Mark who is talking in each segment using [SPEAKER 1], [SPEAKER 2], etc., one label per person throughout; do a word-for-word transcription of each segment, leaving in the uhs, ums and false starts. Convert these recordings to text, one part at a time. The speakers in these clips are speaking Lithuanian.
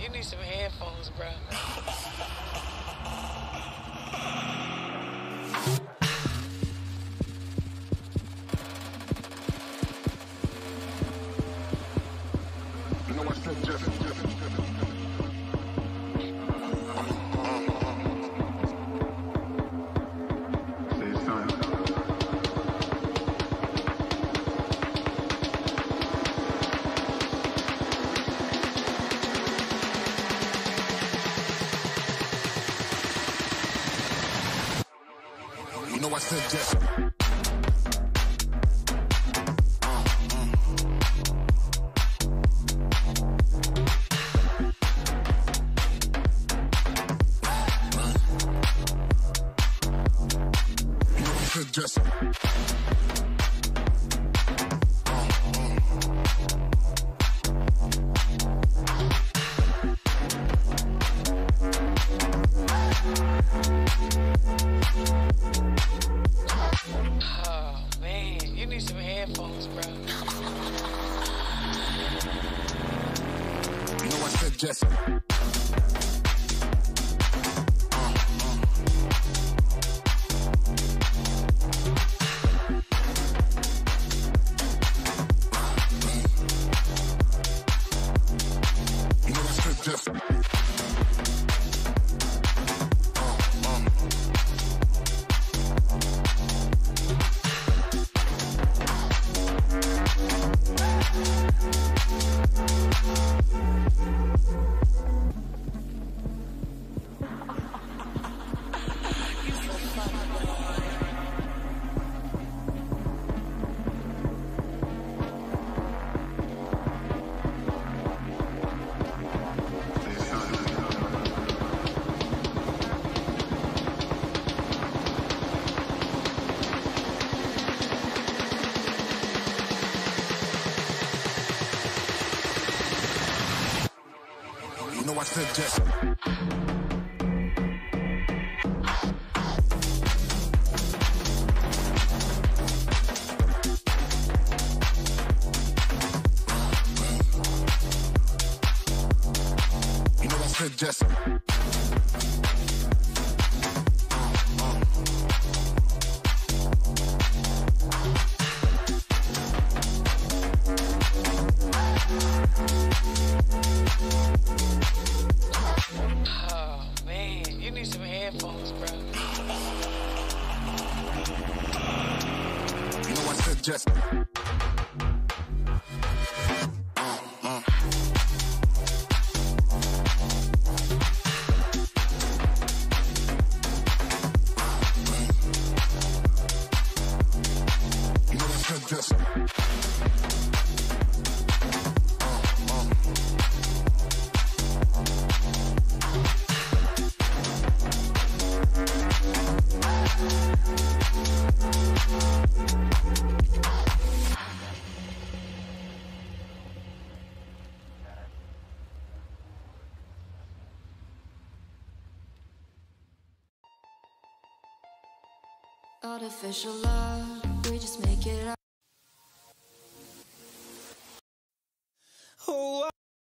[SPEAKER 1] you need some headphones, bro.
[SPEAKER 2] You know I said Jeff, Jeff, Jeff, Jeff. You know I said Jeff. Just
[SPEAKER 1] Oh man, you need some headphones, bro.
[SPEAKER 2] You know I said Jesse. You know I said Jesse. You know I said Jesse.
[SPEAKER 1] You need some headphones, bro.
[SPEAKER 2] You know I said Jesse. You know I said Jesse.
[SPEAKER 3] Artificial love, we just make it up.
[SPEAKER 4] Oh, I,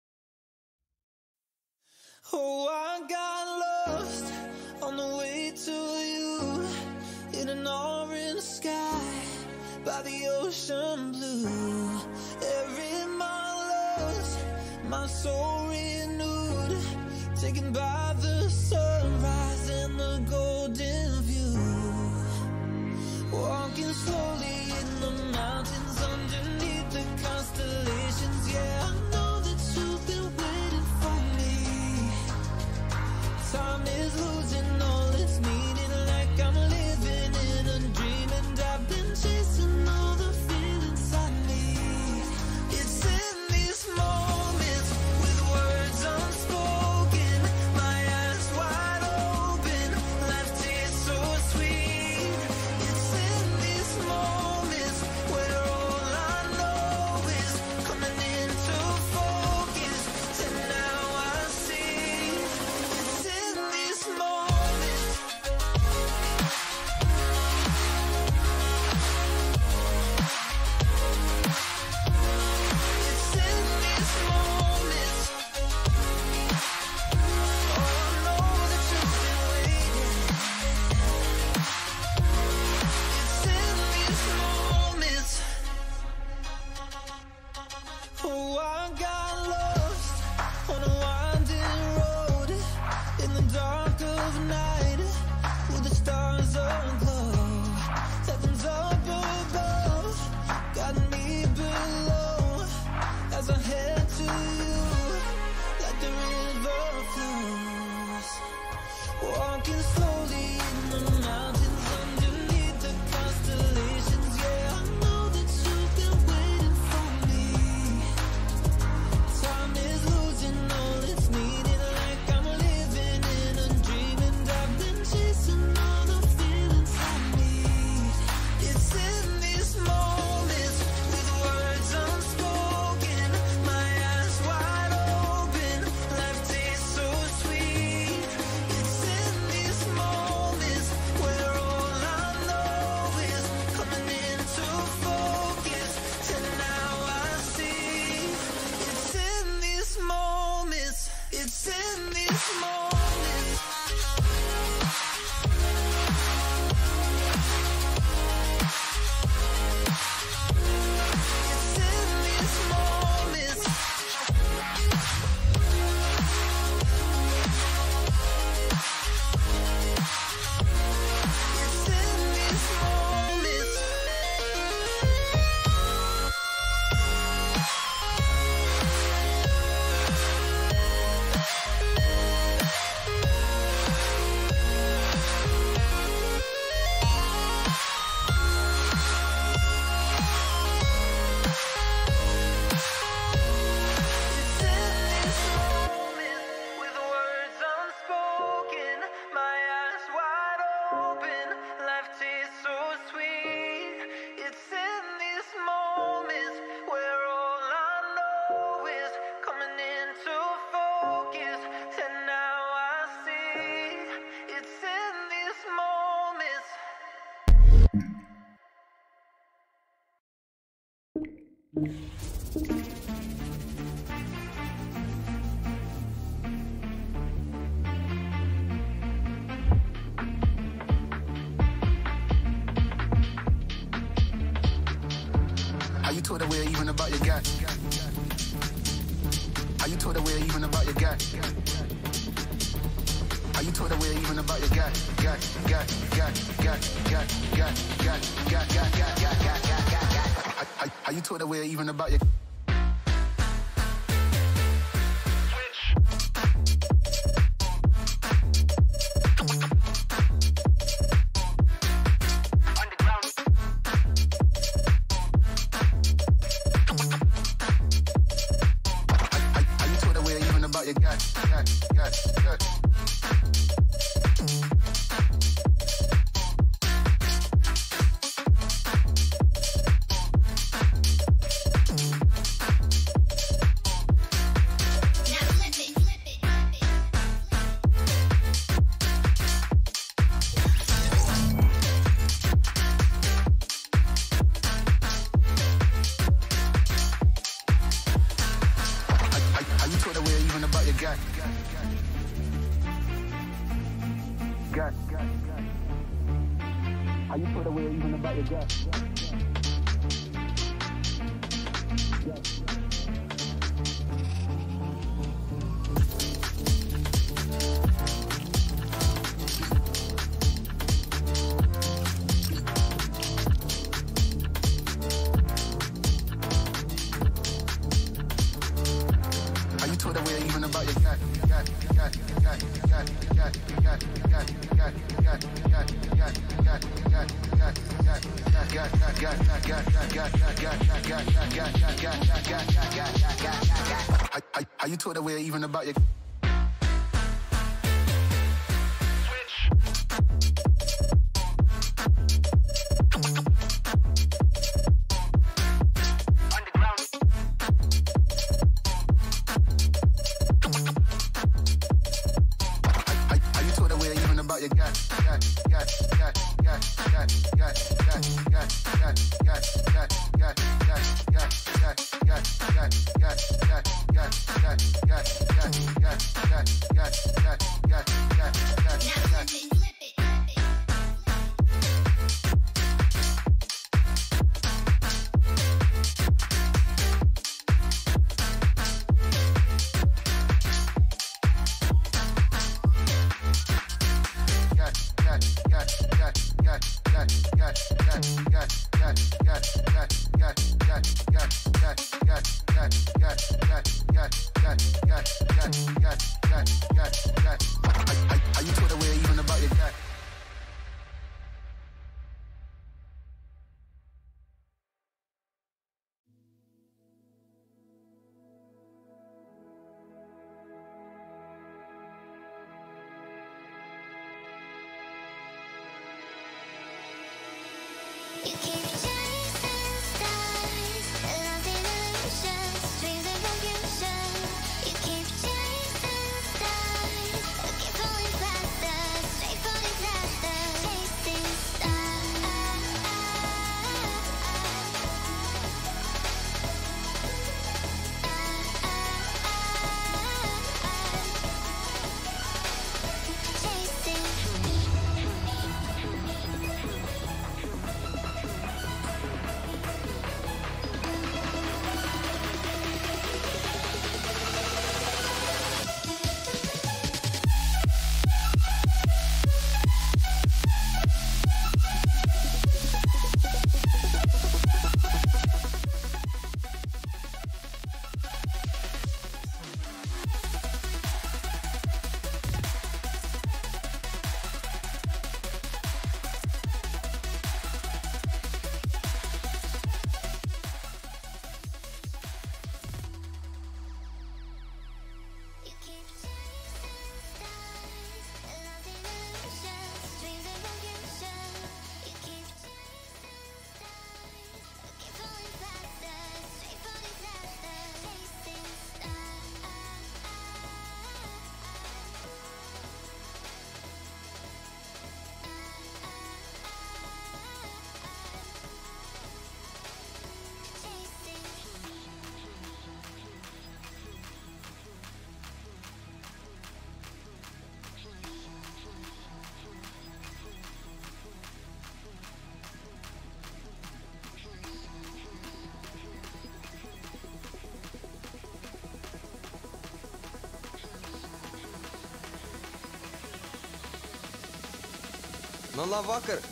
[SPEAKER 4] oh, I got lost on the way to you in an orange sky by the ocean blue. Every mile lost, my soul renewed, taken by the sunrise and the golden view. Walking slowly in the mountains underneath the constellations. Yeah, I know that you've been waiting for me. Time is losing all its meaning, like I'm living in a dream, and I've been chasing all the feelings I need. It's in these moments with words unspoken, my eyes wide open, life tastes so sweet. It's in these moments
[SPEAKER 5] How you told away even about your guy? How you told away even about your guy? How you told away even about your guy? Guy, guy, guy, guy, guy, guy, guy, guy, guy, guy, guy, guy, guy, guy. How how you told away even about your? How you told away even about your?
[SPEAKER 6] You keep chasing stars, loving illusions, dreams of confusion. You keep chasing stars, keep falling faster, straight falling faster, chasing stars. Chasing.
[SPEAKER 7] Nu, labą vakar.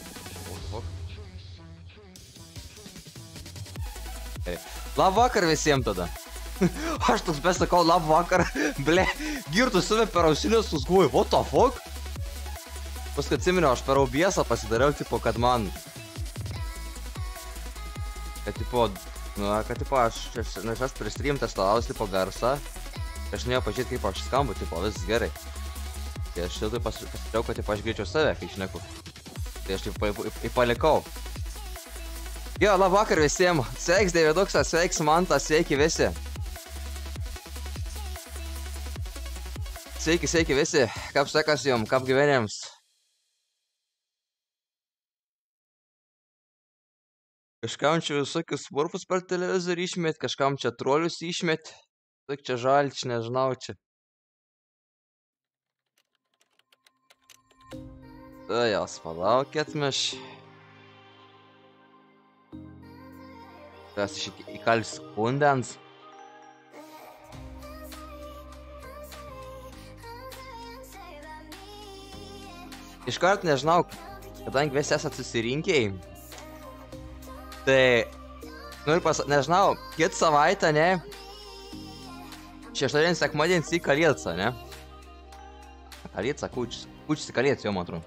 [SPEAKER 7] Labą vakar visiems tada. Aš toks besakau, labą vakar. Ble, girtus save per ausinius susguoju. What the fuck? Paskui atsiminiau, aš per O B S-ą pasidariau, tipo, kad man... Kad, tipo, nu, kad, tipo, aš, aš, aš, aš prieš stream testavausi, tipo, garsą. Aš norėjau pažiūrėti, kaip aš skambu, tipo, viskas gerai. Tai aš jau pasižiūrėjau, kad, tipo, aš greičiau save, kai šneku. Tai aš, tipo, įpalikau. Jo, labą vakar visiems. Sveiks Daviduksas, sveiks Mantas, sveiki visi. Sveiki, sveiki visi. Kaip sekas jums, kaip gyvenėms? Kažkam čia visokius smurfus per televizorių išmet, kažkam čia trolius išmet. Tik čia žalč, nežinau čia. Tai jos palaukėt meš. Tas iš įkalis kundens. Iškart nežinau, kadangi visi esat susirinkiai. Tai, noriu pasakyti, nežinau, kitą savaitę, ne? Šeštadienis, sekmadienis į Kalėtsą, ne? Kalėtsą, kučis. Kučis į Kalėtsą, jau man atrodo.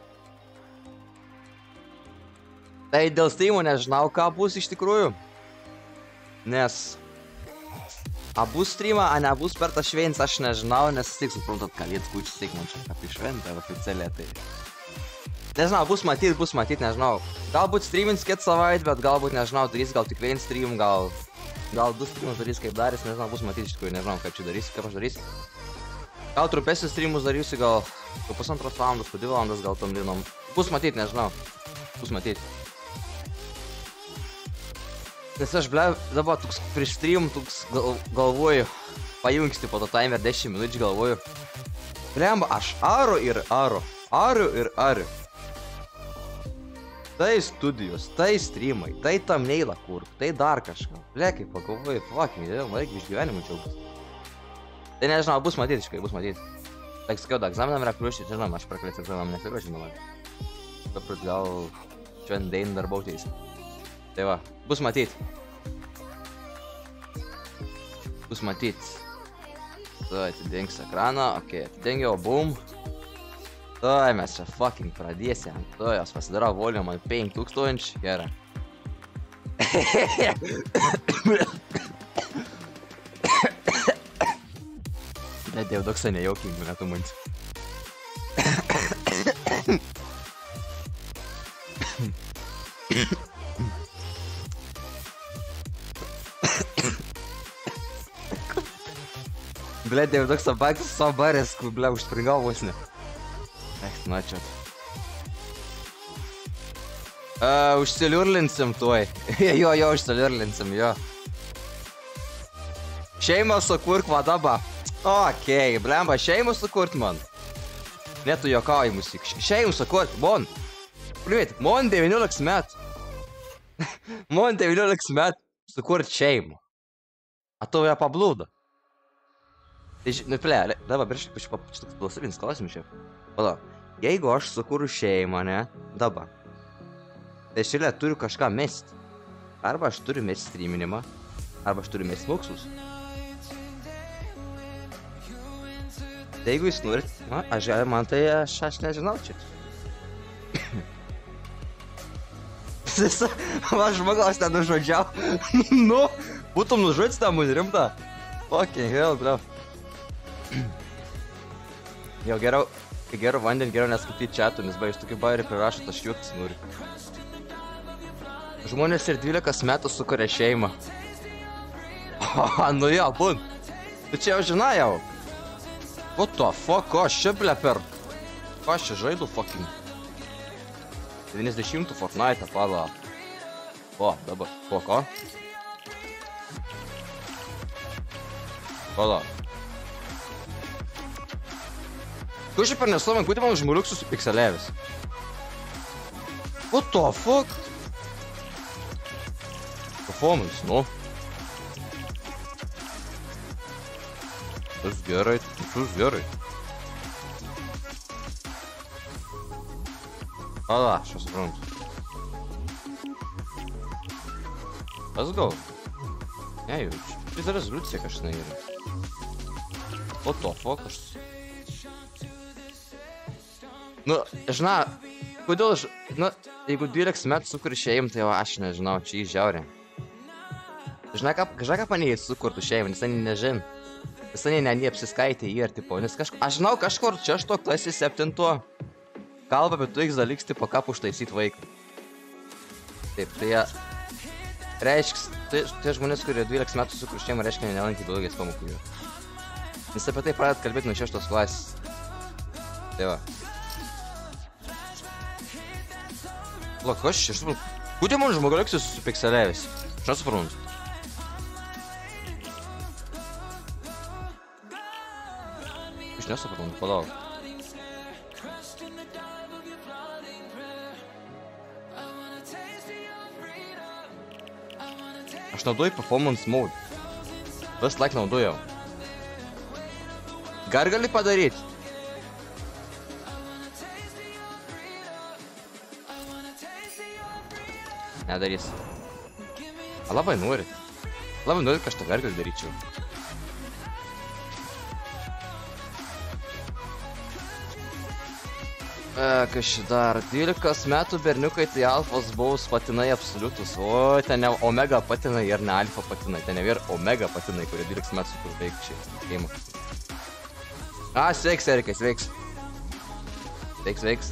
[SPEAKER 7] Tai dėl streamų nežinau, ką bus iš tikrųjų. Nes abu streamą, a nebus per tą šventę, aš nežinau, nes tik suprantat, Kalėts kučis, tik man čia apie šventę, oficialiai, tai... Nežinau, bus matyt, bus matyt, nežinau. Galbūt streamins kitą savaitę, bet galbūt, nežinau, darys gal tik vien stream, gal... Gal du streamus darys kaip darys, nežinau, bus matyt iš tikrųjų, nežinau, kaip čia darys, kaip aš darys. Gal trumpesnius streamus darysiu, gal... Po pusantros valandos, po dvi valandas gal tom dienom. Bus matyt, nežinau. Bus matyt. Nes aš, ble, dabar toks prieš stream, toks gal, galvoju, pajungsti po to timer dešimt minučių galvoju. Blemba, aš aru ir aru, aru ir aru. Tai studijos, tai streamai, tai thumbnailą kurk, tai dar kažką. Ble, kaip pagalvoju, fucking, dėl, man reikia iš gyvenimų čiaugus. Tai nežinau, bus matyt, iškai, bus matyt. Tak sakiau, da, egzaminam rekruošti, žinoma, aš prakalėt egzaminam nekruošti, žinoma. Dabar gal šventdain darbautėjus. Tai va, bus matyt. Bus matyt. Tai atidengs ekraną, okei, okay, atidengiau, boom. Tai mes čia fucking pradėsim. Tai jos pasidarau volume penki tūkstančiai, gerai. Bet jau daug seniai jaukingu, netu manti. Bля, jau daug sabakis savo barės, kur, bля, užspringau vos ne. Ech, nu čia. Uh, užsiliurlinsim tuoj. jo, jo, užsiliurlinsim, jo. Šeimą sukurk, va dabar. Okei, okay, blemba, šeimą sukurt man. Netu jokauji musik. Šeimą sukurt, mon. Primėt, mon devyniolika metų. mon devyniolika metų sukurt šeimą. A to ją pablūda. Tai, nu, ple, dabar, prieš toks filosofinis klausimas šiaip. Pala, jeigu aš sukūriu šeimą, ne, dabar, tai šalia turiu kažką mest. Arba aš turiu mest streaminimą, arba aš turiu mest mokslus. Tai jeigu jūs norit, na, aš gali, man tai aš, aš nežinau čia. Visa, man žmogaus ten nužodžiau. nu, būtum nužodžiu tą mūsų rimtą. Fucking hell, bro. Jo, geriau, kai geriau vandenį, geriau neskaityti chatų, nes ba, iš tokių bairį prirašo, aš juoktis nori. Žmonės ir dvylika metų sukuria šeimą. Aha, nu jo, bun. Tu čia jau žinai jau. What the fuck, ko aš čia ble per? Ko aš čia žaidu fucking? devyniasdešimtų Fortnite, pala. O, dabar, ko, ko? Pala. Ko šiaip per neslavim, kūtį man žmuliuksus su pikselėvis? What the fuck? Performance, nu. Tas gerai, tas gerai. Pala, aš suprantu. Let's go. Nejaučiu. Vis rezoliucija kažkai yra. What the fuck aš... Nu, žinai, kodėl aš... Nu, jeigu dvylikos metų sukuri šeim, tai jau aš nežinau, čia įžiaurė. Žinai, ką, žinai, ką panėjai sukurtų šeimą, nes ten nežin. Nes ten ne, neapsiskaitė jį ir tipo, nes kažkur... Aš žinau, kažkur čia aš to klasė septinto. Kalba apie tu X dalyks, tipo, ką užtaisyt vaiką. Taip, tai jie... Reiškia, tai, tai žmonės, kurie dvylikos metų sukuri šeimą, reiškia, nelankyti daugės pamokų jų. Nes apie tai pradėt kalbėti nuo šeštos klasės. Tai va. Lak, aš čia suprantu. Kūdė man žmogaliuksiu su pikselėvis? Aš nesuprantu. Aš nesuprantu, palauk. Aš naudoju performance mode. Vis laik naudojau. Gar gali padaryti? Nedarys. A labai nori. Labai nori, kad aš tą gargalį daryčiau. E, kas šį dar? dvylikos metų berniukai tai alfos baus patinai absoliutus. O, ten ne omega patinai ir ne alfa patinai. Ten ne ir omega patinai, kurie dvylikos metų sukur veik šį geimą. A, sveiks, Erikai, sveiks. Sveiks, sveiks.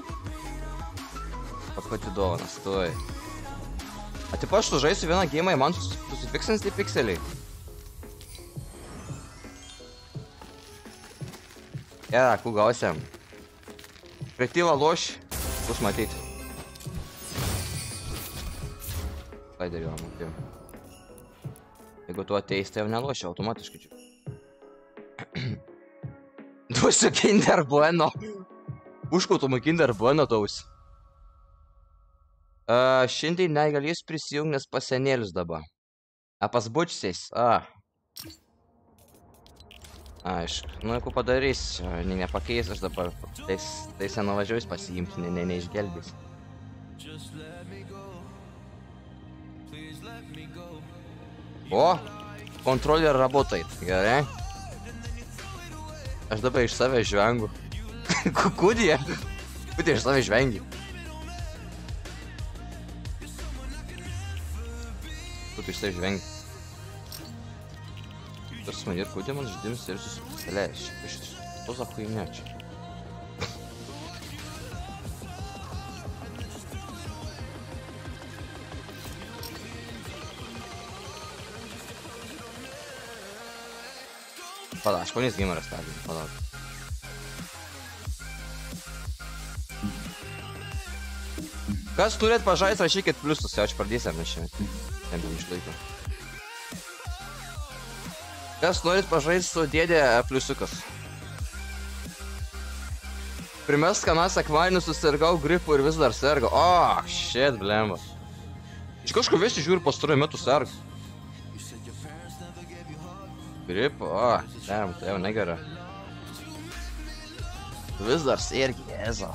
[SPEAKER 7] Pakoti dovanas, tuoj. A taip aš sužaisiu vieną geimą, man susifiksins tie pikseliai. Gera, kų gausiam. Kreatyvą loš, bus matyti. Sliderį jau mokėjau. Jeigu tu ateis, tai jau neloši automatiškai čia. Duosiu Kinder Bueno. Užkautumą Kinder Bueno tausi. Uh, šiandien negalės prisijungti, nes pasenėlius dabar. A, pas bučsiais? A. Aišku. Nu, jeigu padarys, ne, nepakeis aš dabar. Tais, tais nenuvažiuojus pasiimti, ne, ne, neišgelbės. O, kontrolė работает. Gerai. Aš dabar iš savęs žvengu. Kudė? Kudė iš savęs žvengi. Тут iš savęs žvengi. Tarsi man ir kudė man žaidimas ir susileis. Что за хуйня čia? Pala, aš ponės gameras stebinu, palauk. Kas turėt pažaist, rašykit pliusus, jau aš pradėsiu, ar ne šiandien. Nebent išlaiko. Kas norit pažaist su dėdė pliusiukas. Primes kaną sekmadienį susirgau gripu ir vis dar serga. O, shit, blemba. Iš kažko visi žiūri pastaruoju metu serga. Gripu, o, damn, tai jau negera. Vis dar sergi, jezo.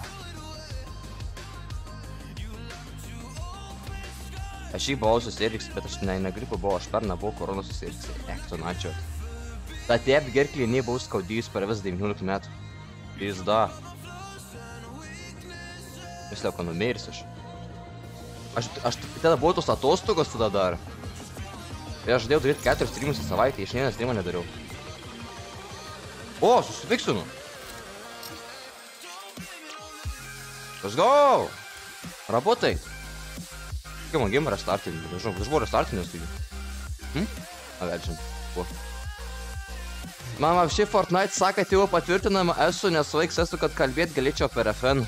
[SPEAKER 7] Aš jį buvau susirgęs, bet aš ne, ne gripu buvau, aš pernai buvau koronos susirgęs. Ek, tu načio. Ta tiep gerklį nei buvau skaudėjus per vis devyniolika metų. Pizda. Misliau, kad numiris aš. Aš, aš tada buvau tos atostogos tada dar. Ir aš žadėjau daryti keturis streamus į savaitę, iš vieną streamą nedariau. O, susifiksinu. Let's go! Работай! Как man геймер рестартинг? Даже был рестартинг студии. Хм? Опять же. Man вообще Fortnite sako, jau patvirtinama esu, nes vaiks esu, kad kalbėt galėčiau per F N.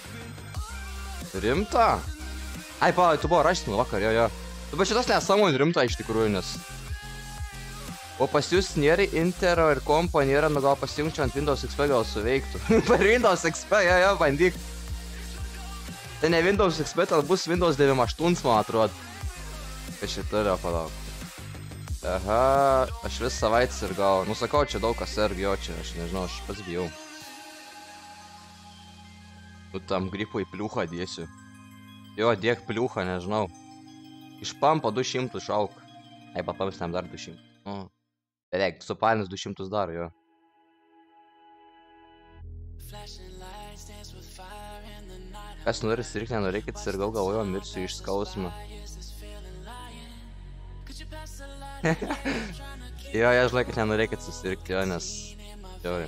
[SPEAKER 7] Rimta? Ai, palauk, tu buvo raštinų vakar, jo, jo. Tu bet šitas nesąmonė rimta iš tikrųjų, nes... O pas jūs nėra Intero ir kompo nėra, nu gal pasijungčiau ant Windows X P gal suveiktų. Per Windows X P, jo, jo, bandyk. Tai ne Windows X P, tai bus Windows devyniasdešimt aštuoni, man atrodo. Kad šitą yra, palauk. Aha, aš vis savaitės ir gal... Nu sakau, čia daug kas sergi, jo čia, aš nežinau, aš pats bijau. Nu tam gripu į pliuchą dėsiu. Jo, dėk pliuchą, nežinau. Iš pampo du šimtus šauk. Ai, papamstam dar du šimtus. Nu, beveik, supalins du šimtus dar, jo. Kas nori sirgti, nenorėkit sirgau, galvoju, mirsiu iš skausmo. Jo, aš žinai, kad nenorėkit susirgti, jo, nes... Teorija.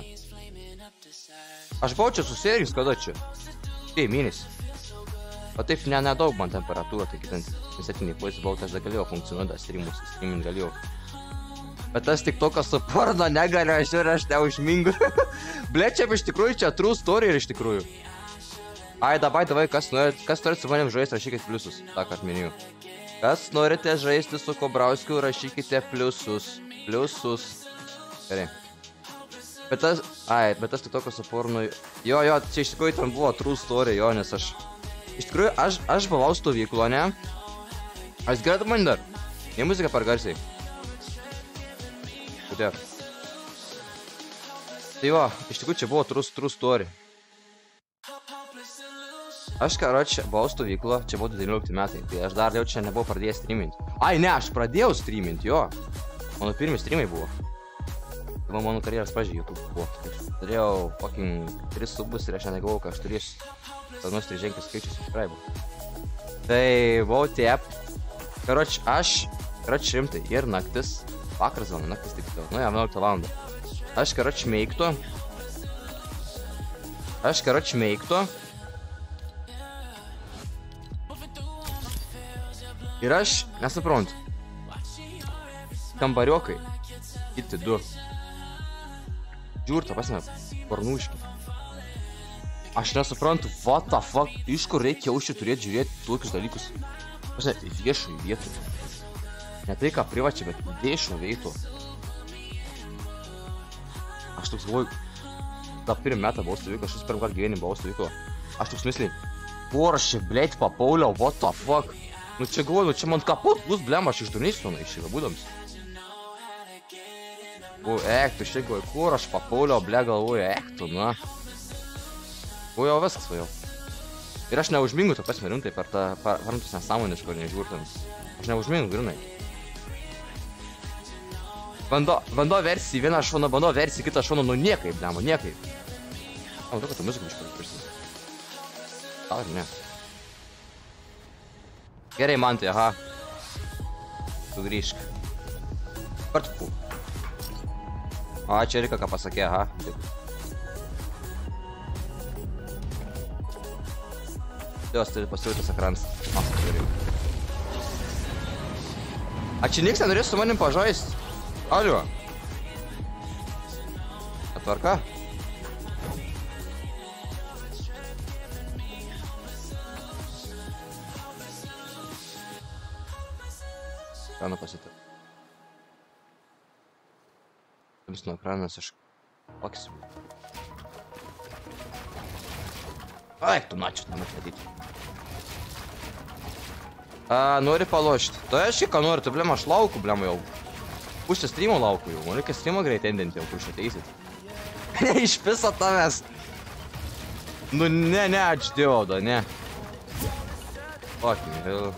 [SPEAKER 7] Aš buvau čia susirgęs, kada čia? Štai, mėnesį. O taip, ne, nedaug man temperatūra, tai kitant septyni pusės buvau, tai aš dar galėjau funkcionuoti, streamus, streamint galėjau. Bet tas tik to, kas su porno negaliu, aš ir aš neužmingu. Ble, čia iš tikrųjų, čia true story ir iš tikrųjų. Ai, dabai, davai, kas norit, kas norit su manim žaisti, rašykit pliusus, tą ką minėjau. Kas norite žaisti su Kobrauskiu, rašykite pliusus. Pliusus. Gerai. Bet tas, ai, bet tas tik to, kas su porno... Jo, jo, čia iš tikrųjų ten buvo true story, jo, nes aš... Iš tikrųjų, aš, aš buvau stovyklo, ne? Aš girdėjau man dar. Ne muzika per garsiai. Kodėl? Tai va, iš tikrųjų čia buvo true, true story. Aš, karoči, buvau stovyklo, čia buvo devyniolikti metai. Tai aš dar jau čia nebuvau pradėjęs streaminti. Ai, ne, aš pradėjau streaminti, jo. Mano pirmi streamai buvo. Tai va, mano karjeras pradžiai YouTube buvo. Turėjau fucking tris subus ir aš negavau, ką aš turėsiu. Vienus triženkis skaičius subscribe. Tai buvau tiep. Karoči, aš, karoči rimtai, ir naktis. Vakaras gal, naktis tik to. Nu, ja, vienuoliktą valandą. Aš, karoči, meikto. Aš, karoči, meikto. Ir aš, nesuprantu. Kambariokai. Kiti du. Žiūrta, pasime, pornuški. Aš nesuprantu, what the fuck, iš kur reikia jaučiu turėti žiūrėti tokius dalykus. Pasime, viešų vietų. Ne tai ką privačiai, bet viešų vietų. Aš toks galvoju, tą pirmą metą buvau stovyklo, aš pirmą kartą gyvenimą buvau stovyklo. Aš toks misliai, kur aš čia, blėt, papauliau, what the fuck. Nu čia galvoju, nu čia man kaput bus, blem, aš išdurnysiu nuo išėvę būdams. O, ek, tu šiek galvoju, kur aš papauliau, ble, galvoju, ek, tu, na. O, jau viskas, va jau. Ir aš neužmingu, to pasme rimtai, per tą, per rimtus nesąmonės, kur nežiūrtams. Aš neužmingu, grinai. Bando, bando versiją, vieną šoną, bando versiją, kitą šoną, nu niekaip, blemo, niekaip. O, tu, kad tu muziką išpirkti pirsi. Gal ir ne. Gerai, Mantai, aha. Sugrįžk. Kartu. A, čia Rika ką pasakė, aha. Jos turi pasiūlytas ekranas. Masas gerai. A čia nieks nenorės su manim pažaist? Alio. Atvarka? Ekraną pasitė. Jums nuo ekranas aš pakisiu. Ai, tu načiut, nemat matyti. A, nori palošti. Tai aš ką nori, tai blem, aš lauku, blem, jau. Pusė streamo lauku jau. Man reikia streamo greit endinti jau, kur čia teisit. Ne, išpisa tavęs. Nu, ne, ne, ačiū dievo, da, ne. Fucking hell.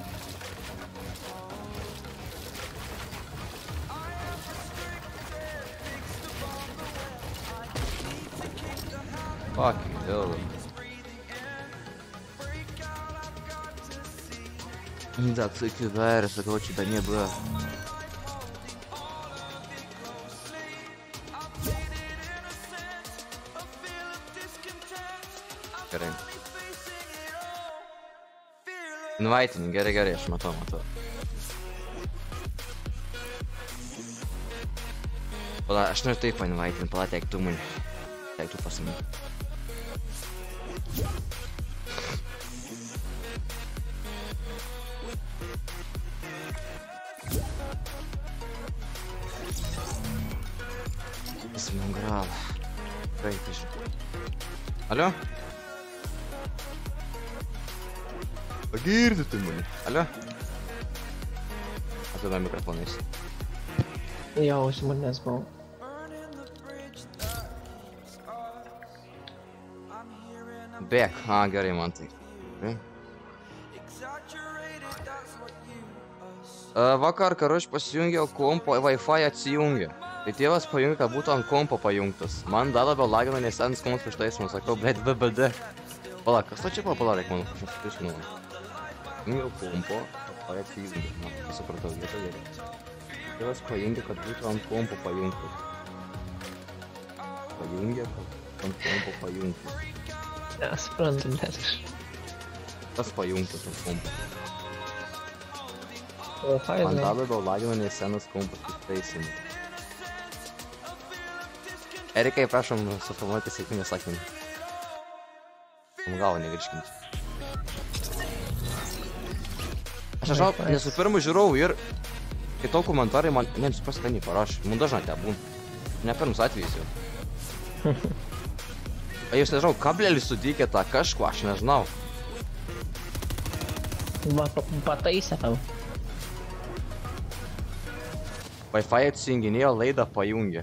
[SPEAKER 7] Fucking hell. Да, цикли вайреса, короче, да не было. Gerai. Inviting, gerai, gerai, aš matau, matau. Pala, aš noriu taip inviting, pala, teik tu mani. Teik tu pasamai. Смограл. Пройти же. Алло? Погирди ты мне. Алло? А туда микрофон есть.
[SPEAKER 8] Я очень не спал.
[SPEAKER 7] Bėk. A, gerai, man tai. Okay. Vakar, karoč, pasijungiau kompo, Wi-Fi atsijungė. Tai tėvas pajungė, kad būtų ant kompo pajungtas. Man dar labiau lagina, nes senas kompas prieš taismą. Sakau, blėt, V B D. Pala, kas to čia padarė, man kažkas prisimenu. Jungiau kompo, Wi-Fi atsijungė. Na, pasupratau, vietą gerai. Tėvas pajungė, kad būtų ant kompo pajungtas. Pajungė, kad ant kompo pajungtas.
[SPEAKER 8] Ne, suprantu, bet.
[SPEAKER 7] Kas pajungtas ant kompo?
[SPEAKER 8] Wi-Fi,
[SPEAKER 7] Man
[SPEAKER 8] žinai.
[SPEAKER 7] dar labiau lagina, nes senas kompas prieš taismą. Erikai, prašom suformuoti sėkmingą sakinį. Galvą nevirškinti. Aš nežinau, nesų pirmą žiūrau ir kitau komentarai man, ne, supras, ką neparašė. Man dažnai te būn. Ne pirmus atvejus jau. A jūs nežinau, kablelį sudykė tą kažko, aš nežinau.
[SPEAKER 8] Va, pa- pataisė tau.
[SPEAKER 7] Wi-Fi atsijunginėjo, laidą pajungė.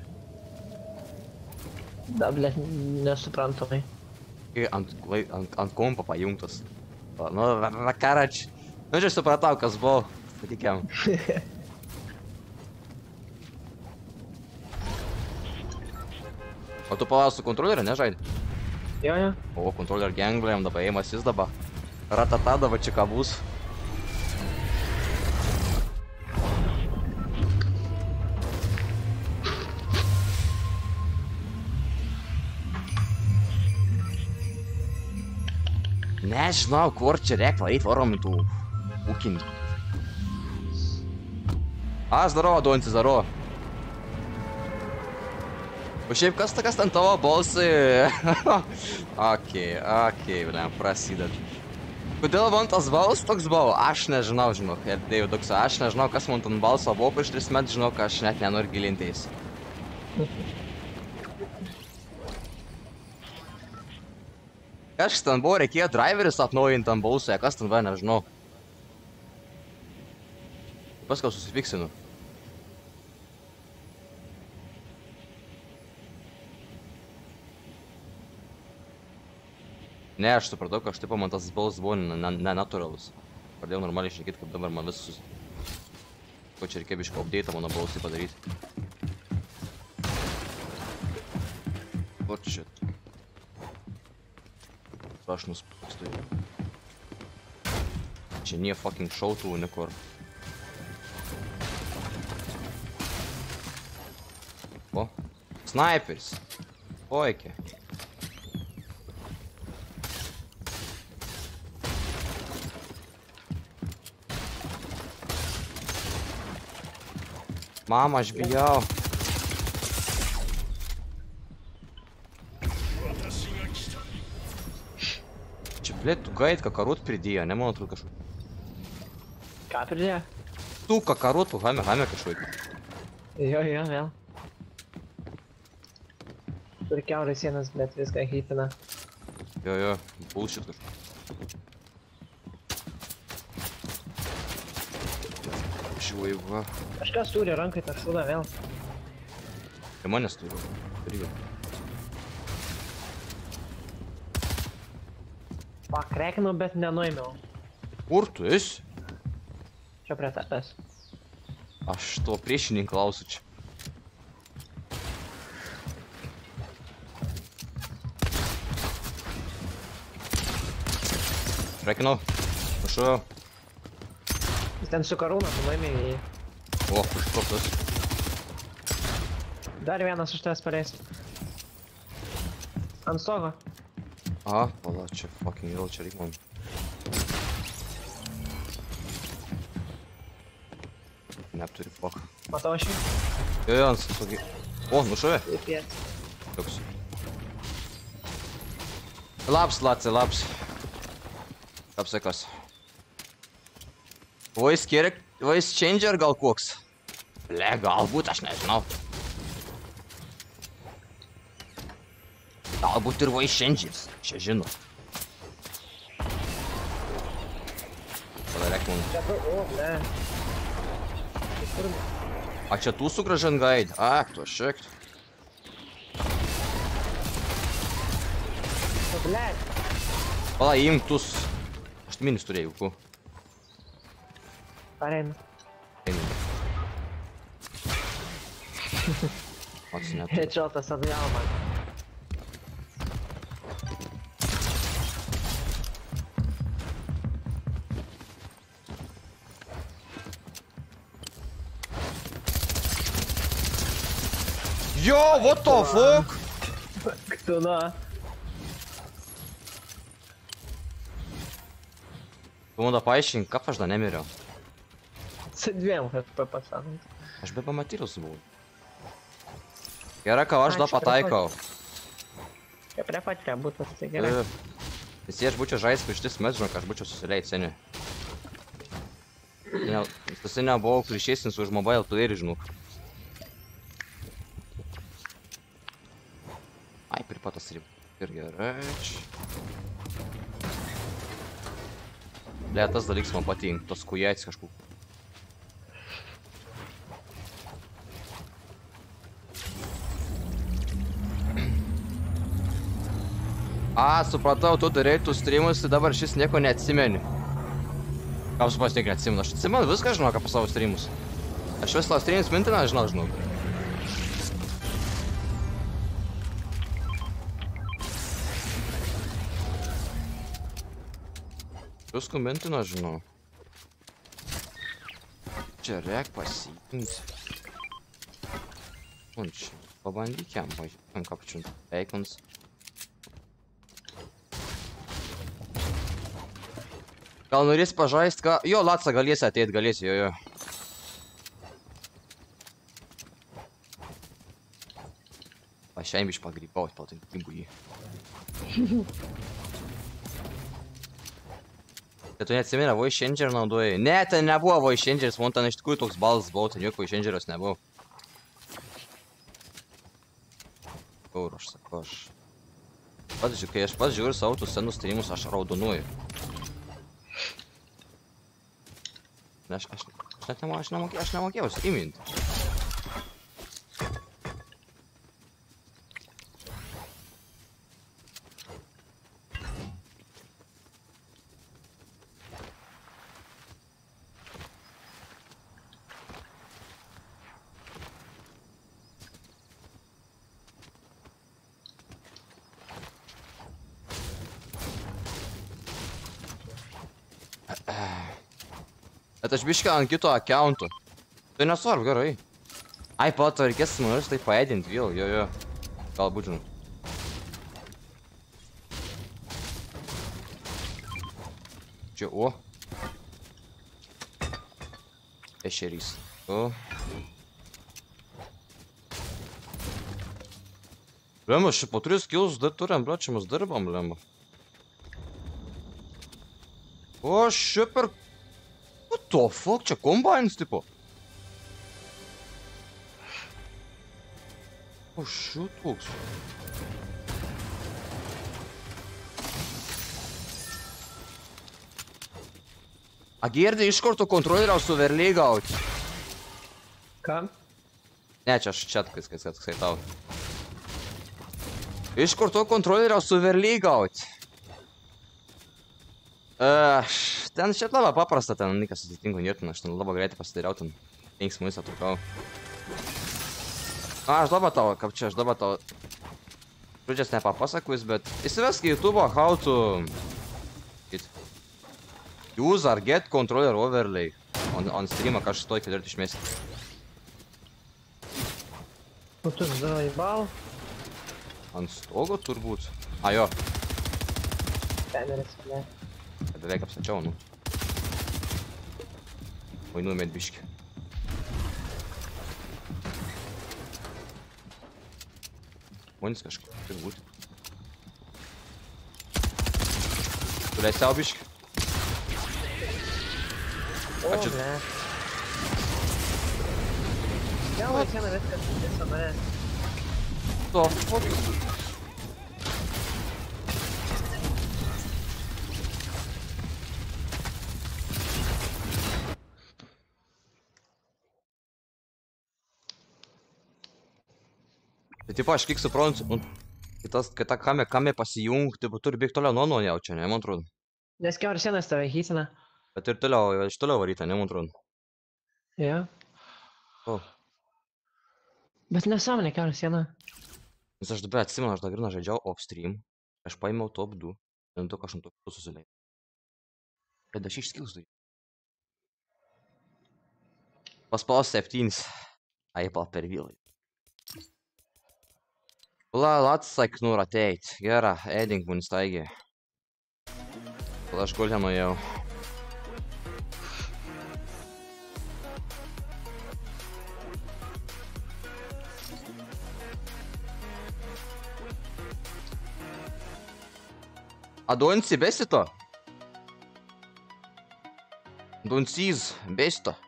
[SPEAKER 8] Da, blėt, nesuprantamai.
[SPEAKER 7] Ir ant, lai- ant, ant kompo pajungtas. Va, nu, va, va, karač. Nu, čia supratau, kas buvo. Patikėm. O tu palauk su kontroleriu, ne, žaidži?
[SPEAKER 8] Jo, jo.
[SPEAKER 7] O, kontroler genglėjom, dabar ėjimas jis dabar. Ratata dabar čia ką bus. Nežinau, kur čia reik varyt, varom į tų ūkinį. A, zdarovo, Donci, zdarovo. O šiaip kas ta, kas ten tavo balsai? Okei, okei, blem, prasided. Kodėl man tas balsas toks buvo? Aš nežinau, žinok, Dėjau toks, aš nežinau, kas man ten balsą buvo prieš tris metus, žinok, aš net nenoriu gilintis. Kas ten buvo, reikėjo driveris atnaujinti ant balsą, kas ten buvo, nežinau. Paskau susifiksinu. Ne, aš supratau, kad aš taip man tas balsas buvo nenatūralus. Pradėjau normaliai šnekėti, kaip dabar man visus... Ko čia reikėjo bišką update mano balsai padaryti. What shit. Aš nuspūstu. Čia nie fucking šautuvų nikur. O, sniperis. Oike. Mama, aš bijau. Čia, blėt, tu gait, kakarut pridėjo, ne man atrodo kažkokį.
[SPEAKER 8] Ką pridėjo?
[SPEAKER 7] Tu kakarutų, hame, hame kažkokį.
[SPEAKER 8] Jo, jo, vėl. Turi kiaurai sienas, bet viską hypina.
[SPEAKER 7] Jo, jo, bullshit kažkokį. Žiūrėjau, va.
[SPEAKER 8] Kažkas turi rankai tą šūdą vėl.
[SPEAKER 7] Tai manęs turiu. Turiu.
[SPEAKER 8] Pakrekinau, bet nenuėmiau.
[SPEAKER 7] Kur tu esi?
[SPEAKER 8] Čia prie tavęs.
[SPEAKER 7] Aš to priešininką klausiu čia. Prekinau. Pašau.
[SPEAKER 8] Jis ten su karūna, tu nuėmė į jį.
[SPEAKER 7] O, užkoptas.
[SPEAKER 8] Dar vienas už tavęs pareis. Ant stogo.
[SPEAKER 7] Aha, pala, čia fucking vėl čia reik man. Neturi fuck.
[SPEAKER 8] Matau aš jį.
[SPEAKER 7] Jo, jo, ant stogi. O, nušovė.
[SPEAKER 8] Į pietį.
[SPEAKER 7] Toks. Laps, Laci, laps. Apsekas. Voice character, voice changer gal koks? Ble, galbūt, aš nežinau. Galbūt ir voice changes, čia žinau. Padarėk man.
[SPEAKER 8] Čia tu, o, ne.
[SPEAKER 7] A čia tu sugražant gaid? A, tu šiek.
[SPEAKER 8] O, blėt.
[SPEAKER 7] Pala, imtus. Aš minis turėjau, ku.
[SPEAKER 8] Pareina.
[SPEAKER 7] Einu. Pats neturiu.
[SPEAKER 8] Headshotas atgal man.
[SPEAKER 7] Yo, what the fuck?
[SPEAKER 8] Кто на?
[SPEAKER 7] Tu man da paaiškink, kaip aš da nemiriau.
[SPEAKER 8] Su dviem H P pasanai.
[SPEAKER 7] Aš be pamatyrus buvau. Gerai, ką aš da pataikau.
[SPEAKER 8] Čia prie pat prie būtas, tai gerai.
[SPEAKER 7] Nes jei aš būčiau žais prieš tis mes, žinok, aš būčiau susileid seniui. Tas seniai buvau klišėsnis už mobile player, žinok. Ai, pripatas rib. Ir gerai. Ble, tas dalyks man patink, tos kujais kažkų. A, supratau, tu darei tų streamus, tai dabar šis nieko neatsimeni. Ką aš pas nieko neatsimenu, aš atsimenu viską, žinau, ką pas savo streamus. Aš vis savo streamus mintiną, žinau, žinau. Viską mintiną, žinau. Čia reik pasiimti. Un čia, pabandyk jam, ant kapčių, eikons. Gal norės pažaist, ką? Jo, Latsa galės ateit, galės, jo, jo. Pašiaim iš pagrypaut, patankimų jį. Tai tu neatsimena, voice changer naudojai? Ne, ten nebuvo voice changeris, man ten iš tikrųjų toks balsas buvo, ten jokio voice changeris nebuvo. Kur aš sakau, aš... Pats, kai aš pats žiūriu savo tų senus streamus, aš raudonuoju. Ne, aš, aš, aš net nemokėjau, aš nemokėjau, aš nemokėjau streaminti. Bet aš biškai ant kito accountų. Tai nesvarbu, gerai. Ai, pat, reikės manus tai paėdinti vėl, jo, jo. Galbūt, žinau. Čia, o. Ešerys. O. Lemba, šį po tris kills dar turim, bля, čia mes dirbam, lemba. O, šį per... What the fuck, čia combines, tipo? O, šit koks. A girdė iš karto kontroleriau su verliai gauti.
[SPEAKER 8] Ką?
[SPEAKER 7] Ne, čia aš čia kas, kas, kas, kai tau. Iš karto kontroleriau su verliai gauti. Aš... Ten šiaip labai paprasta, ten nikas atitinko nirtina, aš ten labai greitai pasidariau, ten penks muis atrukau. A, aš dabar tau, kaip čia, aš dabar tau... Žodžias nepapasakujus, bet įsivesk į YouTube how to... Use or get controller overlay on, on streamą, ką aš stoj ketvirtį išmesti.
[SPEAKER 8] Nu tu zaibal.
[SPEAKER 7] Ant stogo turbūt. A, jo.
[SPEAKER 8] Kameras, ne.
[SPEAKER 7] Beveik apstačiau, nu. Vainu medbiškį. Vainis kažkaip, kaip būti. Tu leisiau biškį?
[SPEAKER 8] O, ble. Gal vaikiena viskas visą mane.
[SPEAKER 7] To, fuck. Tai tipo, aš kiek suprantu, nu, Kitas, kai ta kamė, kamė pasijungti, bet turi bėgti toliau nuo nuo jau čia, ne, man atrodo.
[SPEAKER 8] Nes kiauras sienas tave hytina.
[SPEAKER 7] Bet ir toliau, iš toliau varyta, ne, man atrodo.
[SPEAKER 8] Jo.
[SPEAKER 7] O.
[SPEAKER 8] Bet nesąmonė kiauras siena.
[SPEAKER 7] Nes aš dabar atsimenu, aš dar grįna žaidžiau off-stream. Aš paėmiau top du. Ir to, ką aš ant to susileidau. Bet aš išskilus tai. Paspaus septynis. Ai, pal per vėlai. La, atsak nur ateit. Gera, edink man staigiai. Kol aš gulę nuėjau. A Donci, besi to? Donciz, besi to?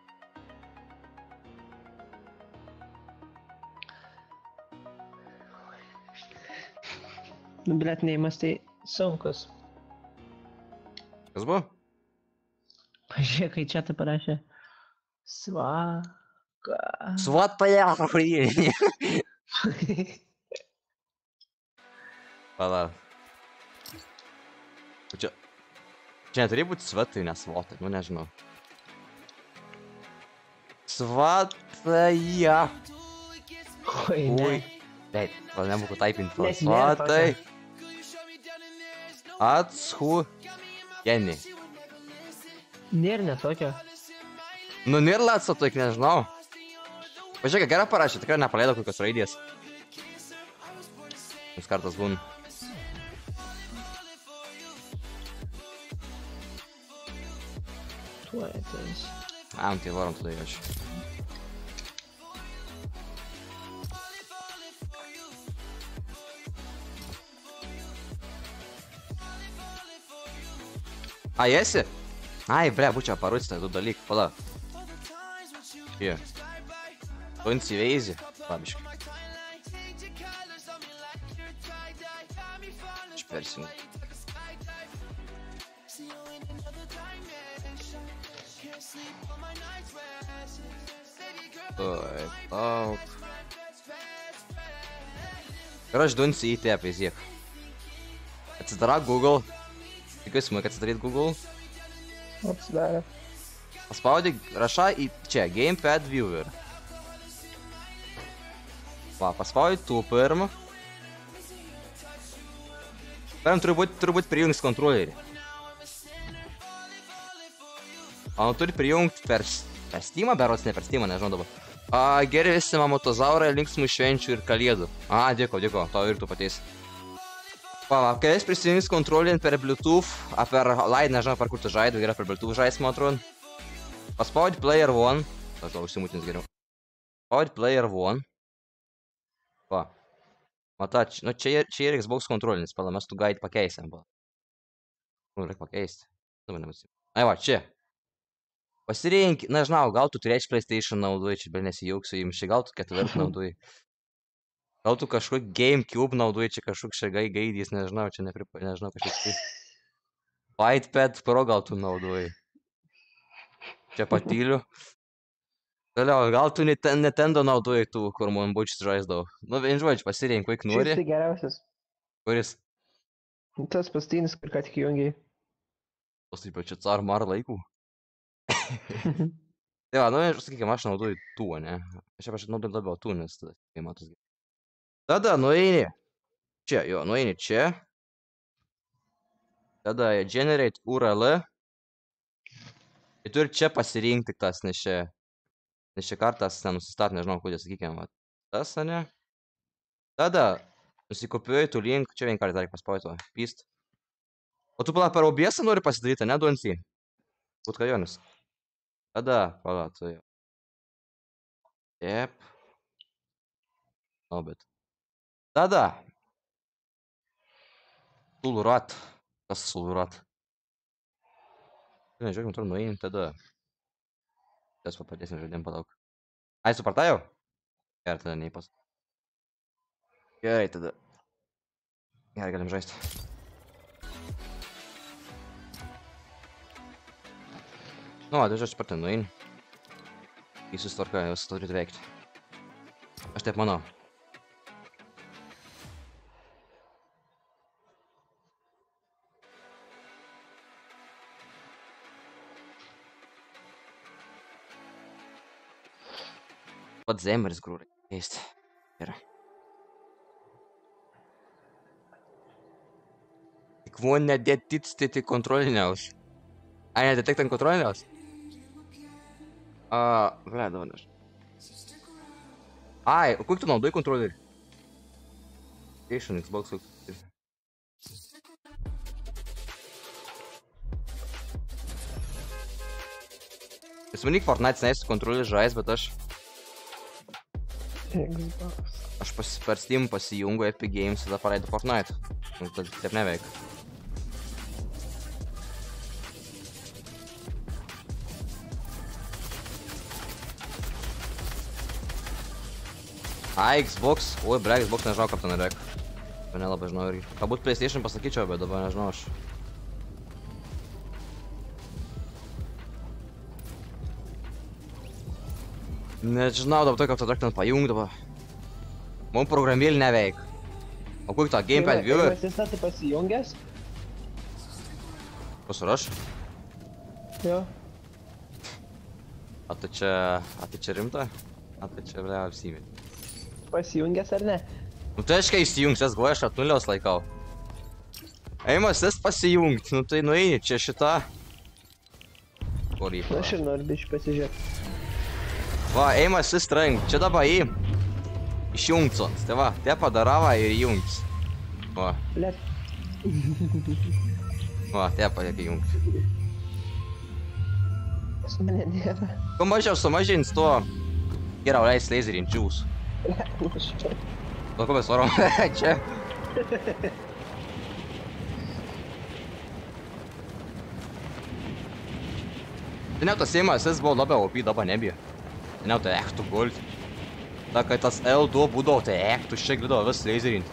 [SPEAKER 8] Nu, blet, neimas tai sunkus.
[SPEAKER 7] Kas buvo?
[SPEAKER 8] Pažiūrėk, kai čia tai parašė. Svaka.
[SPEAKER 7] Svat pajav, praėjai. Pala. Čia... Čia neturi būti svetai, ne svotai, nu nežinau. Svataja.
[SPEAKER 8] Oi, ne.
[SPEAKER 7] Taip, gal nemoku taipinti.
[SPEAKER 8] Nes nėra
[SPEAKER 7] Svatai. Atshu. Jeni.
[SPEAKER 8] Nėra net tokio.
[SPEAKER 7] Nu, nėra latso, tai nežinau. Pažiūrėk, gerą parašė, tikrai nepaleido kokios raidės. Jums kartas būna.
[SPEAKER 8] Tuo ateis.
[SPEAKER 7] Am, tai varom tada aš. Ai, esi? Ai, ble, būčiau parucita, du dalykai, pala. Čia. Tunci veizi, pabiškai. Išpersinu. Oi, lauk. Ir aš Dunci į tepę įsiek. Atsidarak Google. Tikiuosi, man, kad atsidaryt Google.
[SPEAKER 8] Atsidarė.
[SPEAKER 7] Paspaudė, rašai į čia, Gamepad Viewer. Va, paspaudė tu pirmą. Pirm turbūt, turbūt prijungs kontrolerį. O, turi prijungt per, per Steamą, berods ne per Steamą, nežinau dabar. A, geri visi mamotozaurai, linksmų švenčių ir kalėdų. A, dėko, dėko, tau ir tu pateis. Va, va, kai jis prisijungs kontrolinį per Bluetooth, a per Light, nežinau, per kur tu žaidai, yra per Bluetooth žais, man atrodo. Paspaudį Player One. Tas gal užsimutins geriau. Paspaudį Player One. Va. Mata, nu čia, čia yra Xbox kontrolinis, pala, mes tu gaid pakeisim, pala. Nu, reikia pakeisti. Ai, va, čia. Pasirink, nežinau, gal tu turėči PlayStation naudoji, čia bel nesijauksiu jums, čia gal tu ketvirtą naudoji. Gal tu kažkokį GameCube naudoji, čia kažkok šagai gaidys, nežinau, čia nepripa, nežinau, kažkaip tai. Fightpad Pro gal tu naudoji. Čia patyliu. Toliau, gal tu Nintendo naudoji tų, kur man bučius žaisdavau. Nu, vien žodžiu, pasirink, koik nori.
[SPEAKER 8] Šis tai geriausias.
[SPEAKER 7] Kuris?
[SPEAKER 8] Tas pastinis, kur ką tik jungiai.
[SPEAKER 7] Tas taip pat čia car mar laikų. Tai va, nu, sakykime, aš naudoju tų, ne? Aš aš naudoju labiau tų, nes tada, kai matos. Tada nueini. Čia, jo, nueini čia. Tada generate U R L. Ir turi čia pasirinkti tas, nes čia, nes čia kartas nenusistat, nežinau, kodėl, sakykime, va, tas, ne? Tada nusikopiuoji tų link, čia vien kartą reikia paspauti, pist. O tu pala per O B S nori pasidaryti, ne, Donci? Būt kajonis. Tada, pala, tu jau. Taip. O, bet. Tada. Sulurat. Kas sulurat? Nežiūrėk, man turiu nuėjim, tada. Tas papadėsim žaidėm padaug. Ai, supratai jau? Gerai, tada neįpas. Gerai, tada. Gerai, galim žaisti. Nu, tai aš spartai nueini. Jis susitvarka, jūs turit veikti. Aš taip manau. Pats Zemeris grūrai. Keisti. Yra. Tik von nedėtit stėti kontroliniaus. A, ne, detektant kontroliniaus? A, ble, davanaš. Ai, o kaip tu naudai kontrolerį? Station, Xbox. Jis manik Fortnite neįs kontrolį žais, bet aš...
[SPEAKER 8] Xbox.
[SPEAKER 7] Aš pas, per Steam pasijungu Epic Games, tada paleidu Fortnite. Nu, tad taip neveik. Ai, Xbox. Oi, ble, Xbox nežinau, kaip ten reik. Bet nelabai žinau irgi. Galbūt PlayStation pasakyčiau, bet dabar nežinau aš. Nežinau, dabar tokio tada ten pajungdavo. Mum programėlį neveik. O kokį tą Gamepad Viewer?
[SPEAKER 8] Jeigu esi tai pasijungęs?
[SPEAKER 7] Kas ir aš?
[SPEAKER 8] Jo.
[SPEAKER 7] A tai čia... A tai čia rimta? A tai čia, ble, apsimė.
[SPEAKER 8] Pasijungęs ar ne?
[SPEAKER 7] Nu tai aš kai įsijungs, es galvoju, aš atnuliaus laikau. Eimas, es pasijungt, nu tai nueini, čia šita. Kur jį?
[SPEAKER 8] Aš ir noriu biškai pasižiūrėti.
[SPEAKER 7] Va, eimas, es trank, čia dabar į. Išjungtsons, tai va, te padarava ir įjungs. Va.
[SPEAKER 8] Blet.
[SPEAKER 7] Va, te padėk įjungt.
[SPEAKER 8] Pas mane nėra.
[SPEAKER 7] Kuo mažiau sumažins, tuo geriau leis laserį džiūs. Nu, ko mes varom? Čia. Tai ne tas eimas, jis buvo labiau O P, dabar nebija. Tai ne tai ektų gold. Ta, kai tas L du būdavo, tai ektų šiek būdavo vis laserint.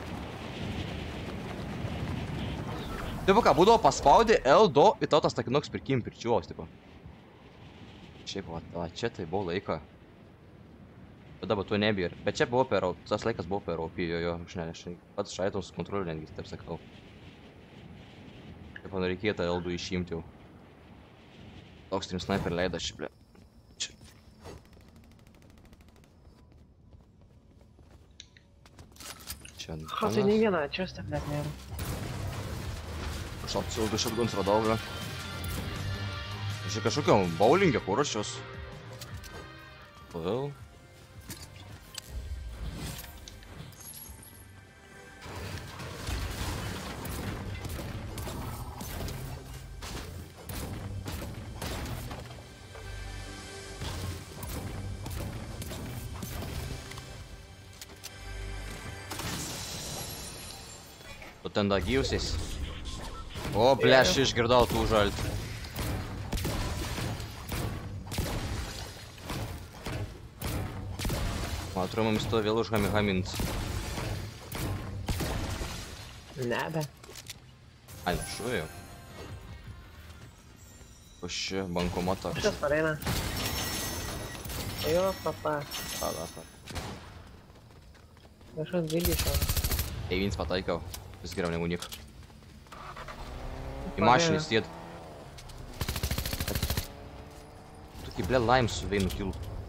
[SPEAKER 7] Taip, ką būdavo paspaudė L du ir tau tas takinoks pirkim pirčiuos, tipo. Šiaip, va, čia tai buvo laika. Bet dabar tu nebija. Bet čia buvo per, tas laikas buvo per O P, jo, jo, aš ne, aš pats šaitos kontrolių netgi, taip sakau. Kaip man reikėjo tą L du išimti jau. Toks trim sniper leido šį, ble. Čia. Čia.
[SPEAKER 8] O tai nei viena, čia step net nėra.
[SPEAKER 7] Aš apsildu šatguns radau, ble. Aš kažkokio bowlingė, kur aš jos. Kodėl? Tu ten da gyvusiais? O, ble, aš išgirdau tų žalti. Man atrodo, mums to vėl užhamihamins.
[SPEAKER 8] Nebe.
[SPEAKER 7] Ai, šuoju. Už bankomatą.
[SPEAKER 8] Šitas pareina. Jo, papa.
[SPEAKER 7] A, da, pa.
[SPEAKER 8] Kažkas dvigi šau.
[SPEAKER 7] Eivins pataikau. Vis geriau negu nieko. Į mašinį sėd. Tokį, ble, laim su veinu kilu.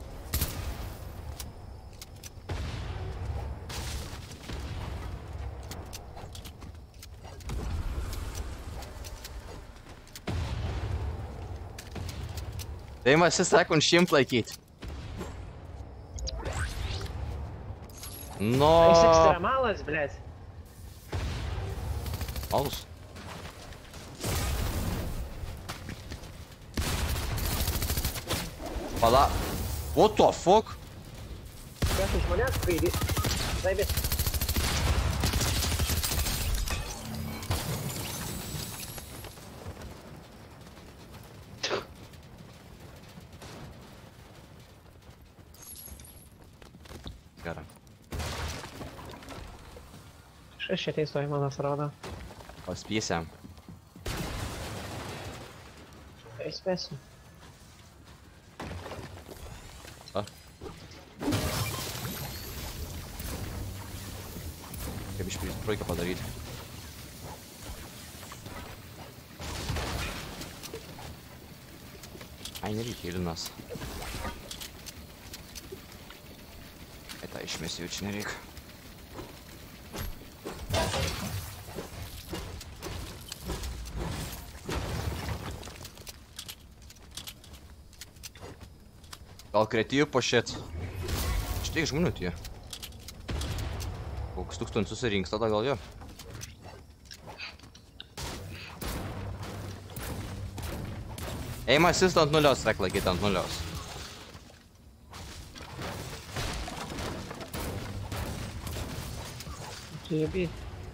[SPEAKER 7] Tai man visi sako, šimt laikyt. No.
[SPEAKER 8] Jis ekstremalas, blėt.
[SPEAKER 7] Alus. Pala. What the fuck?
[SPEAKER 8] Kas iš manęs skraidys? Zaibės.
[SPEAKER 7] Gerai.
[SPEAKER 8] Kažkas čia teisto į manas rodo.
[SPEAKER 7] Paspėsiam.
[SPEAKER 8] Įspėsiu.
[SPEAKER 7] A? Kaip iš trojką padaryti. Ai, nereikia ilinas. Išmesti jau čia nereik. Gal kreatyvų po šit. Štai žmonių tie. Koks tūkstantis susirinks tada gal jo. Eima assist ant nulios, reklakyti ant nulios.
[SPEAKER 8] Čia jie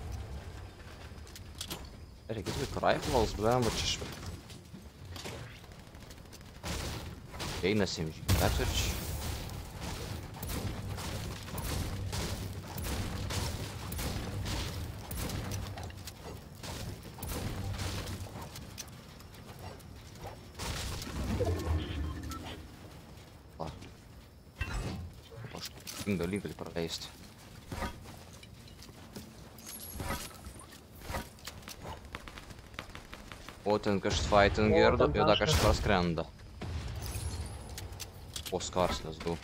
[SPEAKER 7] Reikia tik rifles, blem, va čia švai. Einas M G keturi. Va. Aš tingą lygą praleisti. O ten kažkas fighting girdo, ir da kažkas praskrenda. O skars, let's go.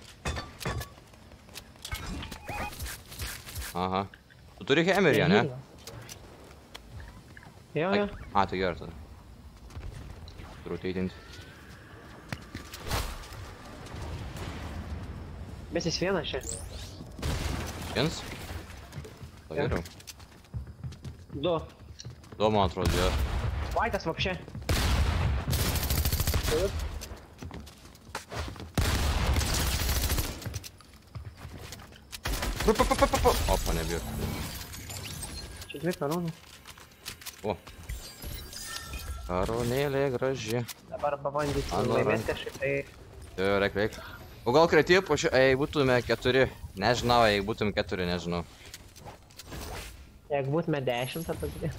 [SPEAKER 7] Aha. Tu turi hammerį, ne?
[SPEAKER 8] Jo, jo.
[SPEAKER 7] A, tai gerai tada. Turiu teitinti.
[SPEAKER 8] Mes jis vienas čia.
[SPEAKER 7] Viens? Tai geriau.
[SPEAKER 8] Du.
[SPEAKER 7] Du, man atrodo, jo.
[SPEAKER 8] Vaitas vapšė.
[SPEAKER 7] Opa, nebijau.
[SPEAKER 8] Čia dvi karūnų.
[SPEAKER 7] O. Karūnėlė graži.
[SPEAKER 8] Dabar pabandyti
[SPEAKER 7] Ano,
[SPEAKER 8] laimėti kažkaip tai...
[SPEAKER 7] Jo, reik, reik. O gal kreatyvų po šio... Ei, būtume keturi. Nežinau, jei būtume keturi, nežinau.
[SPEAKER 8] Jeigu būtume dešimt, tada dvi.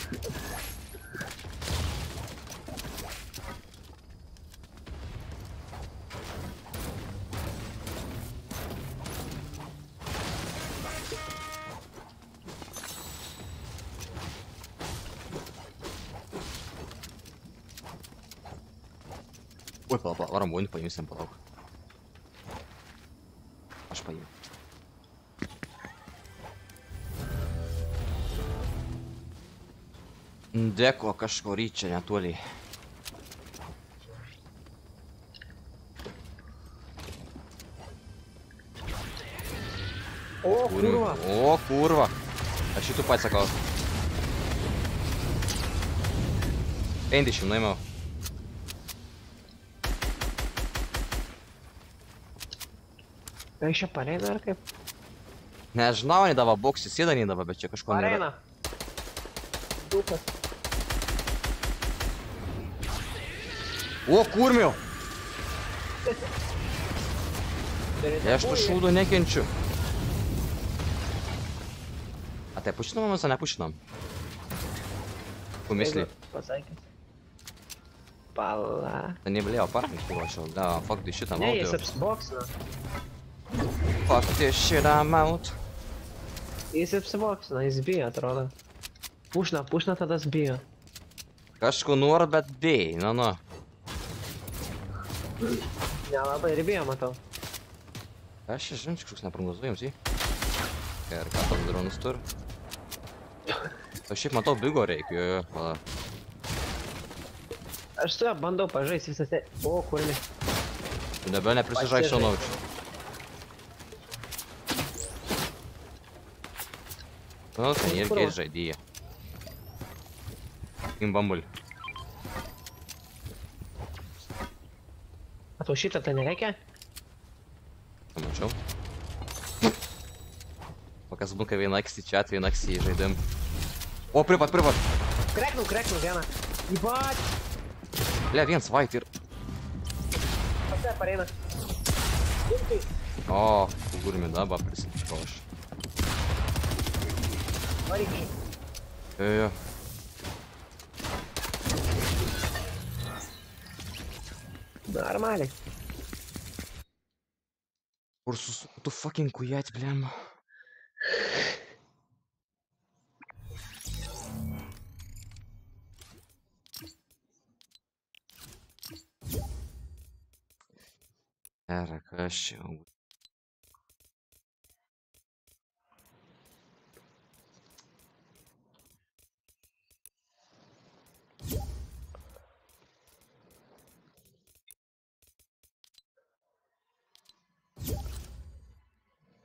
[SPEAKER 7] Oi, palauk, palauk, varom būnį paimsim, palauk. Aš paimsiu. Deko kažko ryčia netoliai.
[SPEAKER 8] O, kurva.
[SPEAKER 7] O, kurva. Aš šitų pats sakau. penkiasdešimt nuėmiau.
[SPEAKER 8] Tai iš čia pareina ar kaip?
[SPEAKER 7] Nežinau, nedava boksį, sėda nedava, bet čia kažko nėra.
[SPEAKER 8] Pareina. Dukas.
[SPEAKER 7] O, kurmiau! Aš tų šūdų nekenčiu. A tai pušinam mes, ar nepušinam? Kumysli.
[SPEAKER 8] Pasakęs. Pala.
[SPEAKER 7] Tai neblėjo parkint, kur aš jau. Da, fuck this shit, I'm
[SPEAKER 8] Ne,
[SPEAKER 7] out.
[SPEAKER 8] jis apsiboksina.
[SPEAKER 7] Fuck this shit, I'm out.
[SPEAKER 8] Jis apsiboksina, jis bijo, atrodo. Pušna, pušna tada bijo.
[SPEAKER 7] Kažko nor, bet bėj, nu, nu.
[SPEAKER 8] Nelabai ir bijo, matau.
[SPEAKER 7] Aš čia žinau, kažkoks neprognozuojams, jį. Ir ką tas dronus turi. Aš šiaip matau bigo reikia, jo, jo, pala.
[SPEAKER 8] Aš su juo bandau pažaisti visose... O, kurmi.
[SPEAKER 7] Tu nebėl neprisižai šio naučių. Nu, ten irgi žaidyje. Imbambulį.
[SPEAKER 8] A tau šitą tai nereikia?
[SPEAKER 7] Pamačiau. Pakas būna vieną akstį čia, vieną akstį į žaidim. O, privat, privat!
[SPEAKER 8] Kreknau, kreknau vieną. Įbat!
[SPEAKER 7] Ble, viens white ir...
[SPEAKER 8] Pase, pareina. Imtai.
[SPEAKER 7] O, kugurmi dabą prisimčiau aš.
[SPEAKER 8] Varyk.
[SPEAKER 7] Jo, jo.
[SPEAKER 8] Normaliai.
[SPEAKER 7] Kur sus... Tu fucking kujat, blem. Era, kas čia?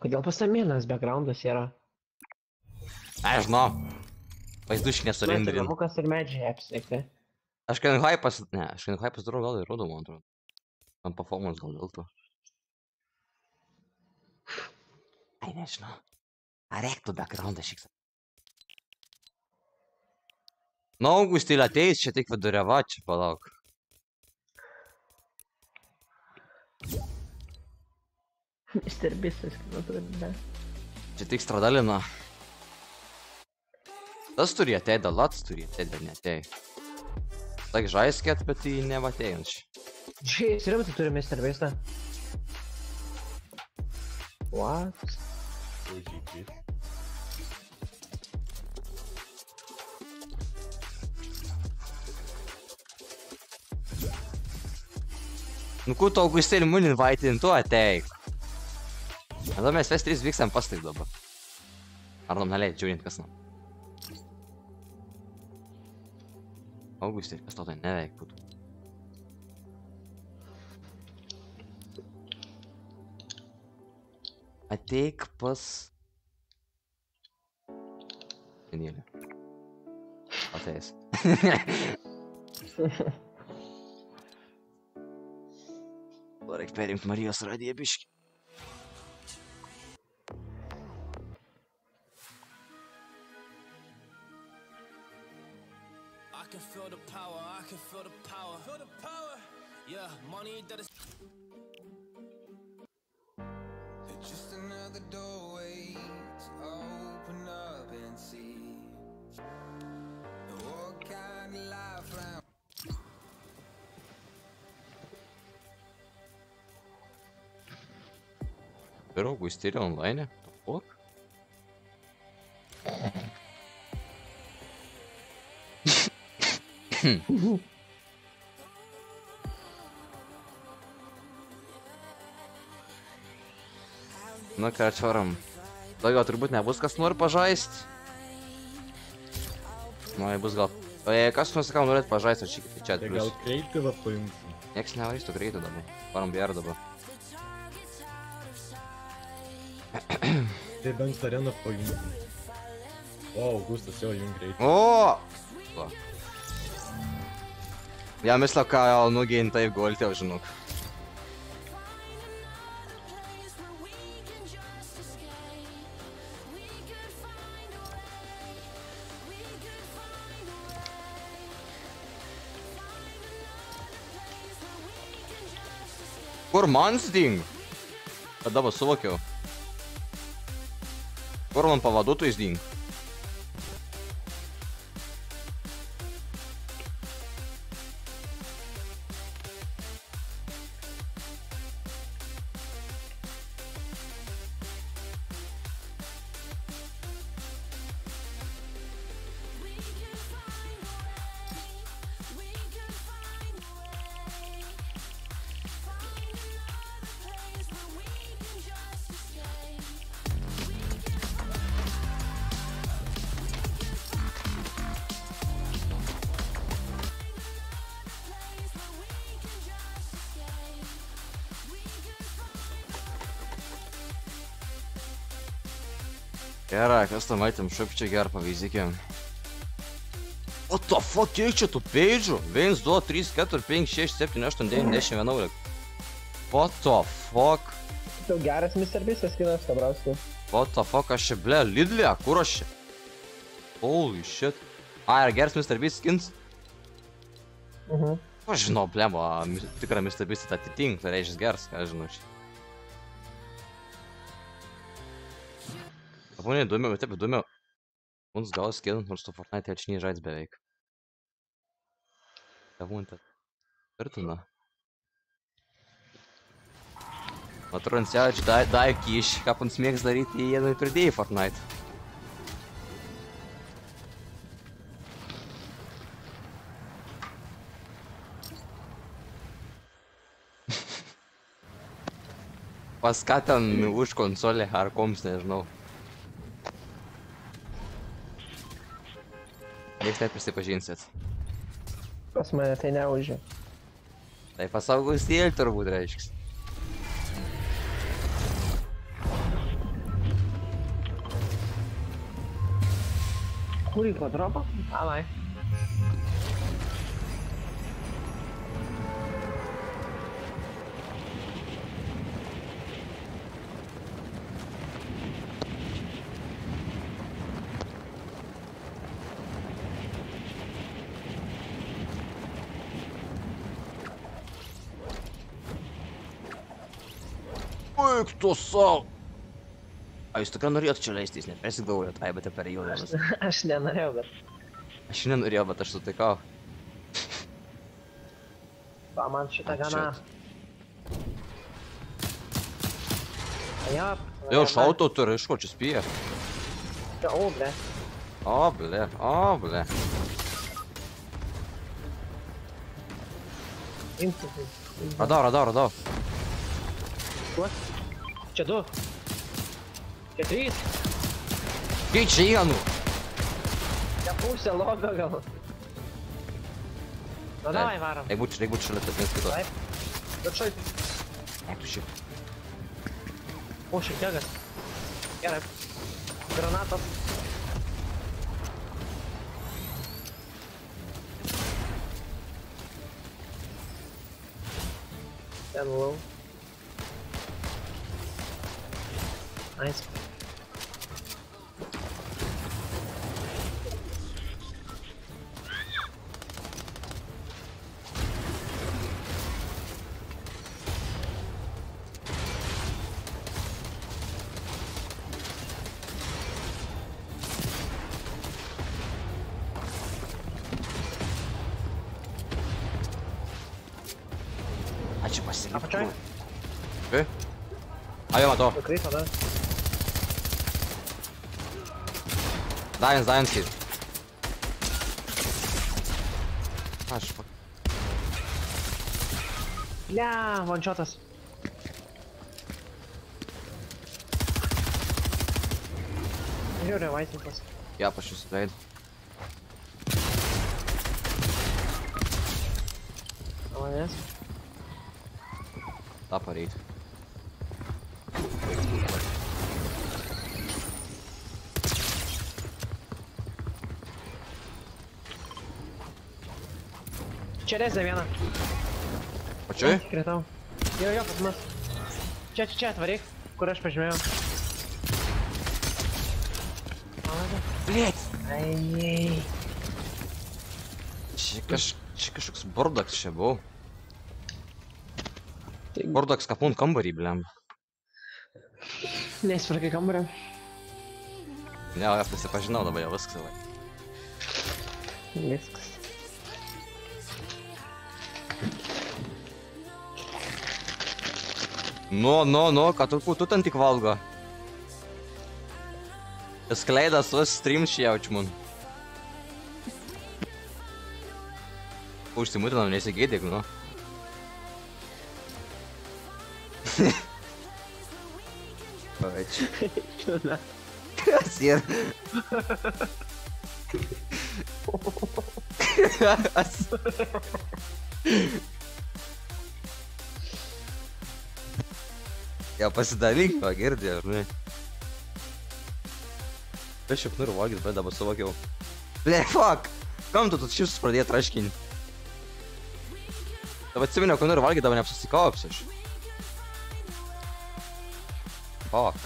[SPEAKER 8] Kodėl pasamėnas backgroundas yra?
[SPEAKER 7] Aš žinau. Vaizduškė nesurendrin.
[SPEAKER 8] Namukas ir medžiai apsiekti.
[SPEAKER 7] Aš kai hypas, ne, aš kai hypas darau gal ir rodo, man atrodo. Man performance gal dėl to. Ai, nežinau. Ar reiktų backgroundą šiek tiek? Na, Augustil ateis, čia tik viduriava, čia palauk.
[SPEAKER 8] mister Beastas, kaip atrodo.
[SPEAKER 7] Čia tik stradalina. Tas turi ateit, Lats turi ateit, bet neatei. Tak žaiskėt, bet jį nevatėjant.
[SPEAKER 8] Žiūrėjus, rimtai turi mister Beastą. What?
[SPEAKER 7] Nu, kur tu Augustil mun invaitin, tu ateik. Tada mes ves trys vykstam pastaik dabar. Ar normaliai, žiūrint kas nu. Augustil, kas tau tai neveik būtų. Ateik pas... Danielį. Ateis. Reik perimt Marijos radiją biškį.
[SPEAKER 4] I can feel the power, I can feel the power. Feel the power. Yeah, money that is it's just another doorway to open up and see what kind of life I'm.
[SPEAKER 7] Per Augustilį online? Fuck? Na ką, atvarom. Daugiau turbūt nebus kas nori pažaist. Na, bus gal... O jei kas nors ką norėt pažaist, o čia čia
[SPEAKER 9] Tai
[SPEAKER 7] plius.
[SPEAKER 9] gal kreipti paimsim.
[SPEAKER 7] Nieks nevaistų greitų dabar. Varom B R dabar.
[SPEAKER 9] Tai bent areną paimsim. O, Augustas jau jum greitai.
[SPEAKER 7] O! Va. Ja myślę, ka nugiin taip golti, jau žinok. Kur mans ding? Tada va suvokiau. Kur man pavaduotojais ding? Gerai, kas tam matėm, šaip čia gerą pavyzdykį. What the fuck, kiek čia tų peidžių? vienas, du, trys, keturi, penki, šeši, septyni, aštuoni, devyni, dešimt, vienuolika. What the fuck?
[SPEAKER 8] Tau geras mister Beastas skinas, Kabrausku.
[SPEAKER 7] What the fuck, aš čia, ble, Lidlė, kur aš čia? Holy shit. A, yra geras mister Beast skins?
[SPEAKER 8] Mhm.
[SPEAKER 7] Aš žinau, ble, tikrą mister Beast atitink, tai reiškia geras, ką žinau čia. Pone, įdomiau, bet taip įdomiau. Mums gal skin, nors tu Fortnite atšiniai žaids beveik. Tavunta. Tvirtina. Matronsiač, dai kiš, ką pans mėgs daryti, jie nu pridėjai Fortnite. Pas ką ten už konsolę ar koms, nežinau. Nieks net prisipažinsit.
[SPEAKER 8] Pas mane tai neužė.
[SPEAKER 7] Tai pas Augustilį turbūt reiškia.
[SPEAKER 8] Kur į kvadrapą? Alai.
[SPEAKER 7] Oi, кто sal? A jūs tokia norėjot čia leistis, nepersigalvojot, ai, bet per jaunas.
[SPEAKER 8] Aš nenorėjau, bet...
[SPEAKER 7] Aš nenorėjau, bet aš sutikau.
[SPEAKER 8] Pa, man šitą gana... Jo,
[SPEAKER 7] Jo, šauto turi, iš ko čia spėja?
[SPEAKER 8] O, ble.
[SPEAKER 7] O, ble, o, ble.
[SPEAKER 8] Imtų, tai.
[SPEAKER 7] Radau, radau, radau.
[SPEAKER 8] Kuo? Čia du. Čia trys.
[SPEAKER 7] Keičia ienų.
[SPEAKER 8] Čia pusė logo gal. Nu, davai, varom.
[SPEAKER 7] Eik būt, eik būt šalia tas viens kito.
[SPEAKER 8] Taip. Bet šai.
[SPEAKER 7] Eik tu šiaip.
[SPEAKER 8] O, šiek tiek. Gerai. Granatas. Ten low. Nice.
[SPEAKER 7] Ačiū pasilikti.
[SPEAKER 8] Apačioj?
[SPEAKER 7] Kaip? A, jo, matau.
[SPEAKER 8] Nukrito, da.
[SPEAKER 7] Dajens, dajens kaip. Aš, fuck.
[SPEAKER 8] Lia, one-shotas. Žiūrė, vaisintas.
[SPEAKER 7] Ja, pašius veid.
[SPEAKER 8] Malonės.
[SPEAKER 7] tą pareit.
[SPEAKER 8] Čia rezė vieną.
[SPEAKER 7] Pačioj?
[SPEAKER 8] Kritau. Jo, jo, pas mus. Čia, čia, čia atvaryk, kur aš pažymėjau.
[SPEAKER 7] Blėt!
[SPEAKER 8] Ai.
[SPEAKER 7] Čia, kaž, čia kažkoks bordaks čia buvau. Bordaks kapun kambarį, blem.
[SPEAKER 8] Neįsipirkai kambario.
[SPEAKER 7] Ne, aš prisipažinau dabar jau viskas. Vai.
[SPEAKER 8] Viskas.
[SPEAKER 7] Nu, nu, nu, ką tu, tu ten tik valgo? Skleidas vas stream šiaučmun. Užsimutinam, nesigėdėk, nu. Ačiū.
[SPEAKER 8] Čiūna.
[SPEAKER 7] Kas ir? Kas? Ja pasidalyk, ką girdė, žinai. Aš šiaip noriu valgyt, bet dabar suvokiau. Ble, fuck! Kam tu tu šis pradėt raškinį? Dabar atsiminiau, kad noriu valgyt, dabar neapsusikaups aš. Fuck.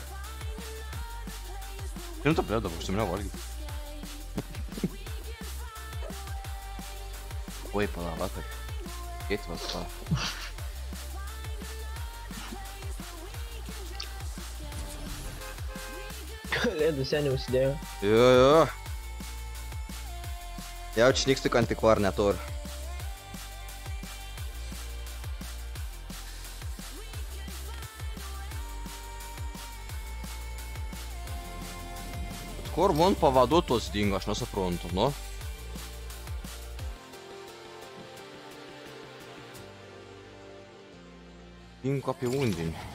[SPEAKER 7] Žinau, ble, dabar užsiminiau valgyt. Oi, pala, vakar. Keit vas, pala.
[SPEAKER 8] Kalėdų seniai užsidėjo.
[SPEAKER 7] Jo, jo. Jau čia niks tik antikvarnė tur. Bet kur man pavaduotos dingo, aš nesuprantu, nu? Dingo apie undinį.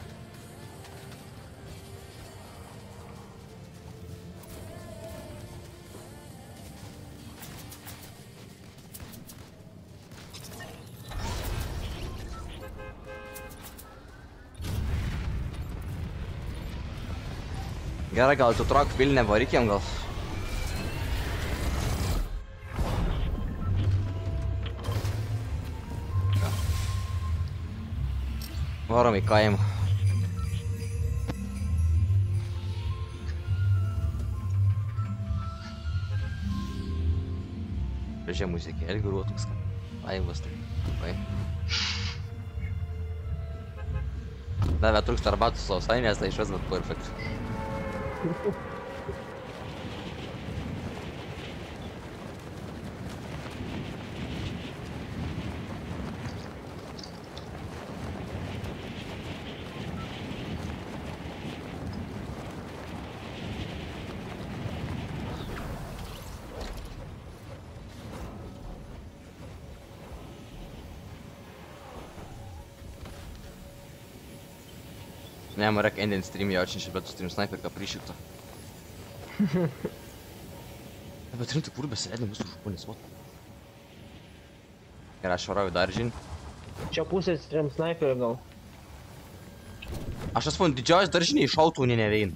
[SPEAKER 7] Gerai, gal tu trak pilnę varykiam gal? Varom į kaimą. Gražia muzikė, elgiu toks, laivas, tai labai. Davė trūksta arbatų sausainės, tai išvis vat perfekt. Не, моряк Эндин стрим, я очень ребята стрим снайперка прищик-то. Bet rimtai, kur besėdė mūsų žmonės, vat. Ir aš varau į daržinį.
[SPEAKER 8] Čia pusės trim snaiperių gal.
[SPEAKER 7] Aš esu didžiausias daržinį iš šautuvų nevein.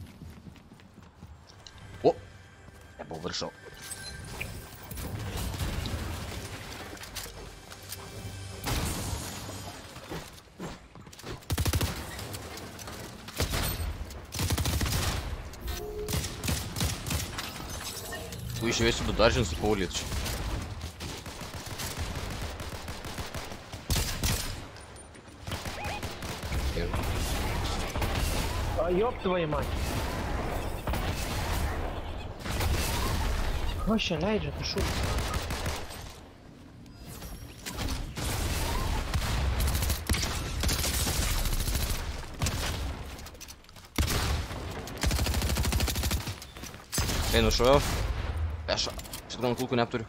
[SPEAKER 7] O! Nebuvau viršau. Tu išvėsiu du daržinį su paulyčiu.
[SPEAKER 8] А ёб твою мать. Вообще лайджа, ты шо?
[SPEAKER 7] Einu šuojau. Peša. Šitą man kulkų neapturiu.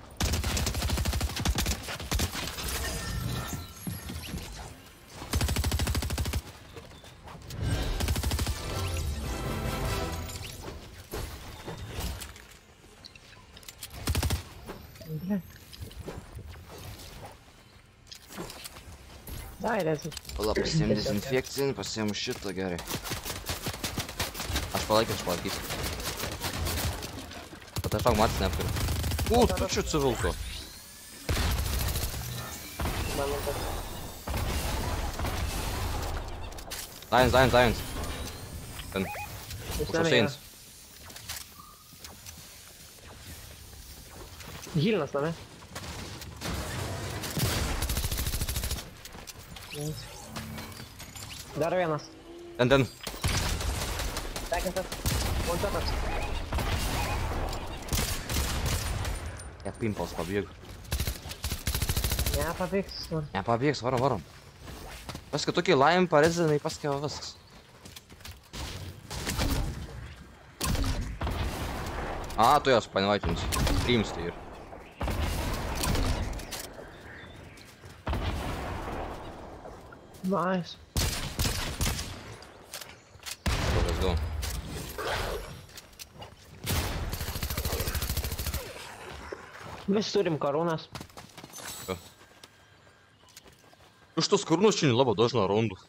[SPEAKER 8] Dai, lezi.
[SPEAKER 7] Pala, pasiėm dezinfekcinį, pasiėm šitą gerai. Aš palaikiu, aš palaikysiu. Bet aš tau matys neapturiu. U, tu čia civilko. Zajins, zajins, zajins. Ten. Užušeins.
[SPEAKER 8] Gilinas, ne? Dar vienas.
[SPEAKER 7] Ten, ten.
[SPEAKER 8] Tekintas. Montetas.
[SPEAKER 7] Ja, pimpals pabėg.
[SPEAKER 8] Nepabėgs.
[SPEAKER 7] Nepabėgs, varom, varom. Paskui tokį laim parezinai paskėjo viskas. A, tu jos panivaitinus. Priims tai ir.
[SPEAKER 8] Nice.
[SPEAKER 7] Let's go.
[SPEAKER 8] Mes turim karūnas.
[SPEAKER 7] Iš tos karūnos čia labai dažna randu.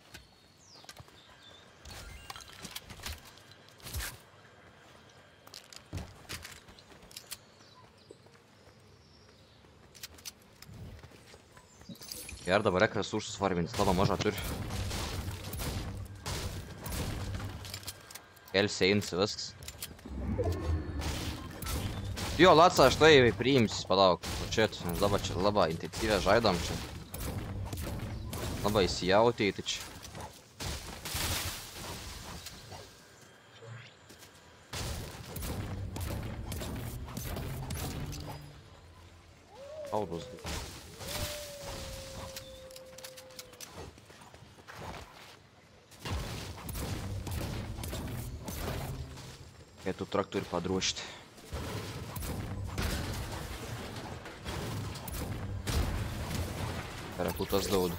[SPEAKER 7] Ir dabar reikia resursus farmintis, labai mažą turi. Kelseins, viskas. Jo, Latsa, aš tai priimsis, palauk. Čia, nes dabar čia labai intensyviai žaidam čia. Labai įsijautėjai, tai čia. Audus. Эту трактор подрощит. Каракута сдауду.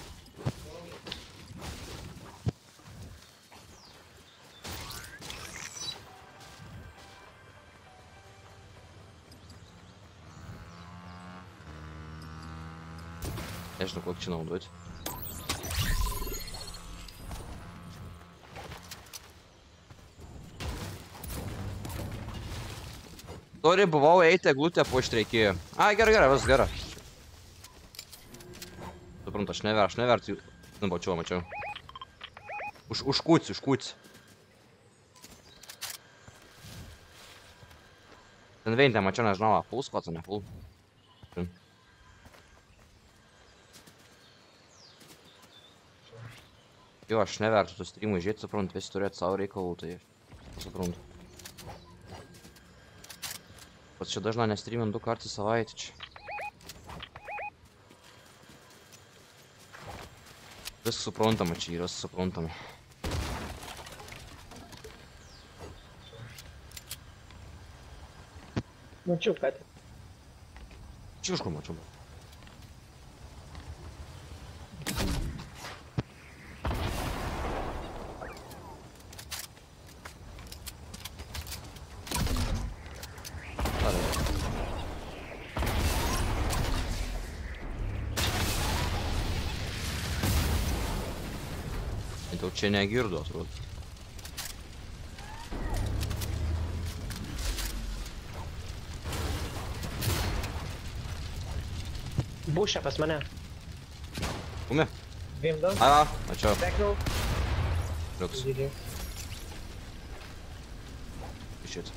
[SPEAKER 7] Конечно, как че наудать. Sorry, buvau eiti eglutę po ištreikėjo. A, gerai, gerai, viskas gerai. Suprantu, aš never, aš never, nu, mačiau, mačiau. Už, užkūts, užkūts. Ten vienintė mačiau, nežinau, full squats, o ne full. Jo, aš nevertu tų streamų žiūrėti, suprantu, visi turėtų savo reikalų, tai suprantu. Pats čia dažnai nestreamint du kartus į savaitę čia. Viskas suprantama čia yra, suprantama.
[SPEAKER 8] Mačiau, ką tai.
[SPEAKER 7] Čia iš kur mačiau. Jau čia negirdu, atrodo.
[SPEAKER 8] Bušė pas mane.
[SPEAKER 7] Kume?
[SPEAKER 8] Dviem daug.
[SPEAKER 7] A, mačiau.
[SPEAKER 8] Beknau.
[SPEAKER 7] Liuks.
[SPEAKER 8] Didį.
[SPEAKER 7] Išėt.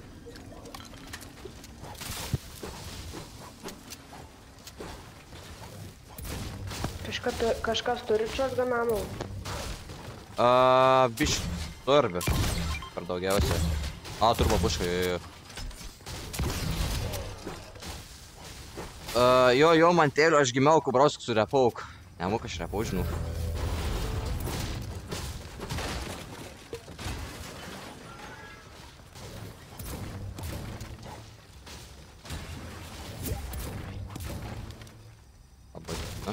[SPEAKER 10] Kažkas turi shotgunamų?
[SPEAKER 7] Aaa, biš, turi, bet per daugiausiai. A, turbo puška, jo, jo. Uh, jo, jo, mantėliu, aš gimiau Kubrausk su repauk. Nemoku aš repau, žinau. Labai, na?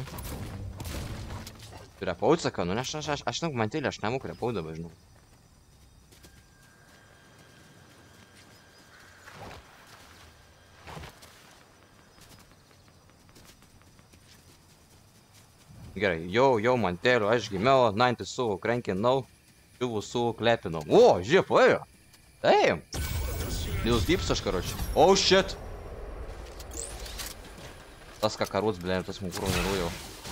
[SPEAKER 7] Tu repau, sakau, nu, aš, aš, aš, aš, žinau, mantėliu, aš nemoku repau dabar, žinau. Gerai, jau, jau mantėliu, aš gimiau, naintį su krenkinau, piuvų su klepinau. O, žiūrėk, ėjo. Damn. Nils Deeps aš, karoči. Oh, shit. Tas kakaruts, blė, tas mukuro nerujau.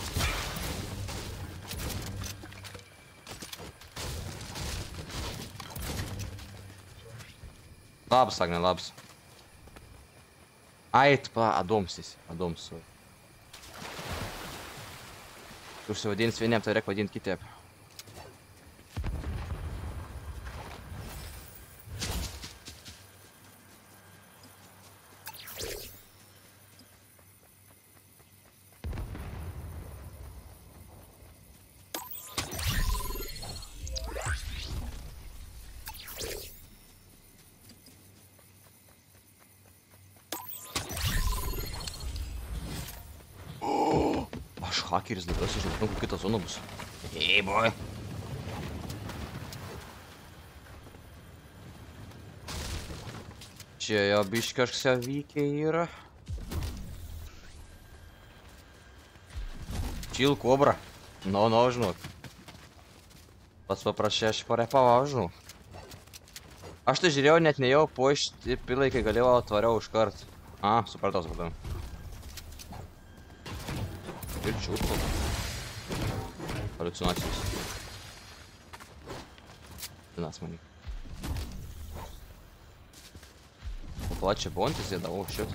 [SPEAKER 7] Labs, Agne, labs. Ait, pa, adomsis, adomsu. Užsivadins vieniem, tai reik vadint kitiem. Hakeris dabar, aš žinau, kur kita zona bus. Hey, boy. Čia jau biški kažkas jau vykę yra. Chill Cobra. No, no, žinok. Pats paprašė, aš parepavau, žinau. Aš tai žiūrėjau, net nejau po iš pilai, kai galėjau atvariau iš kart. A, supratau, supratau. Ir čiūrko. Haliucinacijos. Dinas manik. O plačia bontis jėda, o shit.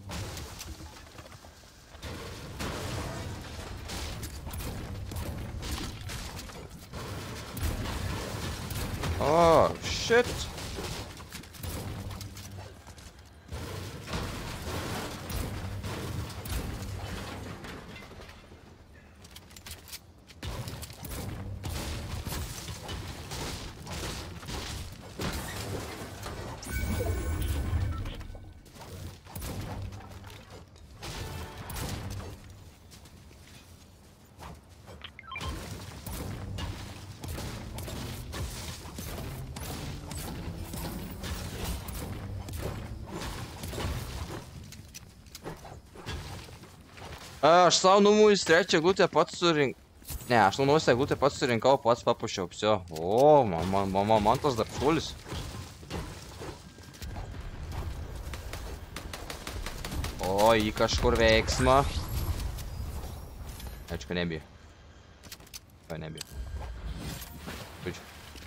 [SPEAKER 7] Oh, shit. Aš savo numus trečią glutę pats surink... Ne, aš numus glutę pats surinkau, pats papušiau, psio. O, man, man, man, man tas dar šulis. O, į kažkur veiksmą. Ačiū, nebija. Ką nebija. Čiūčiu.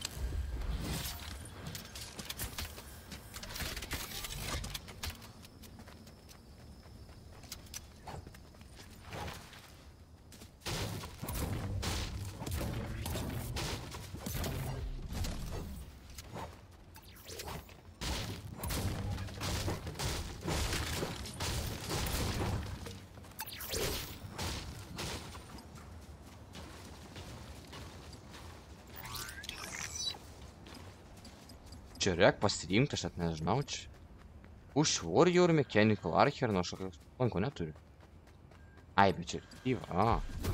[SPEAKER 7] Čia reik pasirinkti, aš net nežinau čia. Už Warrior, Mechanical Archer, nu aš lanko neturiu. Ai, bet čia ir a.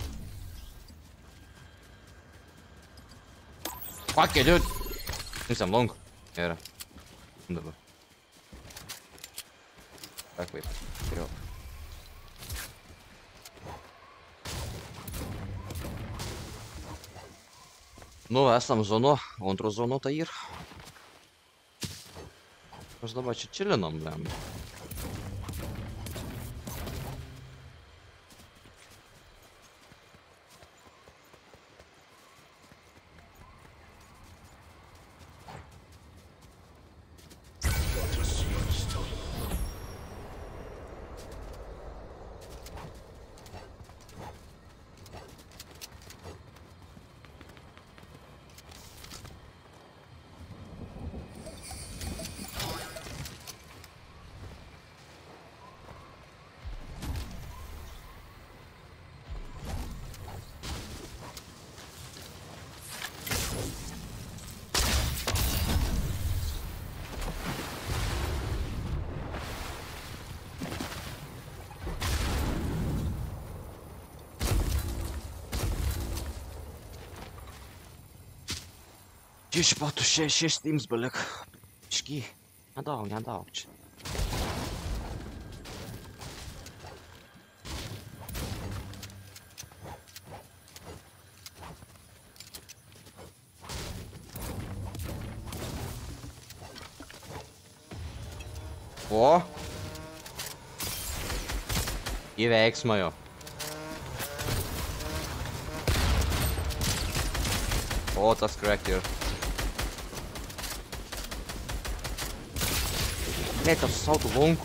[SPEAKER 7] Fuck it, dude! Nisam long. Yra. Dabar. Tak, wait. Geriau. Nu, esam zono, o antro zono tai ir. Aš dabar čia čilinom, blem. Čia pat už šešis teams belik. Šky. Nedaug, nedaug čia. O. Į veiksmą jo. O, tas cracked ir. Блять, там салто лонг.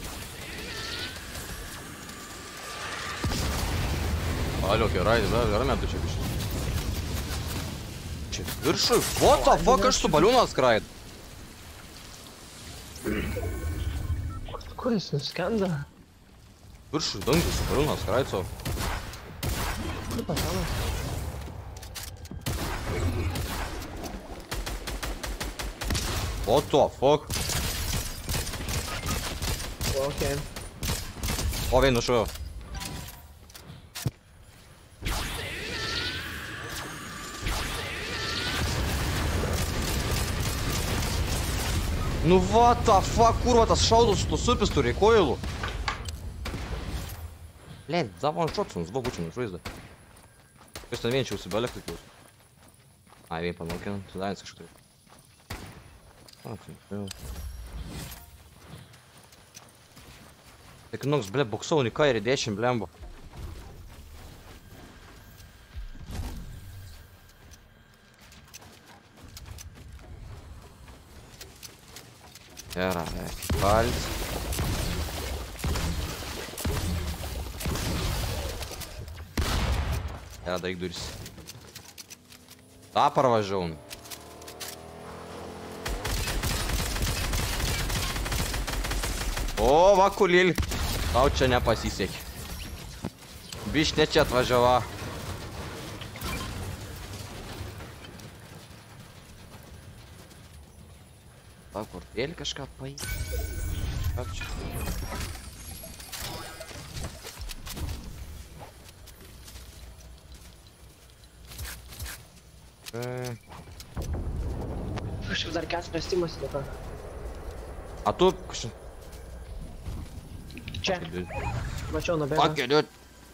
[SPEAKER 7] Алло, Керай, да, верно, ты че пишешь? Че, верши? What the fuck, аж что баллон отскрает?
[SPEAKER 8] Kur jis nuskenda?
[SPEAKER 7] Viršų dangus, su balūną skraico.
[SPEAKER 8] Kur pasalas?
[SPEAKER 7] What the fuck?
[SPEAKER 8] Okay.
[SPEAKER 7] O, vien nušuojo. Nu what the fuck, kurva tas šaudos su to surpistu rekoilu. Блядь, за вон шот он сбоку очень жизда. Просто меньше у себя легко. А, вин помолкин, туда что-то. Так нокс, бля, боксовый кайри дечим, блямбо. Era, palic. Era, daryk duris. Ta parvažiau. O, va kulėlį. Tau čia nepasisekė. Bišne čia atvažiava. Ta kortėlį kažką paėmė. Ką čia?
[SPEAKER 8] Kažkaip dar keturias timas liko.
[SPEAKER 7] A tu kažkaip...
[SPEAKER 8] Čia. Mačiau nubėgo.
[SPEAKER 7] Fuck you, dude.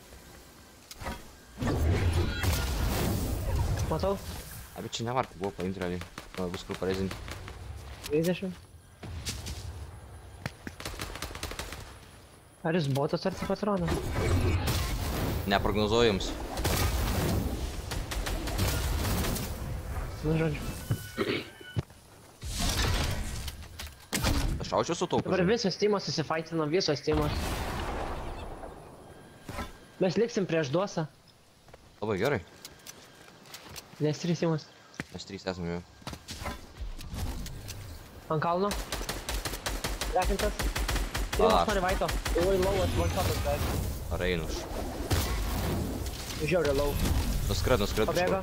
[SPEAKER 8] Matau?
[SPEAKER 7] A, bet čia nevarka buvo paimti realiai. Gal bus kur parezinti.
[SPEAKER 8] trisdešimt. Ar jis botas ar tai patronas?
[SPEAKER 7] Neprognozuoju jums.
[SPEAKER 8] Nu, žodžiu.
[SPEAKER 7] Aš šaučiu su taupu.
[SPEAKER 8] Dabar visos teamos susifaitina, visos teamos. Mes liksim prieš duosą.
[SPEAKER 7] Labai gerai.
[SPEAKER 8] Nes trys teamos.
[SPEAKER 7] Mes trys esame jau.
[SPEAKER 8] Ant kalno. Rekintas.
[SPEAKER 7] Aš.
[SPEAKER 8] Teamos nori vaito. Oi, lauas, one shotas beveik.
[SPEAKER 7] Ar einu aš.
[SPEAKER 8] Žiauriai lau.
[SPEAKER 7] Nuskred, nuskred.
[SPEAKER 8] Pabėga.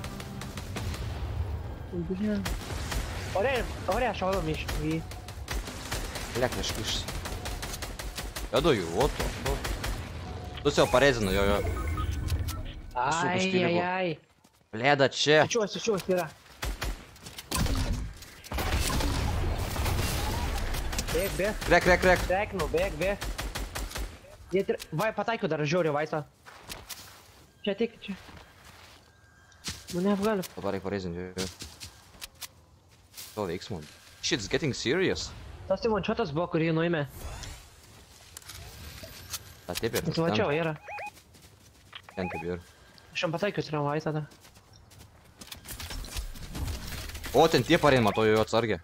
[SPEAKER 8] Bля. Ore, ore, šaudom iš jį.
[SPEAKER 7] Lek, neškiš. Vedu jų, o to. Tu jau parezinu, jo, jo.
[SPEAKER 8] Ai, ai, ai.
[SPEAKER 7] Blėda čia.
[SPEAKER 8] Sičiuos, sičiuos yra. Bėg, bėg.
[SPEAKER 7] Krek, krek, krek.
[SPEAKER 8] Bėg, nu, bėg, bėg. Jie tri... Vai, pataikiu dar žiauriai vaitą. Čia tik, čia. Nu, neapgaliu.
[SPEAKER 7] Dabar reikia parezinti, jo, jo. To veiksmų. Shit's getting serious.
[SPEAKER 8] Tas tai mančiotas buvo, kurį nuėmė.
[SPEAKER 7] Ta taip ir.
[SPEAKER 8] Jis mačiau, yra.
[SPEAKER 7] Ten taip ir.
[SPEAKER 8] Aš jam pataikiu tramvai tada.
[SPEAKER 7] O, ten tie parein, matau jo atsargę.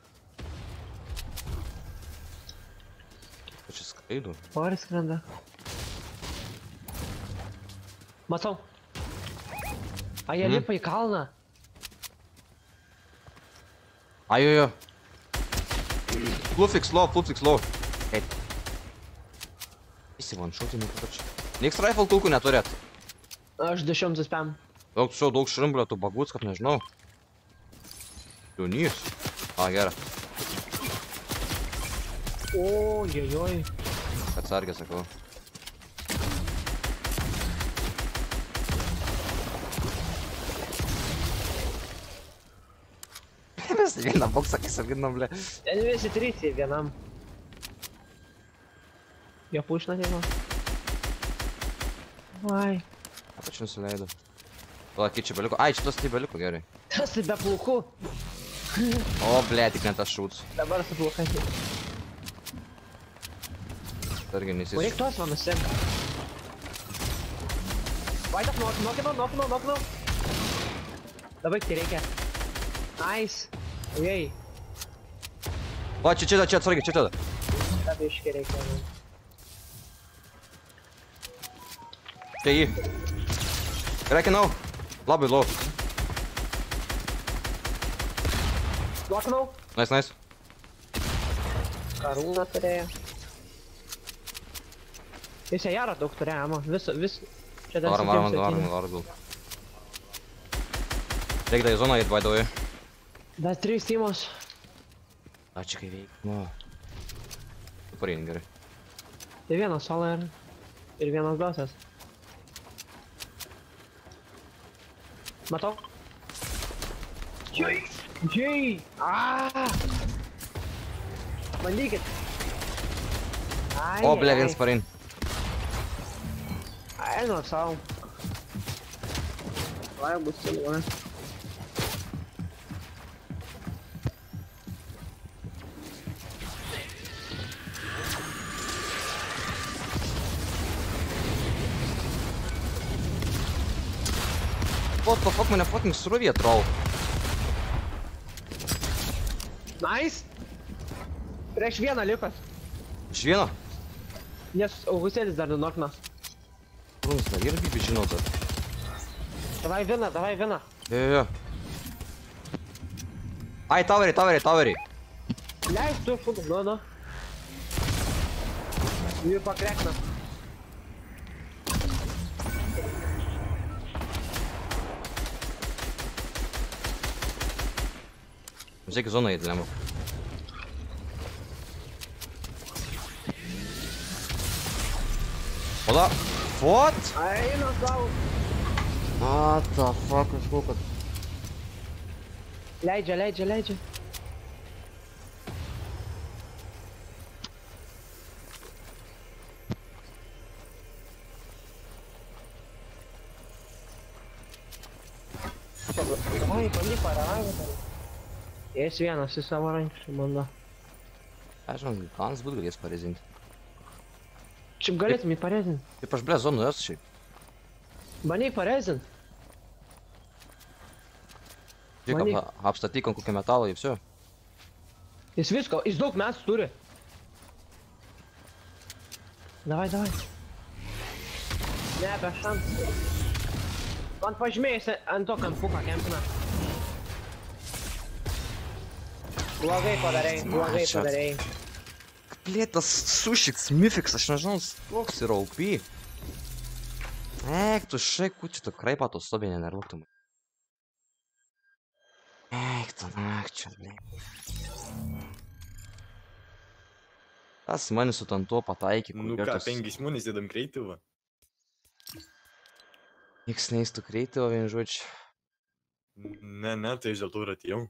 [SPEAKER 7] Aš čia skraidu.
[SPEAKER 8] Ori skrenda. Matau. A, jie
[SPEAKER 7] Mhm.
[SPEAKER 8] lipa į kalną.
[SPEAKER 7] Ai, jo, jo. Flufix low, flufix low. Eit. Visi man šautinių pačiu. Niks rifle kulkų neturėt.
[SPEAKER 8] Aš du šimtus spam.
[SPEAKER 7] Daug šau, daug šrimblio, tų baguts, kad nežinau. Jaunys. A, gerai.
[SPEAKER 8] O, jojoj.
[SPEAKER 7] Atsargė, sakau. Mes vieną boksą, kai savinom, ble.
[SPEAKER 8] Ten visi trys į vienam. Jo pušna teimo. Vai.
[SPEAKER 7] Apačiu nusileido. Palakyk, čia beliko. Ai, šitas tai beliko, gerai.
[SPEAKER 8] Tas tai be plaukų.
[SPEAKER 7] O, ble, tik ne tas šūts.
[SPEAKER 8] Dabar su plaukai.
[SPEAKER 7] Targi nesis.
[SPEAKER 8] O reik tuos man nusim. Vaitas, nokinau, nokinau, nokinau. Dabar tai reikia. Nice. Ojei.
[SPEAKER 7] O, čia, čia, čia, atsargiai, čia, čia.
[SPEAKER 8] Tada iški reikia.
[SPEAKER 7] Čia jį. Rekinau. Labai low.
[SPEAKER 8] Nokinau.
[SPEAKER 7] Nice, nice.
[SPEAKER 8] Karūną turėjo. Jis jarą daug turėjo, amo. Viso, vis... Čia dar
[SPEAKER 7] Varom, varom, varom, varom. Reikia da į zoną eit, by the way.
[SPEAKER 8] Dar trys teamos.
[SPEAKER 7] A, čia kai veik. Nu. Pareini gerai.
[SPEAKER 8] Tai vienas solo ir... Ir vienas dosas. Matau. Jai! Jai! Aaaa! Bandykit. Ai,
[SPEAKER 7] O, ble,
[SPEAKER 8] ai,
[SPEAKER 7] vienas parein.
[SPEAKER 8] Ai, nu savo. Vai, bus silūne.
[SPEAKER 7] What the fuck, mane fucking srovė troll.
[SPEAKER 8] Nice! Prieš vieną lipas.
[SPEAKER 7] Iš vieno?
[SPEAKER 8] Nes Augusėlis dar nunokna.
[SPEAKER 7] Prūns, dar ir bibi žinau dar.
[SPEAKER 8] Davai vieną, davai vieną.
[SPEAKER 7] Jo, jo. Ai, taveriai, taveriai, taveriai.
[SPEAKER 8] Leis tu šūdų, nu, nu. Jų pakrekna.
[SPEAKER 7] Mums reikia zoną eit, lemų. Oda. What?
[SPEAKER 8] Eina savo.
[SPEAKER 7] What the fuck, aš buvau, kad...
[SPEAKER 8] Leidžia, leidžia, leidžia. Oi, bandyk paragą. Jis vienas į savo rankiškai bando.
[SPEAKER 7] Aš žinau, planas būt galės parezinti.
[SPEAKER 8] Šiaip galėtum jį parezinti.
[SPEAKER 7] Taip aš ble zonų esu šiaip.
[SPEAKER 8] Bandyk parezinti.
[SPEAKER 7] Žiūrėk,
[SPEAKER 8] Valyk.
[SPEAKER 7] ap- apstatyk ant kokio metalo ir viso.
[SPEAKER 8] Jis visko, jis daug mes turi. Davai, davai. Ne, be šansų. Man pažymėjus ant to kampuką kempina. Blogai padarei, blogai
[SPEAKER 7] čia-
[SPEAKER 8] padarei.
[SPEAKER 7] Plėtas sušiks, mifiks, aš nežinau, koks yra O P. Eik, tu šai, kučiu, tu kraipą to sobė nenervuotum. Eik, tu nakčia, blė. Tas manis su ten tuo pataikė,
[SPEAKER 9] Nu
[SPEAKER 7] kur
[SPEAKER 9] ką,
[SPEAKER 7] kertas-
[SPEAKER 9] penki žmonės dėdam kreatyvą.
[SPEAKER 7] Niks neįstų kreitį, o vien žodžiu.
[SPEAKER 9] Ne, ne, tai aš dėl to ir atėjau.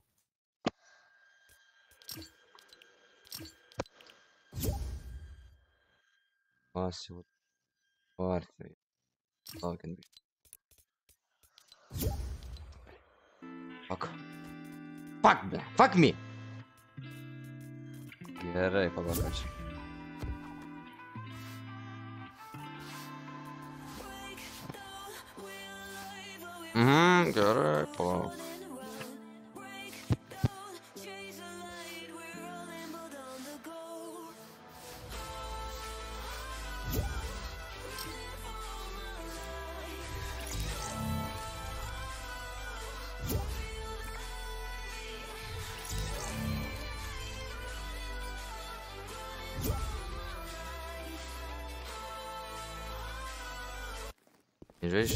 [SPEAKER 7] Pasiūt. Partijai. Laukiant biškį. Fuck. Fuck, ble. Fuck me. Gerai, palauk čia. Mhm, gerai, palauk. Žodžiu.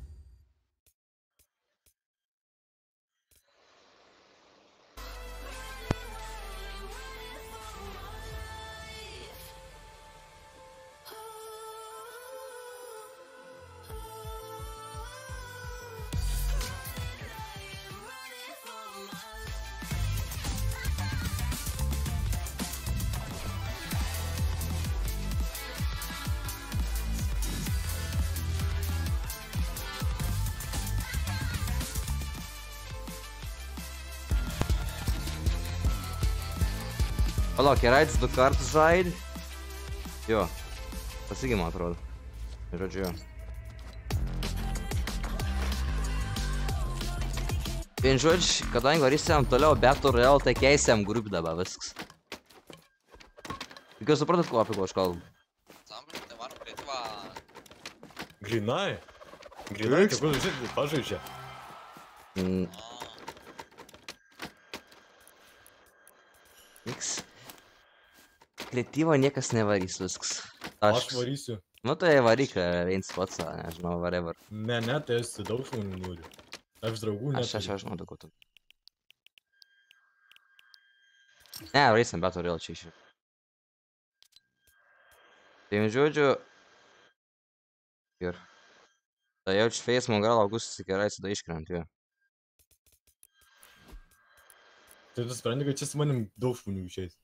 [SPEAKER 7] Palauk, Keraitis du kartus žaidė. Jo. Tas irgi man atrodo. Žodžiu, jo. Vien žodžiu, kadangi varysiam toliau Battle Royale, tai keisiam grupį dabar viskas. Tikiu supratat, ko apie ko aš kalbu.
[SPEAKER 9] Grinai. Grinai, tai kur žinai, pažaidžia.
[SPEAKER 7] Mm. Niks. Kreatyvo niekas nevarys viskas.
[SPEAKER 9] Aš varysiu.
[SPEAKER 7] Nu tai varyk viens pats, nežinau, whatever.
[SPEAKER 9] Ne, ne, tai esi daug žmonių noriu. Aš draugų
[SPEAKER 7] Aš, aš,
[SPEAKER 9] neturiu.
[SPEAKER 7] aš žinau, daug tu. Ne, varysim Battle Royale čia išėjau. Tai žodžiu... Ir... Tai jaučiu face, man gal Augustas iki Keraitis tada iškrent, jo.
[SPEAKER 9] Tai tu supranti, kad čia su manim daug žmonių išeis.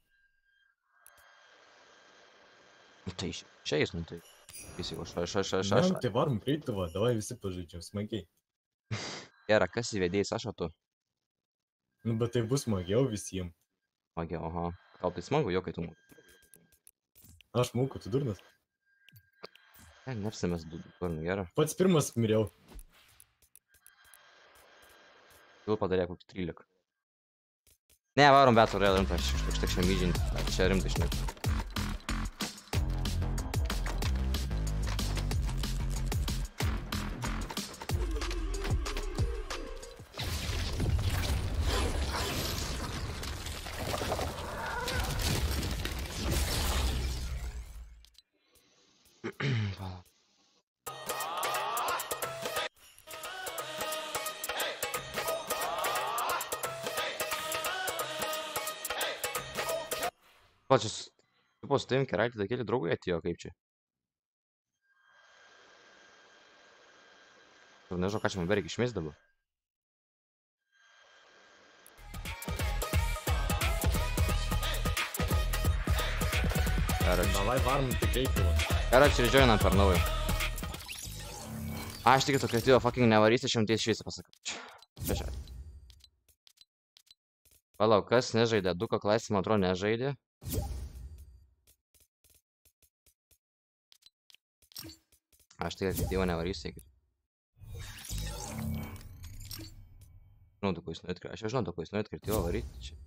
[SPEAKER 7] Nu tai iš- išeis, nu tai. Visi, aš, aš, aš, aš,
[SPEAKER 9] Ne,
[SPEAKER 7] aš.
[SPEAKER 9] tai varom kreatyvą, davai visi pažaidžiam, smagiai.
[SPEAKER 7] Gerai, kas įvedėjais, aš o tu?
[SPEAKER 9] Nu, bet tai bus smagiau visiems.
[SPEAKER 7] Smagiau, aha. Gal tai smagu, jo, kai tu mokai.
[SPEAKER 9] Aš moku, tu durnas.
[SPEAKER 7] Ne, neapsimės du, nu gerai.
[SPEAKER 9] Pats pirmas miriau.
[SPEAKER 7] Jau padarė kokį trylika. Ne, varom Battle Royale rimtą, aš aš tik šiam įžinti. Čia rimtai šnek. Pačias, tipo, su tavim Keraitį tai keli draugai atėjo, kaip čia? Ir nežinau, ką čia man bereik išmės dabar. Keraitį.
[SPEAKER 9] Davai varom tik kreatyvą.
[SPEAKER 7] Keraitį rejoinam per naują. Aš tik to kreatyvo fucking nevarysi, šimtais šviesiai pasakau. Čia, čia. Palauk, kas nežaidė? Duko klasė, man atrodo, nežaidė. Aš tik kreatyvo nevarysiu, eikit. Žinau, daug jis nuėt, aš jau žinau, daug jis nuėt, kad jo varyti čia.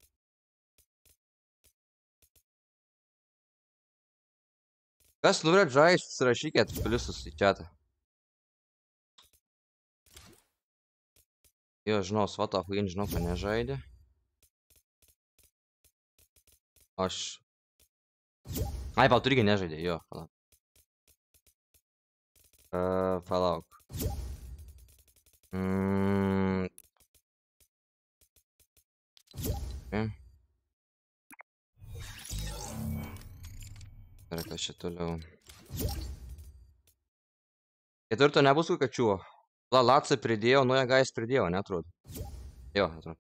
[SPEAKER 7] Kas nuvrėt žais, susirašykit pliusus į chatą. Jo, žinau, Svata Huin, žinau, kad nežaidė. Aš... Ai, pal, tu irgi nežaidė, jo, palauk. Uh, palauk. Mm. Okay. Ir kas čia toliau. Ketvirto nebus kačiuo. La, Latsai pridėjo, nuoja gais pridėjo, neatrodo. Jo, atrodo.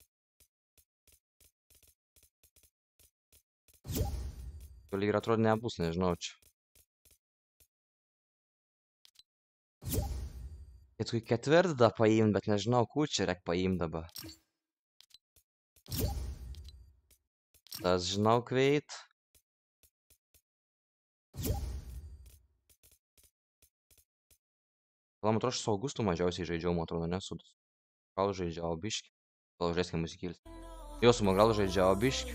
[SPEAKER 7] Toliau ir atrodo nebus, nežinau čia. Ketui ketvirtą paim, bet nežinau, kur čia reik paim dabar. Tas žinau kveit. Gal, man atrodo, aš su Augustu mažiausiai žaidžiau, man atrodo, ne, su... Gal žaidžiau biškį. Gal žaiskim musikėlis. Jo, su gal žaidžiau biškį.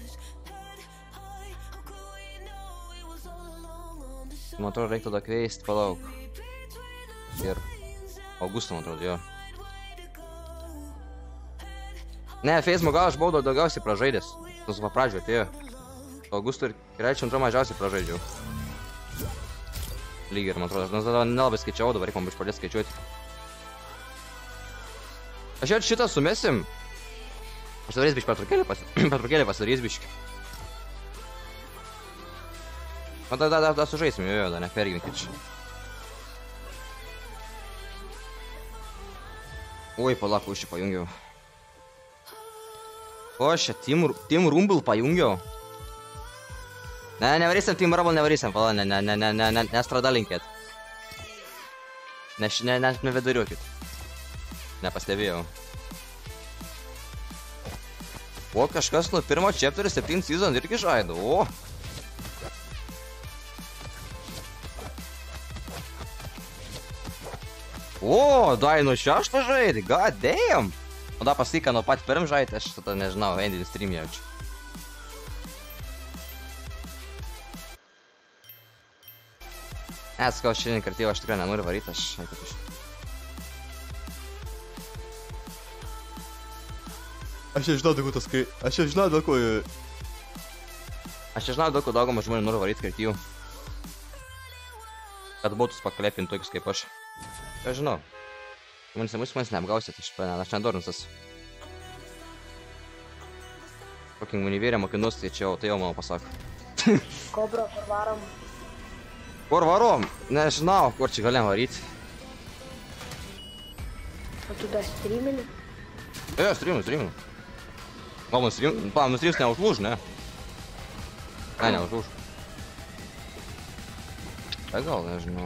[SPEAKER 7] Man atrodo, reikia tada kveist, palauk. Ir... Augustu, man atrodo, jo. Ne, Facebook gal aš buvau daugiausiai pražaidęs. Tu su papradžiu atėjo. Augustu ir Krečiu antrą mažiausiai pražaidžiau. Lygiai ir man atrodo, aš tada nelabai skaičiau, dabar reikia man biškai pradėti skaičiuoti. Aš jau šitą sumesim. Aš darys biškai pertraukėlį pasidarys pasidarys biškai. O da, da, da, da sužaisim, jo, jo, da, neperginkit čia. Oi, palauk, už čia pajungiau. O, čia Team, team Rumble pajungiau. Ne, nevarysim Team Rumble, nevarysim, pala, ne, ne, ne, ne, ne, ne, nestradalinkėt. Ne, ne, ne, nevedariuokit. Nepastebėjau. O, kažkas nuo pirmo chapterio septyni season irgi žaido, o. O, dai nuo šešto žaidai, god damn. O da pasakyk, nuo pat pirm žaidai, aš tada nežinau, endinį stream jaučiu. Ne, sakau, šiandien kartėjau, aš tikrai nenoriu varyti, aš eikot iš.
[SPEAKER 10] Aš čia žinau, dėl ko tas kai... Aš čia žinau, dėl ko...
[SPEAKER 7] Aš čia žinau, dėl ko daugumą žmonių noriu varyti kartėjų. Kad būtus pakalėpinti tokius kaip aš. Aš žinau. Manis manis neapgausit, aš, aš nedornusas. Fucking univėrė mokinus, tai čia jau, tai jau mano pasako.
[SPEAKER 11] Kobra, kur varom?
[SPEAKER 7] Kur varom? Nežinau, kur čia galim varyti.
[SPEAKER 11] O tu dar streamini?
[SPEAKER 7] E, streaminu, streaminu. Gal man stream... Pa, man streams neužlūž, ne? Ne, neužlūž. Tai gal, nežinau.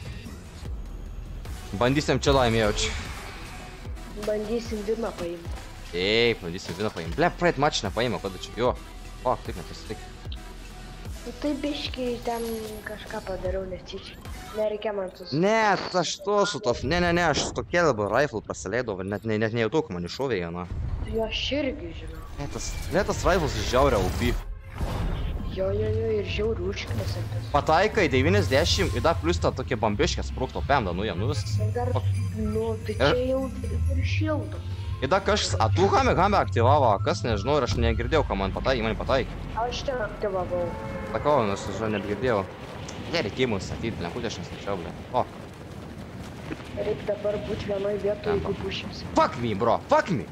[SPEAKER 7] Bandysim čia laimėjaučiu.
[SPEAKER 11] Bandysim viną paimti.
[SPEAKER 7] Taip, bandysim viną paimti. Ble, praeit mačą nepaimė, kada čia. Jo. O, taip nepasitik.
[SPEAKER 11] Nu tai biškai ten kažką padariau, nes tyčia. Nereikia man sus...
[SPEAKER 7] Ne, aš to su to... Ne, ne, ne, aš tokie dabar rifle prasileidau, net, net, net nejautau, kad man iššovė jie, na.
[SPEAKER 11] Jo, aš irgi žinau.
[SPEAKER 7] Ne, tas... Ne, tas rifles žiauria O P.
[SPEAKER 11] Jo, jo, jo, ir žiauri užknesantis.
[SPEAKER 7] Pataikai devyniasdešimt, ir dar plius tą tokie bambiškė sprukto pemda, nu jie, nu viskas.
[SPEAKER 11] Ir dar, nu, tai čia jau ir šildo.
[SPEAKER 7] Ir dar kažkas, a tu hame hame aktyvavo, kas nežinau, ir aš negirdėjau, ką man pataikė, mane pataikė.
[SPEAKER 11] Aš ten aktyvavau.
[SPEAKER 7] Sakau, nes aš net girdėjau. Ne, reikia mums statyti, blenkutė aš nestačiau, ble. O.
[SPEAKER 11] Reik dabar būti vienoj vietoj, jeigu pušimsi.
[SPEAKER 7] Fuck me, bro, fuck me!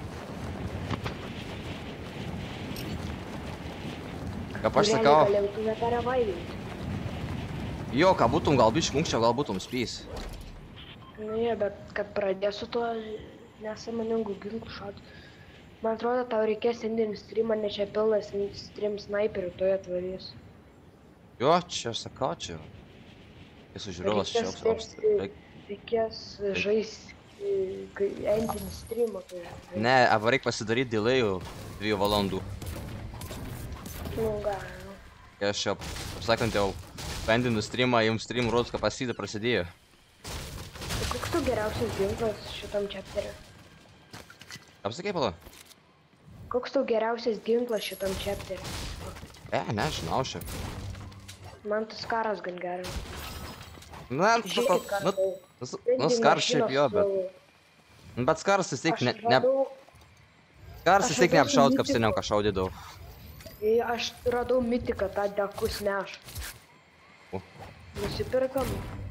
[SPEAKER 7] Kaip aš sakau...
[SPEAKER 11] Galėjau tu neperevaivinti.
[SPEAKER 7] Jo, ką būtum gal biškai anksčiau, gal būtum spys.
[SPEAKER 11] Nu jie, bet kad pradėsiu tuo nesąmoningų ginklų šaut. Man atrodo, tau reikės endinį streamą, nes čia pilnas stream snaiperių toje atvarys.
[SPEAKER 7] Jo, čia aš sakau, čia. Esu žiūrovas čia apsaugs.
[SPEAKER 11] Reikės žaisti endinį streamą.
[SPEAKER 7] Ne, arba reik pasidaryti delėjų dviejų valandų.
[SPEAKER 11] Nu, gal.
[SPEAKER 7] Aš čia, apsakant, jau endinų streamą, jums stream rodos, kad pasidė prasidėjo.
[SPEAKER 11] Tai koks tu geriausias ginklas šitam chapteriu?
[SPEAKER 7] Apsakai, pala?
[SPEAKER 11] Koks tau geriausias ginklas šitam chapterį?
[SPEAKER 7] E, nežinau šiaip.
[SPEAKER 11] Man tas karas gan geras.
[SPEAKER 7] Na,
[SPEAKER 11] Žiūrėk,
[SPEAKER 7] nu, nu, skaras šiaip jo, bet... Bet skaras vis tiek ne... ne... Skaras vis tiek neapšaud, kaip seniau ką šaudydavau.
[SPEAKER 11] Aš radau mitiką, tą dekus neš. Nusipirkam.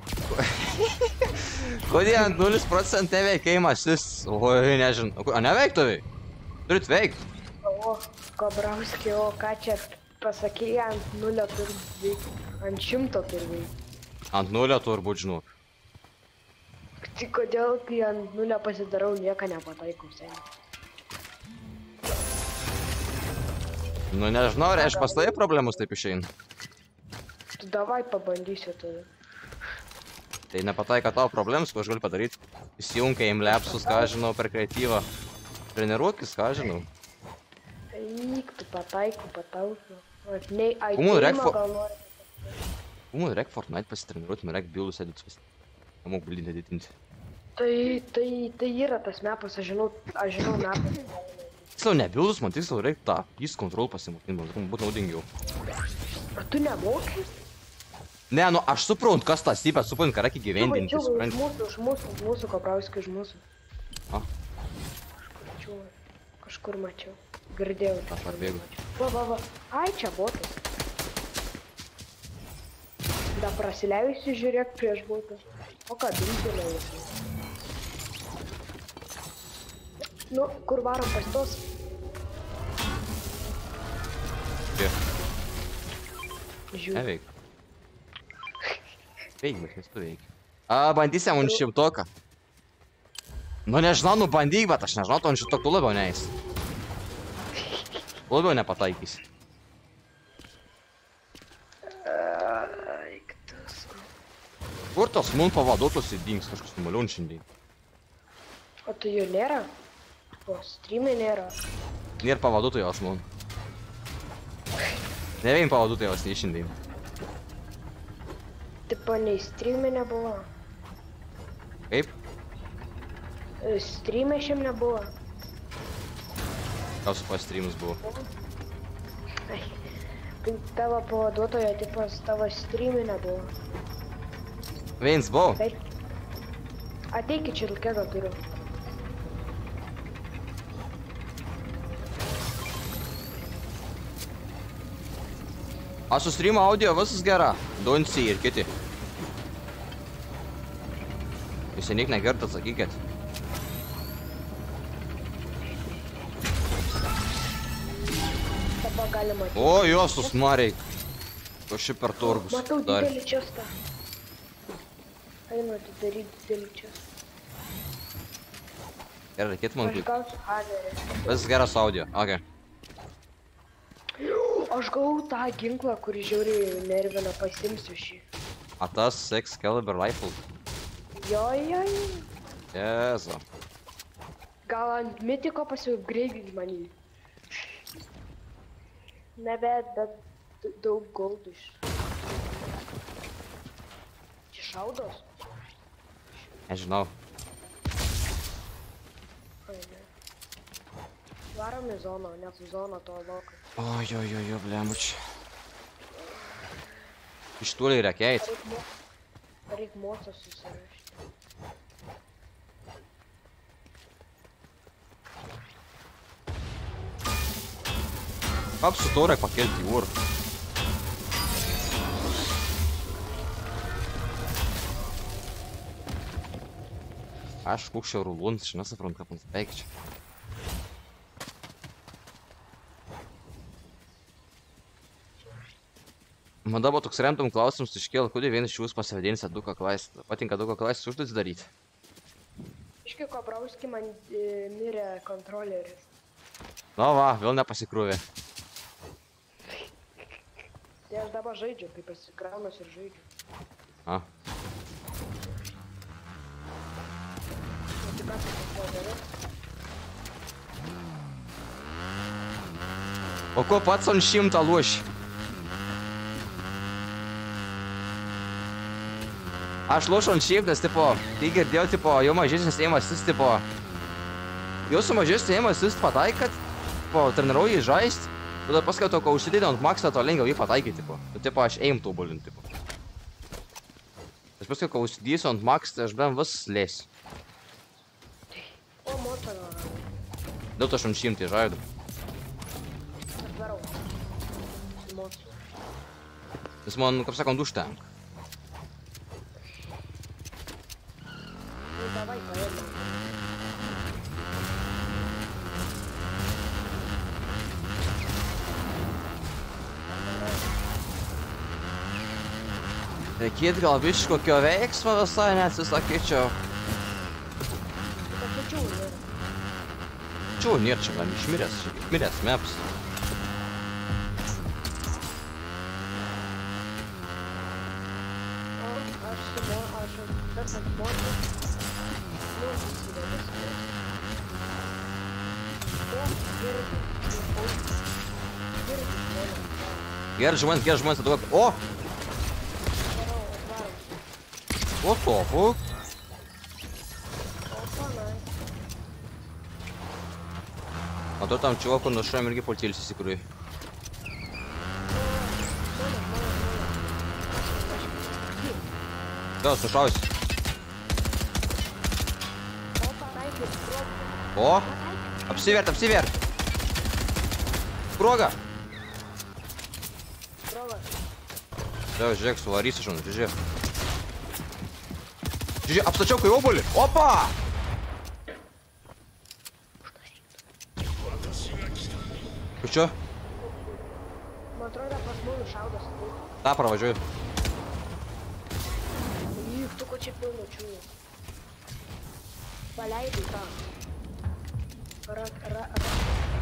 [SPEAKER 7] Kodėl nulis procentų neveikimas šis? Oi, nežinau. O neveiktų veik? Turit veikt.
[SPEAKER 11] O, Kobrauski, o ką čia pasakėjai, ant nulio turi veikti, ant šimto turi veikti.
[SPEAKER 7] Ant nulio turbūt žinok.
[SPEAKER 11] Tai kodėl, kai ant nulio pasidarau, nieko nepataikau seniai.
[SPEAKER 7] Nu nežinau, reiškia pas tai problemus taip išeina.
[SPEAKER 11] Tu davai pabandysiu tada.
[SPEAKER 7] Tai nepataika tavo problemus, ko aš galiu padaryti. Įsijungia im lepsus, ką žinau, per kreatyvą. Treniruokis, ką žinau.
[SPEAKER 11] Eik, tu pataiku, pataukiu. Nei,
[SPEAKER 7] Kumul, reik
[SPEAKER 11] aiteimą
[SPEAKER 7] for...
[SPEAKER 11] gal nori.
[SPEAKER 7] Kumul, reik Fortnite pasitreniruoti, man reik bildus edits vis. Nemok bildinti editinti.
[SPEAKER 11] Tai, tai, tai yra tas mepas, aš žinau, aš žinau mepas.
[SPEAKER 7] Tiksliau, ne bildus, man tiksliau reik tą, jis kontrol pasimokinti, man būtų naudingiau.
[SPEAKER 11] Ar tu nemoki?
[SPEAKER 7] Ne, nu aš suprantu, kas tas ypat, suprantu, ką reikia gyvendinti,
[SPEAKER 11] Už
[SPEAKER 7] supranti.
[SPEAKER 11] mūsų, už mūsų, už mūsų, Kobrauski, už mūsų.
[SPEAKER 7] A?
[SPEAKER 11] Mačiau, kažkur mačiau. Girdėjau.
[SPEAKER 7] Aš parbėgu.
[SPEAKER 11] Va, va, va. Ai, čia botas. Da prasileijusi žiūrėk prieš botas. O ką, dinkelėjus. Nu, kur varom pas tos?
[SPEAKER 7] Čia.
[SPEAKER 11] Žiūrėk.
[SPEAKER 7] Neveik. Veik, bet nes tu veik. A, bandysim ant šimtoką. Nu nežinau, nu bandyk, bet aš nežinau, tu ant šimtokų labiau neis. Labiau nepataikys. Kur tos mun pavaduotos įdings kažkas numalion šiandien?
[SPEAKER 11] O tu jų nėra? O, streamai nėra.
[SPEAKER 7] Nėra pavaduotojos mun. Ne vien pavaduotojos nei šiandien.
[SPEAKER 11] Tipo, nei streamai nebuvo.
[SPEAKER 7] Kaip?
[SPEAKER 11] Streamai šiam nebuvo.
[SPEAKER 7] Gal su pas streamus buvo?
[SPEAKER 11] Ai, tai tavo pavaduotojo tipas tavo streamai nebuvo.
[SPEAKER 7] Viens buvo?
[SPEAKER 11] Taip. Ateikit čia ilkėdą turiu.
[SPEAKER 7] A su streamo audio visas gera? Donci ir kiti. Jūs seniai negirdot, atsakykit.
[SPEAKER 11] Dabar galima.
[SPEAKER 7] O, jos susmariai. Ko ši per turgus.
[SPEAKER 11] Matau didelį čestą. Einu atidaryti didelį čestą.
[SPEAKER 7] Gerai, kit man
[SPEAKER 11] Aš
[SPEAKER 7] kaip.
[SPEAKER 11] gausiu hanerį.
[SPEAKER 7] Visas geras audio, okei.
[SPEAKER 11] Aš gavau tą ginklą, kurį žiauriai nervina, pasimsiu šį.
[SPEAKER 7] A tas Excalibur rifle.
[SPEAKER 11] Jo, jo, jo.
[SPEAKER 7] Jezu.
[SPEAKER 11] Gal ant mitiko pasiupgraidint manį. Nebet, bet daug goldų iš. Čia šaudos?
[SPEAKER 7] Nežinau.
[SPEAKER 11] Ai, ne. Varom į zoną, net į zoną to loką.
[SPEAKER 7] Oj, oj, oj, oj, blemuč. Iš toliai reikia eit.
[SPEAKER 11] Reik mocą susirašti.
[SPEAKER 7] Kaip su to reik pakelti į orą? Aš kukščiau rulūns, aš nesuprantu, kaip man veik čia. Man dabar toks remtum klausimus iškėlė, kodėl vienas iš jūsų pasivadinsit Duka Klais. Patinka Duka Klais užduotis daryti.
[SPEAKER 11] Iški Kobrauski man e, mirė kontroleris.
[SPEAKER 7] Nu va, vėl nepasikrūvė.
[SPEAKER 11] Tai aš dabar žaidžiu, kaip pasikraunas ir žaidžiu.
[SPEAKER 7] A.
[SPEAKER 11] O tai ką tu kontrolerį?
[SPEAKER 7] O ko pats ant šimtą loši? Aš lošiu ant šiaip, nes, tipo, kai girdėjau, tipo, jo mažesnis eimas, jis, tipo, jau sumažesnį ėmą assist pataikat, po treniruoji žaist, tada paskui to, ko užsidėdė ant maksą, to lengviau jį pataikyti, tipo. Nu, tipo, aš aim tobulint, tipo. Aš paskui, ko užsidėsiu ant maksą, tai aš bent vis lėsiu.
[SPEAKER 11] O, motorą.
[SPEAKER 7] Dėl to aš ant šimtai žaidu.
[SPEAKER 11] Aš varau. Mocu.
[SPEAKER 7] Nes man, kaip sakant, užtenka.
[SPEAKER 11] Nu, davai, paėmė.
[SPEAKER 7] Reikėt gal biškį kokio veiksmo visai neatsisakyčiau.
[SPEAKER 11] Pasačiau, nėra.
[SPEAKER 7] Čiau, nėra čia, man išmiręs, išmiręs maps.
[SPEAKER 11] O, aš su mo, aš tas ant motų. Nu, susidėdės. O, gerai. Gerai, žmonės.
[SPEAKER 7] Gerai žmonės, gerai žmonės, atiduok. O! What the fuck? A to tam čuvako našuojam irgi poltėlis įsikuriui. Gal, nušausi. O! Apsivert, apsivert! Proga! Da, žiūrėk, suvarysi šaunu, žiūrėk. Žiūrėk, apstačiau kai obolį. Opa! Kas čia?
[SPEAKER 11] Man atrodo, pas mūnų šaudas.
[SPEAKER 7] Ta, pravažiuoju.
[SPEAKER 11] Juk, tu ko čia pilno čiūjų. Paleidai tą. Ra, ra, ra.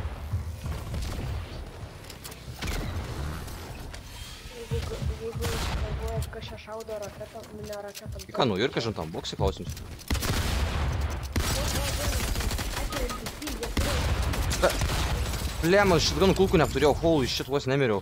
[SPEAKER 11] Jeigu, jeigu galvojat, kad čia šaudo raketam, ne raketam.
[SPEAKER 7] Ką, nu, ir kažin tam boksai klausimus. Blem, aš šitganų kulkų neturėjau, holy shit, vos nemiriau.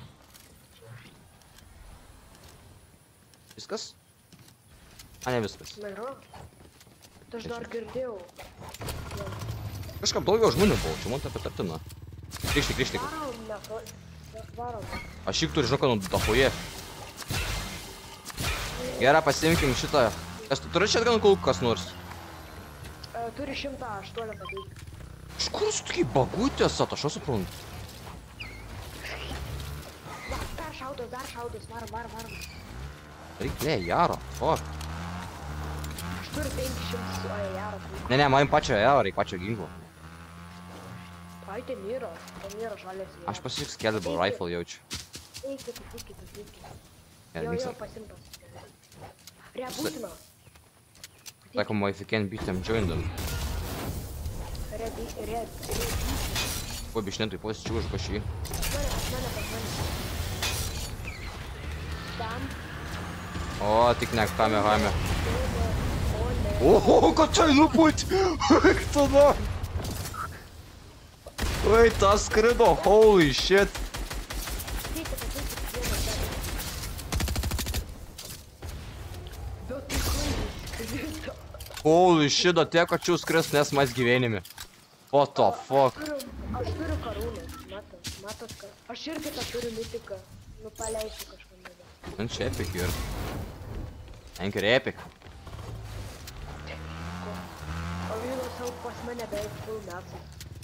[SPEAKER 7] Viskas? A, ne viskas.
[SPEAKER 11] Nėra. Tai aš dar girdėjau.
[SPEAKER 7] Kažkaip daugiau žmonių buvo, čia man tai patartina. Krikštai, krikštai.
[SPEAKER 11] Varom, ne, varom.
[SPEAKER 7] Aš jį turiu, žinau, kad nu dahoje. Gerai, pasiimkim šitą. Kas tu turi čia atgan kulkų kas nors?
[SPEAKER 11] E, turi šimtą aštuoniolika padaryti.
[SPEAKER 7] Iš kur su tokiai bagutės, at, aš suprantu.
[SPEAKER 11] Va, dar šaudos, dar šaudos, varom, varom, varom.
[SPEAKER 7] Reiklė, jaro, o.
[SPEAKER 11] Aš turiu penki šimtus, o jaro.
[SPEAKER 7] Ne, ne, man pačio jaro, reik pačio ginklo.
[SPEAKER 11] Ai, ten yra, ten yra žalės jaro.
[SPEAKER 7] Aš pasiliks Caliber rifle jaučiu.
[SPEAKER 11] Eikit, eikit, eikit.
[SPEAKER 7] Ja,
[SPEAKER 11] Jo, jo,
[SPEAKER 7] linksam.
[SPEAKER 11] pasimtas. Prie būtino.
[SPEAKER 7] Sakoma, if you can't beat them, join them.
[SPEAKER 11] Red, red, red.
[SPEAKER 7] Ой, бешнетый поезд, чего же почти? О, tik ne kamė, kamė. Oho, kad čia einu pult! Кто на? Ой, tas skrido, holy shit! Holy shit, o tiek kačių skris nes mes gyvenime. What the fuck?
[SPEAKER 11] Aš turiu karūną, matot, matot, kad... Aš irgi tą turiu mitiką, nu paleisiu kažką.
[SPEAKER 7] Man čia epic ir. Enk ir epic.
[SPEAKER 11] O vyno savo pas mane beveik full metų.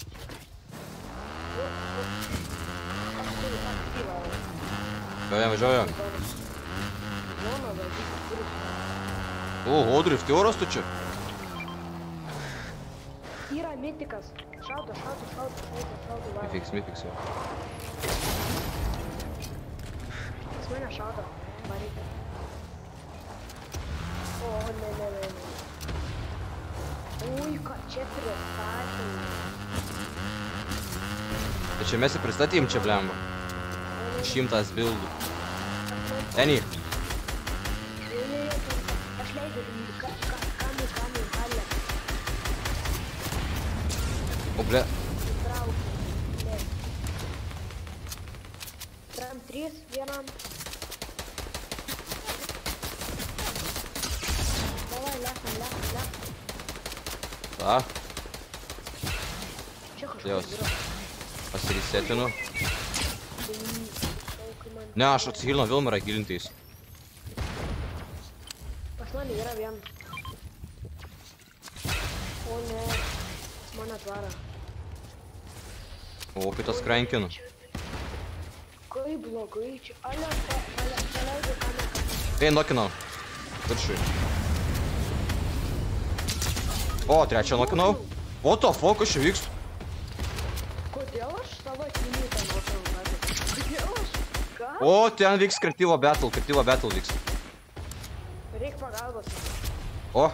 [SPEAKER 11] Aš turiu aktyvą.
[SPEAKER 7] Važiuojam, važiuojam.
[SPEAKER 11] Zoną valdyti turiu.
[SPEAKER 7] Oho, driftiuoras tu čia.
[SPEAKER 11] Yra mitikas. Šaudo, šaudo, šaudo, šaudo, šaudo.
[SPEAKER 7] Mifiks, mifiks jau.
[SPEAKER 11] Pas mane šaudo. Varyk. O, ne, ne, ne, ne. Ui, ką čia pristatė.
[SPEAKER 7] Tai čia mes į pristatym čia, blemba. Šimtas bildų. Eni.
[SPEAKER 11] Aš leidžiu, kamį, kamį, kamį.
[SPEAKER 7] O, ble.
[SPEAKER 11] Tram trys, vienam. Davai, lėkam, lėkam, lėkam.
[SPEAKER 7] Ta. Jos. Pasirisetinu. Ne, aš atsihilinu, vėl yra gilintais.
[SPEAKER 11] Pas mane yra vien. O ne, mane atvara.
[SPEAKER 7] O, kitas krankinu.
[SPEAKER 11] Kaip blogai čia. Ale, ale, paleidžiu kamerą.
[SPEAKER 7] Ei, nokinau. Viršui. O, trečią nokinau. What the fuck, kas čia vyksta?
[SPEAKER 11] Kodėl aš savo teammate nokinau? Kodėl aš? Ką?
[SPEAKER 7] O, ten vyks kreatyvo battle, kreatyvo battle vyks.
[SPEAKER 11] Reik pagalbos.
[SPEAKER 7] O.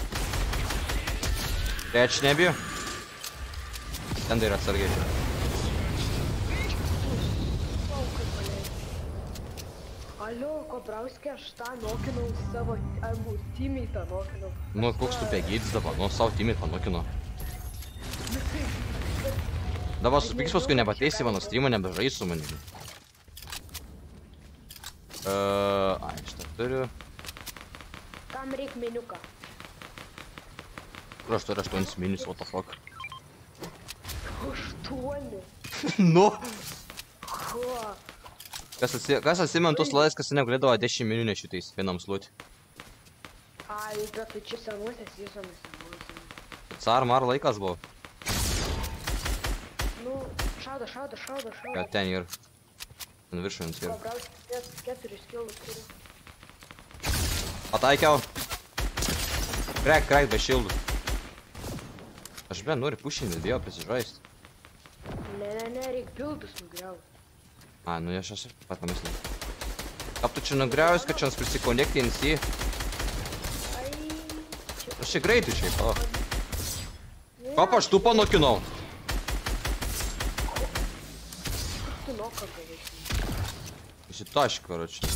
[SPEAKER 7] Trečią nebijau. Ten dar yra atsargiai.
[SPEAKER 11] Alio, Kobrauskė, aš tą nokinau savo teammate nokinau.
[SPEAKER 7] Nu, koks tu begydis dabar, nu, savo teammate panokino. Dabar supyks paskui nepateisi mano streamą, nebežais su manimi. Eee, ai, šitą turiu.
[SPEAKER 11] Kam reik meniuką?
[SPEAKER 7] Kur aš turiu aštuonis minius, what the fuck.
[SPEAKER 11] Aštuoni.
[SPEAKER 7] Nu.
[SPEAKER 11] Ko?
[SPEAKER 7] Kas atsimenu tos laikas, kas negalėdavo dešimt minių nešitais vienam slūti.
[SPEAKER 11] Ai, bet tai čia senuosias visomis senuosias.
[SPEAKER 7] Car mar laikas buvo.
[SPEAKER 11] Nu, šaudo, šaudo, šaudo, šaudo.
[SPEAKER 7] Ja, ten ir. Ten viršuojant ir.
[SPEAKER 11] Kobrauskės keturis kilus turiu.
[SPEAKER 7] Pataikiau. Krek, krek, be šildų. Aš be noriu pušinti, bijau prisižaisti.
[SPEAKER 11] Ne, ne, ne, reik bildus nugriauti.
[SPEAKER 7] A, nu aš aš pat pamisliu. Kap tu čia nugriaujus, kad čia prisikonekti N C? Aš čia greitai šiaip, o. Kap aš tu panokinau?
[SPEAKER 11] Tu noką gavai.
[SPEAKER 7] Įsitašk, karoči.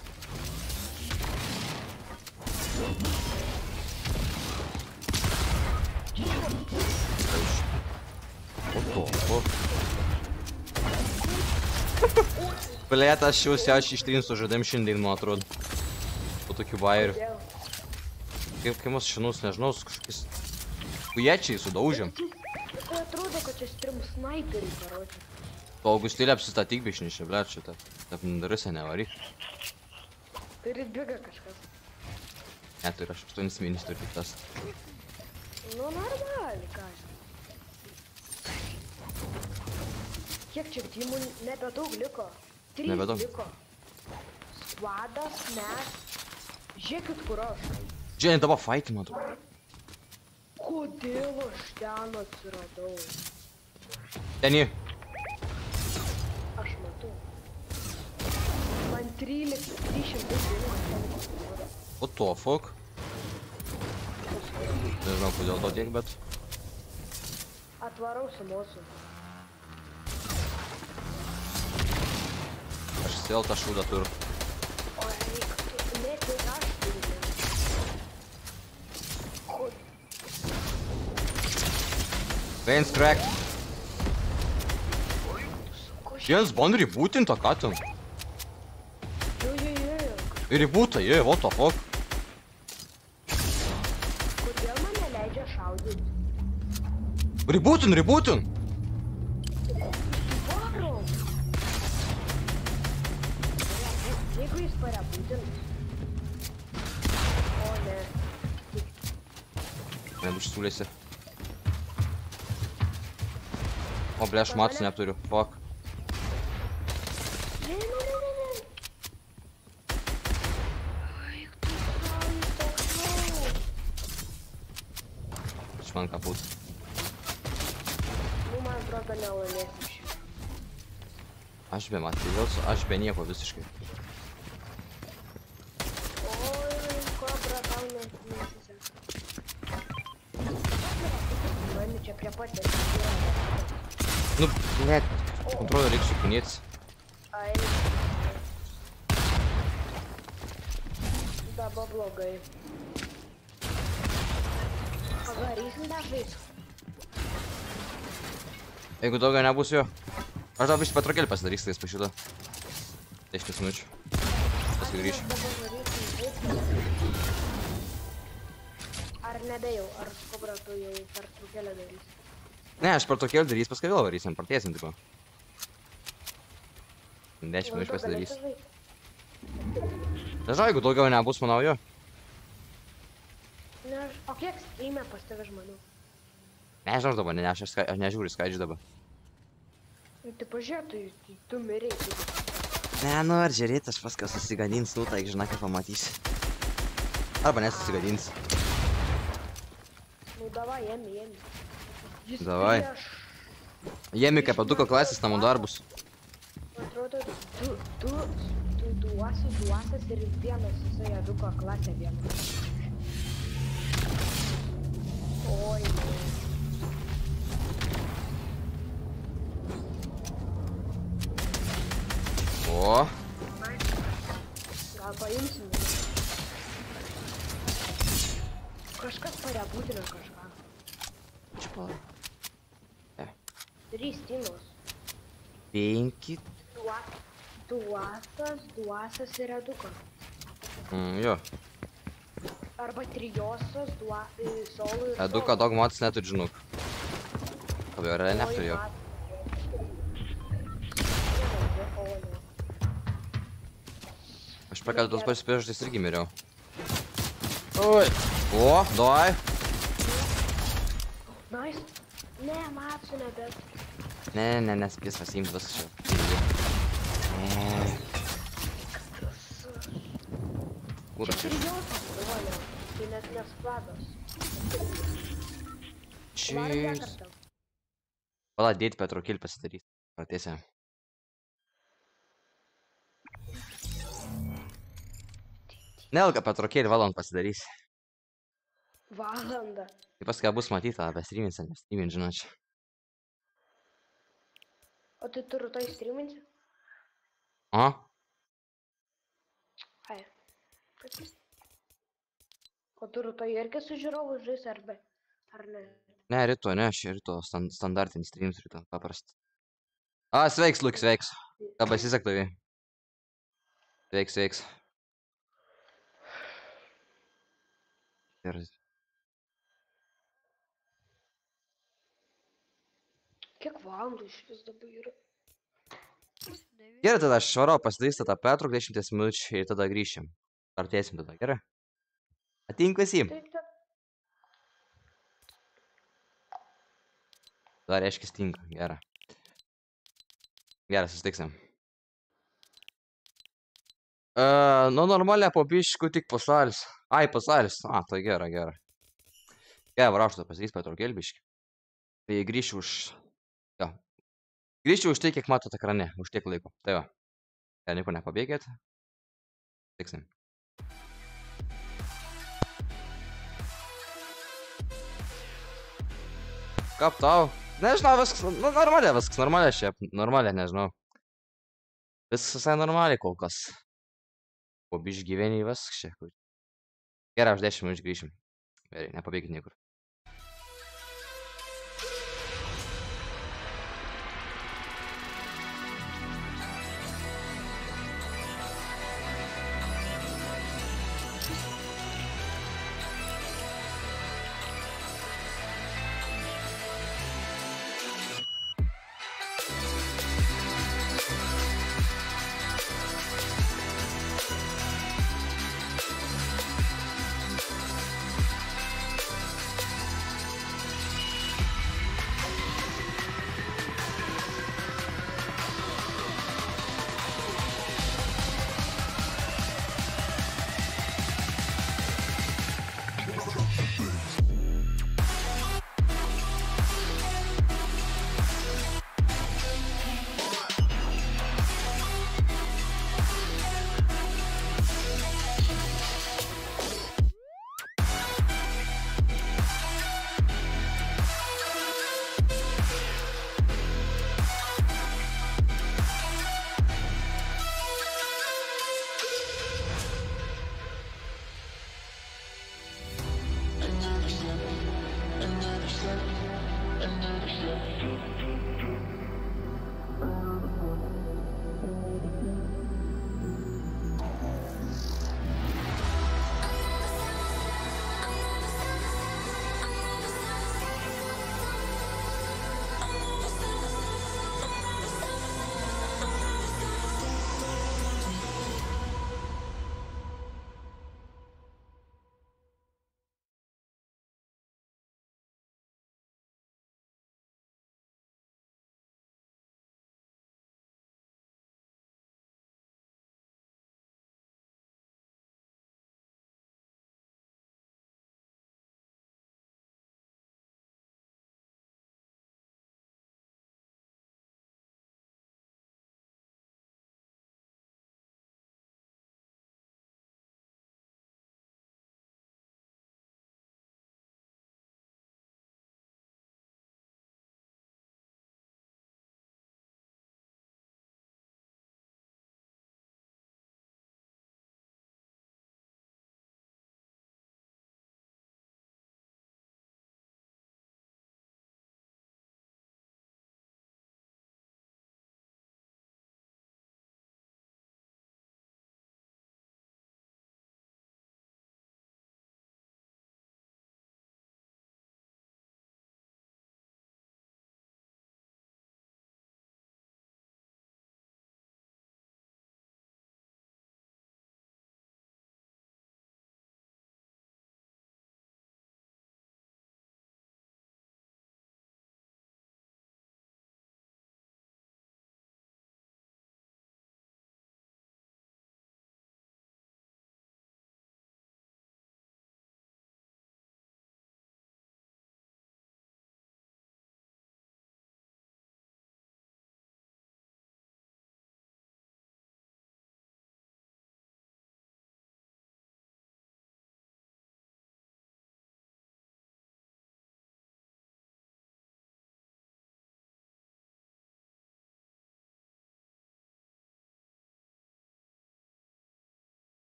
[SPEAKER 7] O to, o. Blet, aš jau siaučiai ištrinsiu žaidėm šiandien, man atrodo. Po tokių bairių. Kaip kai mus šinus, nežinau, su kažkokiais kuječiai sudaužėm.
[SPEAKER 11] Tai atrodo, kad čia strim snaiperiai, karoči.
[SPEAKER 7] Po Augustilė apsistatyk bišnišė, blet, šitą. Taip nedarysę nevaryk.
[SPEAKER 11] Turi bėga kažkas.
[SPEAKER 7] Ne, tai aš aštuonis minis turiu tik tas.
[SPEAKER 11] Nu, normaliai, ką. Kiek čia timų nebedaug liko? Trys
[SPEAKER 7] Nebedaug.
[SPEAKER 11] liko. Svadas, mes. Žiūrėkit, kur aš.
[SPEAKER 7] Žiūrėk, dabar fight, man atrodo.
[SPEAKER 11] Kodėl aš ten atsiradau?
[SPEAKER 7] Ten jį.
[SPEAKER 11] Aš matau. Man trylika, trys šimtai trylika.
[SPEAKER 7] What the fuck? Nežinau, kodėl to tiek, bet...
[SPEAKER 11] Atvarau su mūsų.
[SPEAKER 7] Aš sėl tą šūdą turiu.
[SPEAKER 11] O reik, net ir aš turiu. Kod...
[SPEAKER 7] Veins cracked. Jens bando rebootinti tą katę.
[SPEAKER 11] Jo, jo, jo, jo.
[SPEAKER 7] Rebootą, jie, what the fuck?
[SPEAKER 11] Kodėl man neleidžia šaudyti?
[SPEAKER 7] Rebootin, rebootin!
[SPEAKER 11] Varom! Jeigu jis parebūtins. O ne.
[SPEAKER 7] Nebus siūlėsi. O ble, aš matus neturiu, fuck.
[SPEAKER 11] Ne, ne, ne, ne, ne. Eik tu saulė, toks jau.
[SPEAKER 7] Aš man kaput.
[SPEAKER 11] Nu, man atrodo, nelaimėsim šį.
[SPEAKER 7] Aš be matėjausi, aš be nieko visiškai.
[SPEAKER 11] Oi, kobra, tau nesiseka. Mane čia prie pat esi.
[SPEAKER 7] Nu, ble, kontrolę reikia sukinėtis.
[SPEAKER 11] Ai. Dabar blogai. Padarysim dar žaidžiu.
[SPEAKER 7] Jeigu daugiau nebus jo, aš dar biškį patrokėlį pasidarys tais pa šitą. dešimties minučių. Paskui grįšiu.
[SPEAKER 11] Ar nebejau, ar Kobra tu jau per trukėlę darys?
[SPEAKER 7] Ne, aš pertraukėlę darys, paskui vėl varysim, partiesim, tipo. Dešimt minučių pasidarys. Nežinau, jeigu daugiau nebus, manau, jo.
[SPEAKER 11] Ne, o kiek streame pas tave žmonių?
[SPEAKER 7] Nežinau, aš dabar, ne, aš, aš, aš nežiūriu skaidžių dabar.
[SPEAKER 11] Nu, tai pažiūrėk, tu, tu mirėjai.
[SPEAKER 7] Ne, nu, ar žiūrėt, aš paskui susigadins, nu, tai žinai, kaip pamatysi. Arba nesusigadins.
[SPEAKER 11] Nu, davai, jėmi, jėmi. Jis
[SPEAKER 7] Davai.
[SPEAKER 11] prieš...
[SPEAKER 7] Jėmi kaip paduko klasės namų darbus.
[SPEAKER 11] Man atrodo, tu, tu, tu duosi, duosas ir vienas jisai aduko klasę vieną. Oi, ne.
[SPEAKER 7] O.
[SPEAKER 11] Gal paimsim? Kažkas parebūtina kažką.
[SPEAKER 7] Čia pala. E.
[SPEAKER 11] Trys timos.
[SPEAKER 7] Penki.
[SPEAKER 11] Dua, duosas, duosas ir eduko.
[SPEAKER 7] Mm, jo.
[SPEAKER 11] Arba trijosas, dua, solų ir
[SPEAKER 7] Eduka daug matas neturi žinuk. Kabėjo, realiai neturi jo. Aš per ką tos pačios priežastys irgi miriau. Oi. O, davai.
[SPEAKER 11] Nice. Ne, matsu nebet.
[SPEAKER 7] Ne, ne, nespės pasiimt viskas čia. Ne. Kur aš čia?
[SPEAKER 11] Trijosas, duolio. Tai net nesklados.
[SPEAKER 7] Čys. Pala, dėti petrokėlį pasidarys. Pratėsia. Nelga petrokėlį valand pasidarys.
[SPEAKER 11] Valandą.
[SPEAKER 7] Tai paskui bus matyta, bet streaminsi, nes streamin, žinau čia.
[SPEAKER 11] O tai tu rytoj streaminsi?
[SPEAKER 7] Aha.
[SPEAKER 11] Ai. O tu rytoj irgi su žiūrovu žais ar be? Ar ne?
[SPEAKER 7] Ne, ryto, ne, aš ryto stand, standartinis streams ryto, paprastas. A, sveiks, Luk, sveiks. Ką pasisak tavį? Sveiks, sveiks. Ir...
[SPEAKER 11] Kiek valandų iš vis dabar yra?
[SPEAKER 7] Gerai, tada aš varau pasidarysiu tą Petruk dešimties minučių ir tada grįšim. Artėsim tada, gerai? Atink visi. Tada reiškia stinga, gerai. Gerai, susitiksim. Uh, nu, normaliai po biškų tik pasalis. Ai, pasalis. A, tai gerai, gerai. Gerai, varau, aš tada pasidarysiu Petrukėlį biškį. Tai grįšiu už... Jo. Grįžčiau už tai, kiek matot ekrane, už tiek laiko. Tai va. Jei nieko nepabėgėt. Tiksim. Kaip tau? Nežinau, viskas, nu, normaliai viskas, normaliai šiaip, normaliai, nežinau. Viskas visai normaliai kol kas. Po biš gyvenį viskas šiek. Gerai, už dešimt minučių grįšim. Gerai, nepabėgit niekur.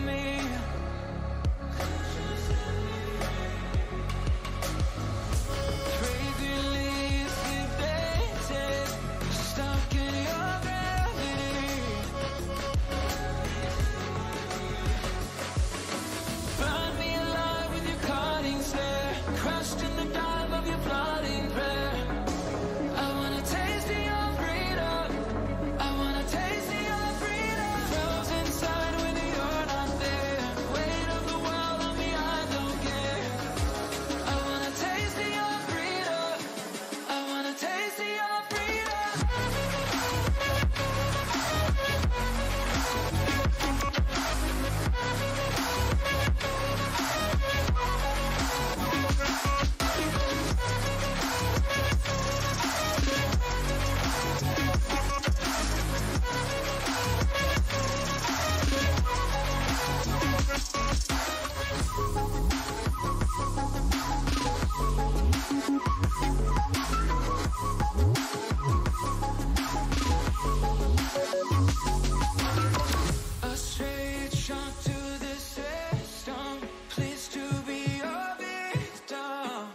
[SPEAKER 4] me? Fragrant leaves keep dancing, stuck in your gravity. Burn me alive with your cutting stare, crushed in the dive of your flooding prayer. I wanna taste of your freedom, I wanna taste of your freedom. Frozen inside when you're not there, weight of the world on me, I don't care. I wanna taste of your freedom, I wanna taste of your freedom. A straight shot to the system, pleased to be your victim.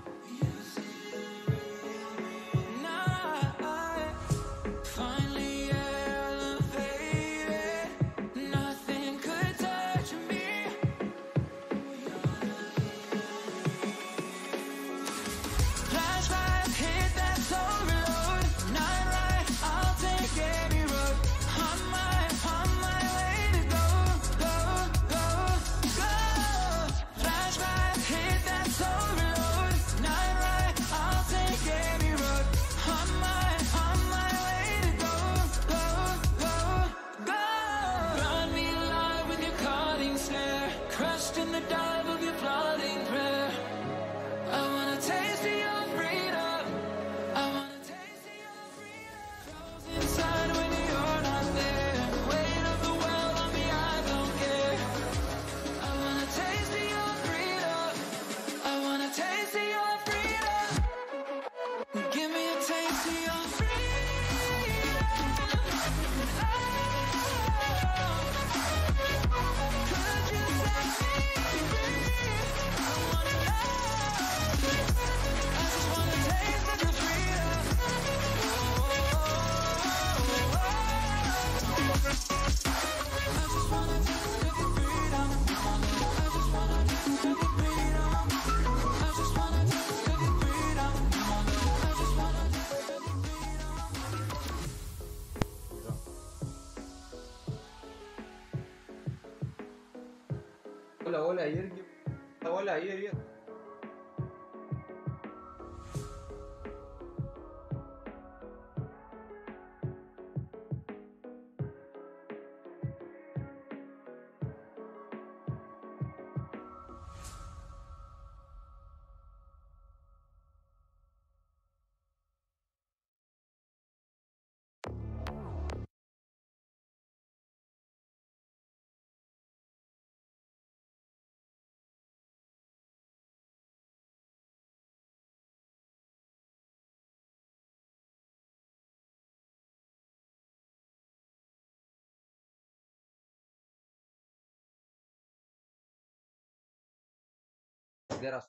[SPEAKER 4] Now I finally elevated, nothing could touch me. Flashlight hit that soul reload, night ride, I'll take any road. On my, on my way to go, go, go, go. Flashlight hit that soul reload, night ride, I'll take any road. On my, on my way to go, go, go, go. Burn me alive with your cutting stare, crushed in the dive of your flooding prayer. I wanna taste of your freedom, I wanna taste of your freedom. Frozen inside when you're not there, weight of the world on me, I don't care. I wanna taste of your freedom, I wanna taste of your freedom. Give me a taste of your freedom. Oh, could you set me free? I wanna know. I just wanna taste of your freedom. I just wanna taste of your freedom. I just wanna taste of your freedom. I just wanna taste of your freedom. I just wanna taste of your freedom.
[SPEAKER 7] ولا ولا يرجع ولا يرجع geras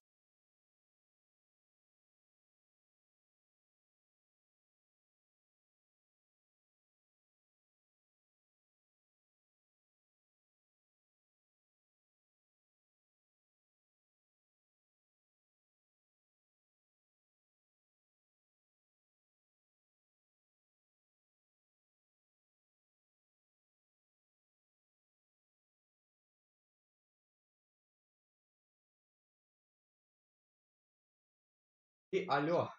[SPEAKER 7] И алло.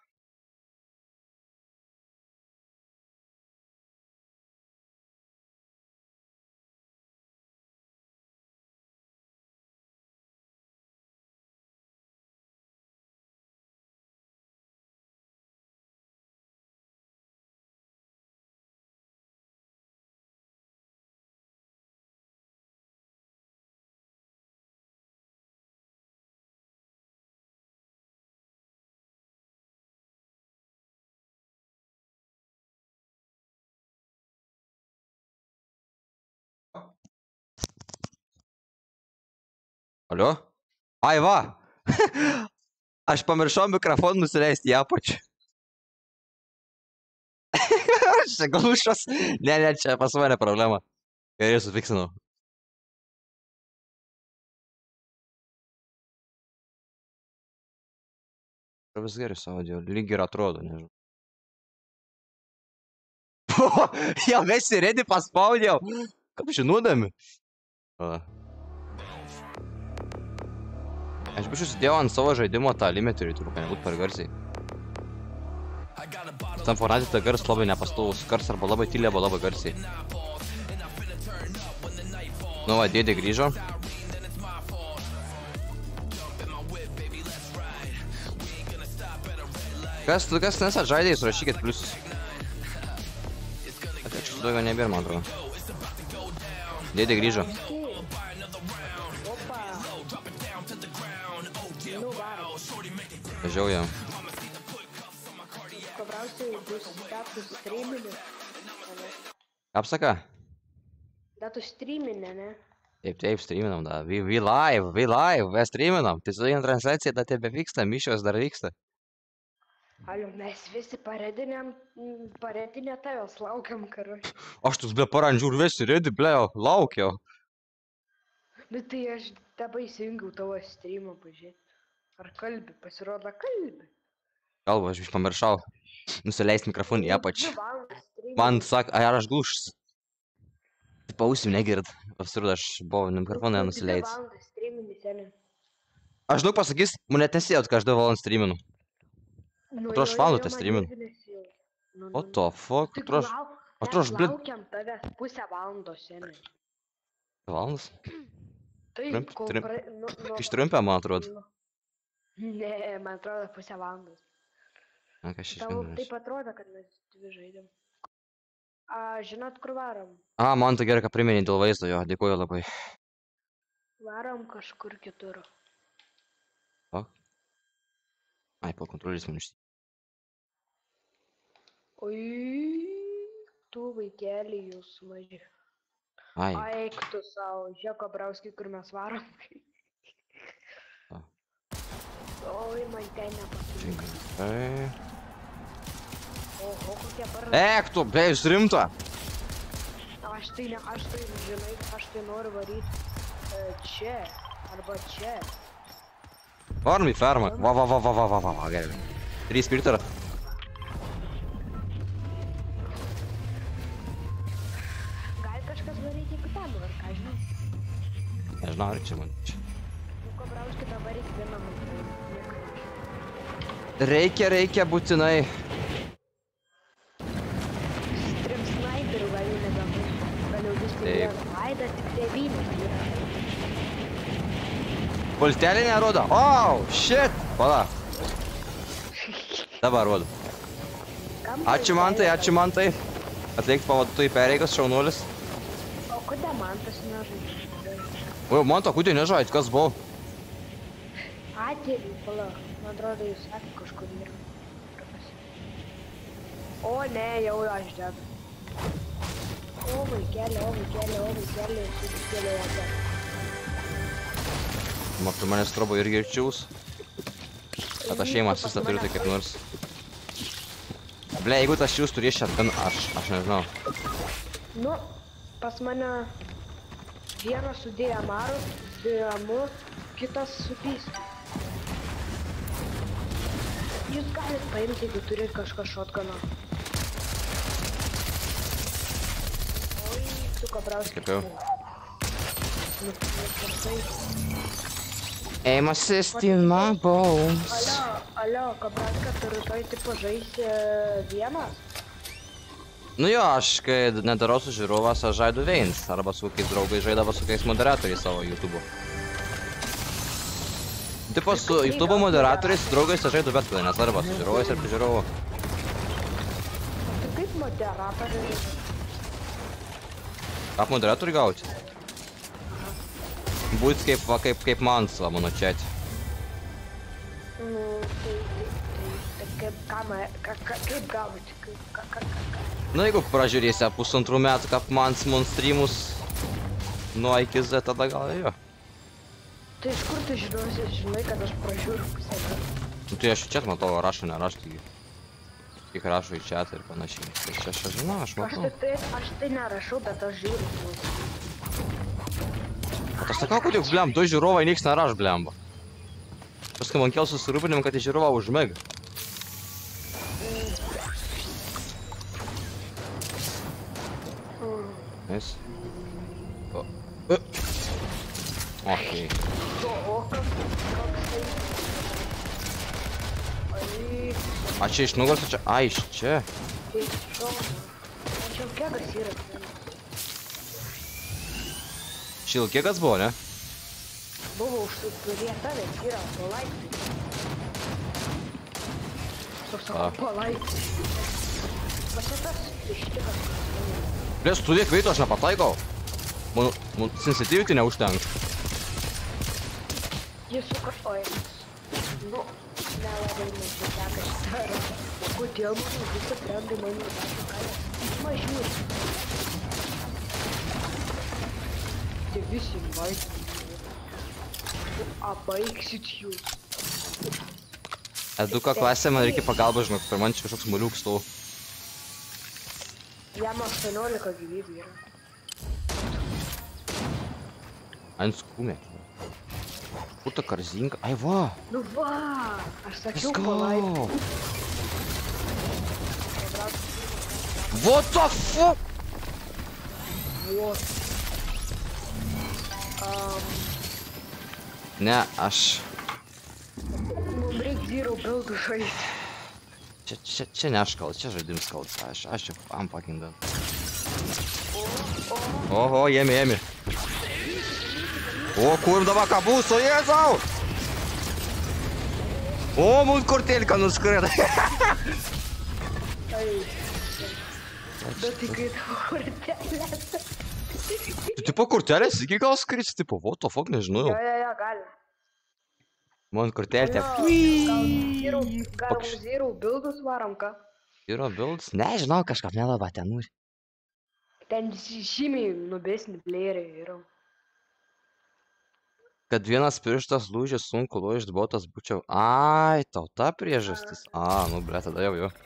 [SPEAKER 7] Alio? Ai, va. Aš pamiršau mikrofoną nusileisti į apačią. Aš čia glušas. Ne, ne, čia pas mane problema. Gerai, sufiksinau. Vis gerai su audio, lyg ir atrodo, nežinau. Jau visi ready paspaudėjau. Kaip žinodami. Aš biškai sudėjau ant savo žaidimo tą limiterį, turiu, kad nebūt per garsiai. Tam Fortnite tai gars labai nepastovus, kars arba labai tyliai, arba labai garsiai. Nu va, dėdė grįžo. Kas, kas nesat žaidėjai, surašykit pliusus. Atėkščius daugiau nebėra, man atrodo. Dėdė grįžo. Važiau jau. Apsaka?
[SPEAKER 11] Da tu streaminė, ne?
[SPEAKER 7] Taip, taip, streaminam, da. We, we live, we live, mes streaminam. Tiesioginė transliacija da tebe vyksta, mišios dar vyksta.
[SPEAKER 11] Alio, mes visi paredinėm, paredinė tavęs laukiam, karoči.
[SPEAKER 7] Aš tus ble parandžių ir visi redi, ble, laukiau.
[SPEAKER 11] Nu tai aš dabar įsijungiau tavo streamą, pažiūrėti. Ar kalbi, pasirodo kalbi.
[SPEAKER 7] Kalba, aš iš pamiršau. Nusileist mikrofoną į apačią. Man sak, ar aš glušas. Pausim negird. Pasirodo, aš buvau mikrofoną nusileidęs. Aš daug pasakys, man net nesijot, kad aš du valandą streaminu. Atrodo, aš valandą te streaminu. What the fuck? Atrodo, aš blin...
[SPEAKER 11] Laukiam tavęs pusę valandos, seniai.
[SPEAKER 7] Valandas?
[SPEAKER 11] Taip, kol...
[SPEAKER 7] Ištrumpė, man atrodo.
[SPEAKER 11] Ne, man atrodo, pusę valandos.
[SPEAKER 7] Na, ką šis
[SPEAKER 11] Tau
[SPEAKER 7] vienas.
[SPEAKER 11] taip atrodo, kad mes dvi žaidėm. A, žinot, kur varom?
[SPEAKER 7] A, man tai gerai, kad priminė dėl vaizdo, jo, dėkuoju labai.
[SPEAKER 11] Varom kažkur kitur.
[SPEAKER 7] O? Ai, po kontrolės man išti.
[SPEAKER 11] Oi, tu vaikeli jūs maži.
[SPEAKER 7] Ai.
[SPEAKER 11] Aik tu savo, Žeko Brauskį, kur mes varom. Oi, man ten nepasirinkti. Oho, kokie parą.
[SPEAKER 7] Ek, tu, ble, jūs rimta?
[SPEAKER 11] Aš tai ne, aš tai, žinai, aš tai noriu varyti čia, arba čia.
[SPEAKER 7] Varom į fermą. Va, va, va, va, va, va, va, va, gerai. Trys spiritarą.
[SPEAKER 11] Gali kažkas varyti į kitam, ar ką žinau?
[SPEAKER 7] Nežinau, ar čia man čia.
[SPEAKER 11] Žeko Brauskį dabar į vieną man.
[SPEAKER 7] Reikia, reikia būtinai.
[SPEAKER 11] Trim snaiperių gal jau nebebus. Gal jau bus
[SPEAKER 7] Taip.
[SPEAKER 11] Aida tik devynis yra.
[SPEAKER 7] Pultelį nerodo. Oh, shit. Pala. Dabar rodo. Ačiū Mantai, ačiū Mantai. Atlikti pavaduotojų pareigas, šaunuolis.
[SPEAKER 11] O kodėl Mantas nežaidžia?
[SPEAKER 7] O, Manto, kodėl nežaidži, kas buvo?
[SPEAKER 11] Atėlių, pala. Man atrodo, jūs sakė kažkur yra. O ne, jau aš dedu. O vaikelė, o vaikelė, o vaikelė, su vaikelė ate.
[SPEAKER 7] Matu manęs trobo irgi irčiaus. Bet aš šeimą asistą turiu tai kaip nors. Ble, jeigu tas šius turės shotgun, aš, aš nežinau.
[SPEAKER 11] Nu, pas mane vienas su D M R, D M U, kitas su pistu. Jūs galit paimti, jeigu turit kažką shotguną. Oi, suka Brauskį.
[SPEAKER 7] Kaip jau.
[SPEAKER 11] Nu, nesvarsai.
[SPEAKER 7] Aim assist in my bones.
[SPEAKER 11] Alio, alio, Kabraska, tu rytoj tipo žaisi vienas?
[SPEAKER 7] Nu jo, aš kai nedarau su žiūrovas, aš žaidu viens. Arba su kokiais draugais žaidavo su kokiais moderatoriais savo YouTube'u. Tipo su YouTube moderatoriais, su draugais aš žaidu bet kada, nes arba su žiūrovais ar prie žiūrovų.
[SPEAKER 11] Tu kaip moderatoriai?
[SPEAKER 7] Kaip moderatorių gauti? Būt kaip, va, kaip, kaip man savo mano chat'e.
[SPEAKER 11] Nu, tai, tai, tai kaip, ką, ka, ka, kaip gauti, kaip, ka, ka, ka, ka.
[SPEAKER 7] Nu jeigu pražiūrėsi pusantrų metų kaip man mon streamus nuo iki Z, tada gal jo.
[SPEAKER 11] Tai iš kur tu žinosi, žinai, kad aš pražiūriu pusę metų?
[SPEAKER 7] Nu tai aš čia matau, rašo, nerašo, taigi. Tik rašo į chatą ir panašiai. Tai čia aš žinau, aš matau.
[SPEAKER 11] Aš tai, aš tai nerašau, bet aš žiūriu.
[SPEAKER 7] Bet aš sakau, kad jau, blem, du žiūrovai nieks neraš, blemba. Paskui man kėl susirūpinim, kad į žiūrovą užmega. Nice. O. O. Okei.
[SPEAKER 11] O, koks tai?
[SPEAKER 7] A čia iš nugaros, čia? A, iš čia?
[SPEAKER 11] Tai iš šono. O čia kegas yra.
[SPEAKER 7] Šil kiekas buvo, ne?
[SPEAKER 11] Buvo už tai, kurie tavęs yra palaikti. Susako palaikti. Pasitas ištikas.
[SPEAKER 7] Blės, tu tiek veito, aš nepataikau. Man, man sensitivity neužtenka.
[SPEAKER 11] Jis sukartojamas. Nu, nelabai man čia teka šitą ratą. Kodėl man visą trendai man nudašo kalę? Mažiūrį. Tai visi vaistai. Abaigsit jūs.
[SPEAKER 7] Eduka klasė, man reikia pagalbą, žinok, per man čia kažkoks moliuk stau.
[SPEAKER 11] Jam aštuoniolika gyvybių yra.
[SPEAKER 7] Ant skūmė. Kur ta karzinka? Ai, va!
[SPEAKER 11] Nu va! Aš sakiau
[SPEAKER 7] Let's go!
[SPEAKER 11] palaikti.
[SPEAKER 7] What the fuck?
[SPEAKER 11] What? Um,
[SPEAKER 7] Ne, aš...
[SPEAKER 11] Mums reikia zero build žaisti.
[SPEAKER 7] Čia, čia, čia ne aš kaltas, čia žaidims kaltas. Aš, aš čia am fucking done. Oho, jėmi, jėmi. O, kur dabar kabus, o Jėzau! O, mums kortelka nuskrėda.
[SPEAKER 11] Ai. Bet tai kai tavo kortelės.
[SPEAKER 7] Tu tipo kortelės iki gal skrisi, tipo, what the fuck, nežinau.
[SPEAKER 11] Jo, jo, jo, gali.
[SPEAKER 7] Man kortelė.
[SPEAKER 11] Gal gal zero buildus varom, ką?
[SPEAKER 7] Zero builds? Nežinau, kažką nelabai ten nori.
[SPEAKER 11] Ten žymiai nubesni playeriai yra.
[SPEAKER 7] Kad vienas pirštas lūžęs sunku lūžti botas būčiau. Ai, tau ta priežastis. A, nu, ble, tada jau jau.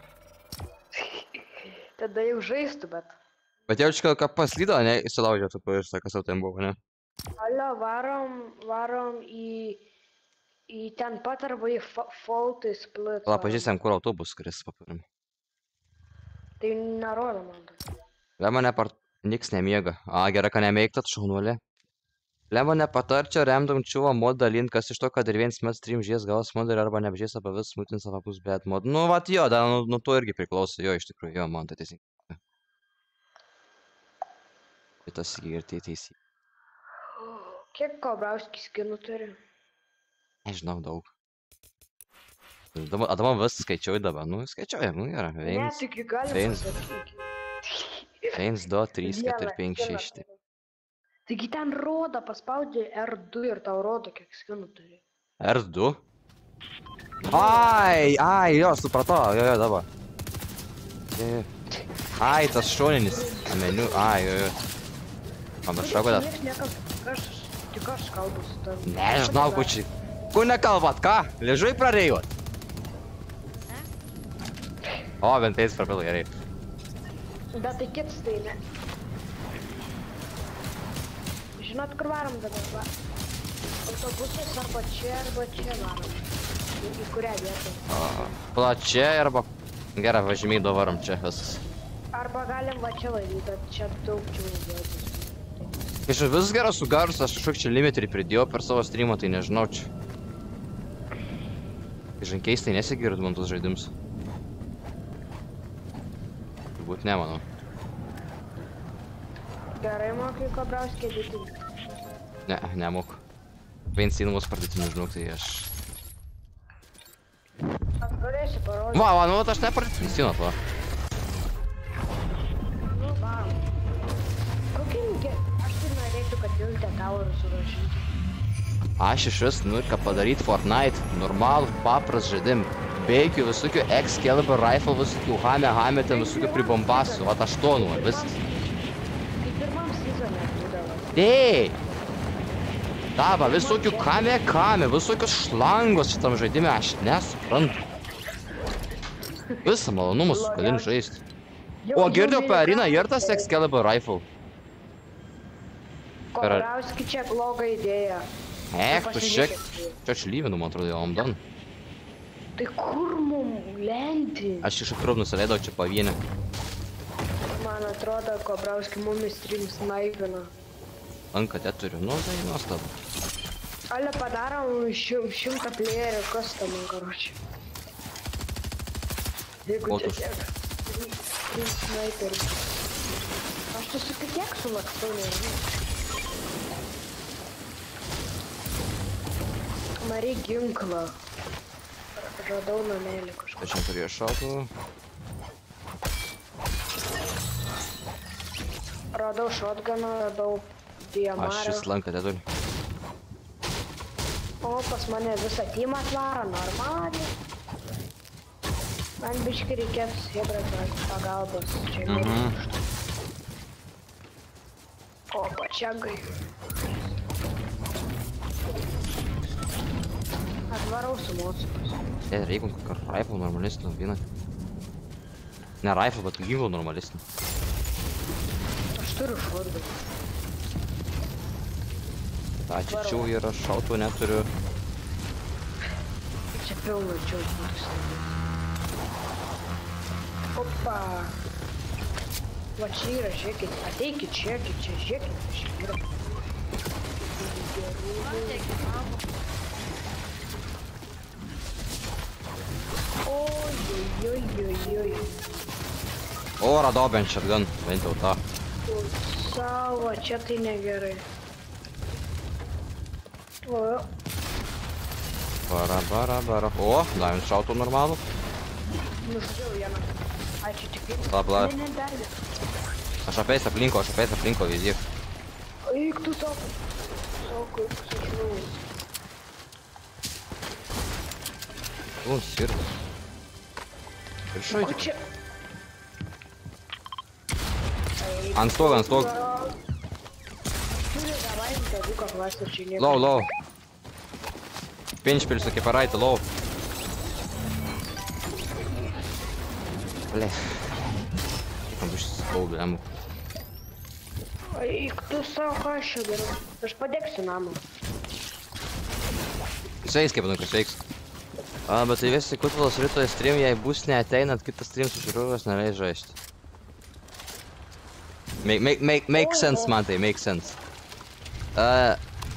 [SPEAKER 11] Tada jau žaistų, bet.
[SPEAKER 7] Bet jau čia ką paslydo, ne, įsilaužė tu pirštą, kas jau ten buvo, ne?
[SPEAKER 11] Alio, varom, varom į... į ten pat arba į faultį split.
[SPEAKER 7] Pala, pažįstam, kur autobus skris, papirim.
[SPEAKER 11] Tai nerodo man tai.
[SPEAKER 7] Le mane par... niks nemiega. A, gerai, kad nemeiktat, šaunuolė. Lemba nepatarčiau remdam čiuvo mod dalint, kas iš to, kad ir viens met stream žies gaus modelį arba neapžies apie vis smutins apie bus bet mod. Nu, vat jo, da, nu, nu to irgi priklauso, jo, iš tikrųjų, jo, man tai teisingai. Tai tas ir tai teisingai.
[SPEAKER 11] Kiek Kobrauskis skinų turi?
[SPEAKER 7] Nežinau, daug. A dabar vis skaičiuoju dabar, nu, skaičiuoju, nu, gerai.
[SPEAKER 11] Ne, tik galim pasakyti.
[SPEAKER 7] vienas, du, trys, keturi, penki, šeši.
[SPEAKER 11] Taigi ten rodo, paspaudži R du ir tau rodo, kiek skinų turi.
[SPEAKER 7] R du? Ai, ai, jo, supratau, jo, jo, dabar. Ai, tas šoninis meniu, ai, jo, jo. Pamiršau, kad...
[SPEAKER 11] Niekas nekalb, tik aš kalbu su tavim.
[SPEAKER 7] Nežinau, kučiai. Kur nekalbat, ką? Liežui prarėjot? O, bent teis prapilai, gerai.
[SPEAKER 11] Bet tai kits tai ne. Žinot, kur varom dabar, va? Autobusas arba čia, arba čia varom. Į kurią vietą?
[SPEAKER 7] Pala, čia arba... Gerai, važymiai dovarom čia visas.
[SPEAKER 11] Arba galim va čia vaidyti, bet čia daug čia vaidėtis.
[SPEAKER 7] Kažkaip visas geras su garus, aš kažkok čia limiterį pridėjau per savo streamą, tai nežinau čia. Kažkaip keistai nesigird man tos žaidimus. Turbūt ne, manau.
[SPEAKER 11] Gerai mokai Kobrauskį editinį.
[SPEAKER 7] Ne, nemoku. Bensinumus pardėtinių žinok, tai aš...
[SPEAKER 11] Aš galėsiu parodyti.
[SPEAKER 7] Va, va, nu, aš nepardėtinių sinot, va.
[SPEAKER 11] Nu, va. Kokį ilgį? Aš tai norėčiau, kad Viltė Tower'ą surašyti.
[SPEAKER 7] Aš iš vis, nu, ką padaryt Fortnite, normalų, papras žaidim. Be jokių visokių Excalibur rifle, visokių Hame Hame, ten visokių pribombasų, vat aš to noriu, viskas.
[SPEAKER 11] Kaip pirmam sezone būdavo.
[SPEAKER 7] Dėj! Daba, visokių kame kame, visokios šlangos šitam žaidime, aš nesuprantu. Visą malonumą su kalin žaisti. O, girdėjau, perina ir tas Excalibur rifle.
[SPEAKER 11] Kobrauski čia bloga idėja.
[SPEAKER 7] Ech, tu šiek... Čia aš lyvinu, man atrodo, jau amdan.
[SPEAKER 11] Tai kur mum lenti?
[SPEAKER 7] Aš iš akrūp nusileidau čia pavienę.
[SPEAKER 11] Man atrodo, Kobrauski mumis stream snaipina.
[SPEAKER 7] Anka, te turiu, nu, tai nuostabu.
[SPEAKER 11] Ale padarom šimtą playerių, kas tam, karoči. Jeigu čia tiek. Stream snaiperių. Aš tu su tiek sulakstau, nežinau. Mari ginklą. Radau namelį kažką.
[SPEAKER 7] Aš neturėjau šautuvų.
[SPEAKER 11] Radau shotguną, radau diamarą.
[SPEAKER 7] Aš šis lanką te turiu.
[SPEAKER 11] O, pas mane visą teamą atvaro, normaliai. Man biškai reikėtų sėbrati pagalbos. Čia
[SPEAKER 7] Mhm.
[SPEAKER 11] O, pačiagai. Atvarau su mūsų.
[SPEAKER 7] E, reikia kokio rifle normalistinio vieną. Ne rifle, bet ginklų normalistinio.
[SPEAKER 11] Aš turiu šordą.
[SPEAKER 7] Ačiū yra šautuvų neturiu.
[SPEAKER 11] Čia pilna čia būtų. Opa. Va čia yra, žiūrėkit. Ateikit, žiūrėkit, čia žiūrėkit. Čia yra. Ojojojojoj.
[SPEAKER 7] O, radau bent shotgun, bent jau tą.
[SPEAKER 11] Savo, čia tai negerai. O.
[SPEAKER 7] Bara, bara, bara. O, davint šautuvų normalų.
[SPEAKER 11] Nužudžiau vieną. Ačiū tik vieną.
[SPEAKER 7] Labla.
[SPEAKER 11] Ne, ne, dar vieną.
[SPEAKER 7] Aš apeis aplinko, aš apeis aplinko vizį.
[SPEAKER 11] Eik tu sako. Sako, sužinau.
[SPEAKER 7] O, sirdas. Viršui
[SPEAKER 11] O
[SPEAKER 7] tik.
[SPEAKER 11] čia.
[SPEAKER 7] Ant stogo, ant stogo.
[SPEAKER 11] Turi davai, daviuką klasę čia nieko.
[SPEAKER 7] Low, low. Pinšpilsiu kiparaitį, low. Ble. Kam iš problemų.
[SPEAKER 11] Eik tu savo, ką aš čia darau. Aš padegsiu namą.
[SPEAKER 7] Sveiks, kaip nukas, sveiks. A, bet tai visi kutvalas rytoj stream, jei bus neateinat, kitas stream su žiūrovas neleis žaisti. Make, make, make, make sense, man tai, make sense. Uh,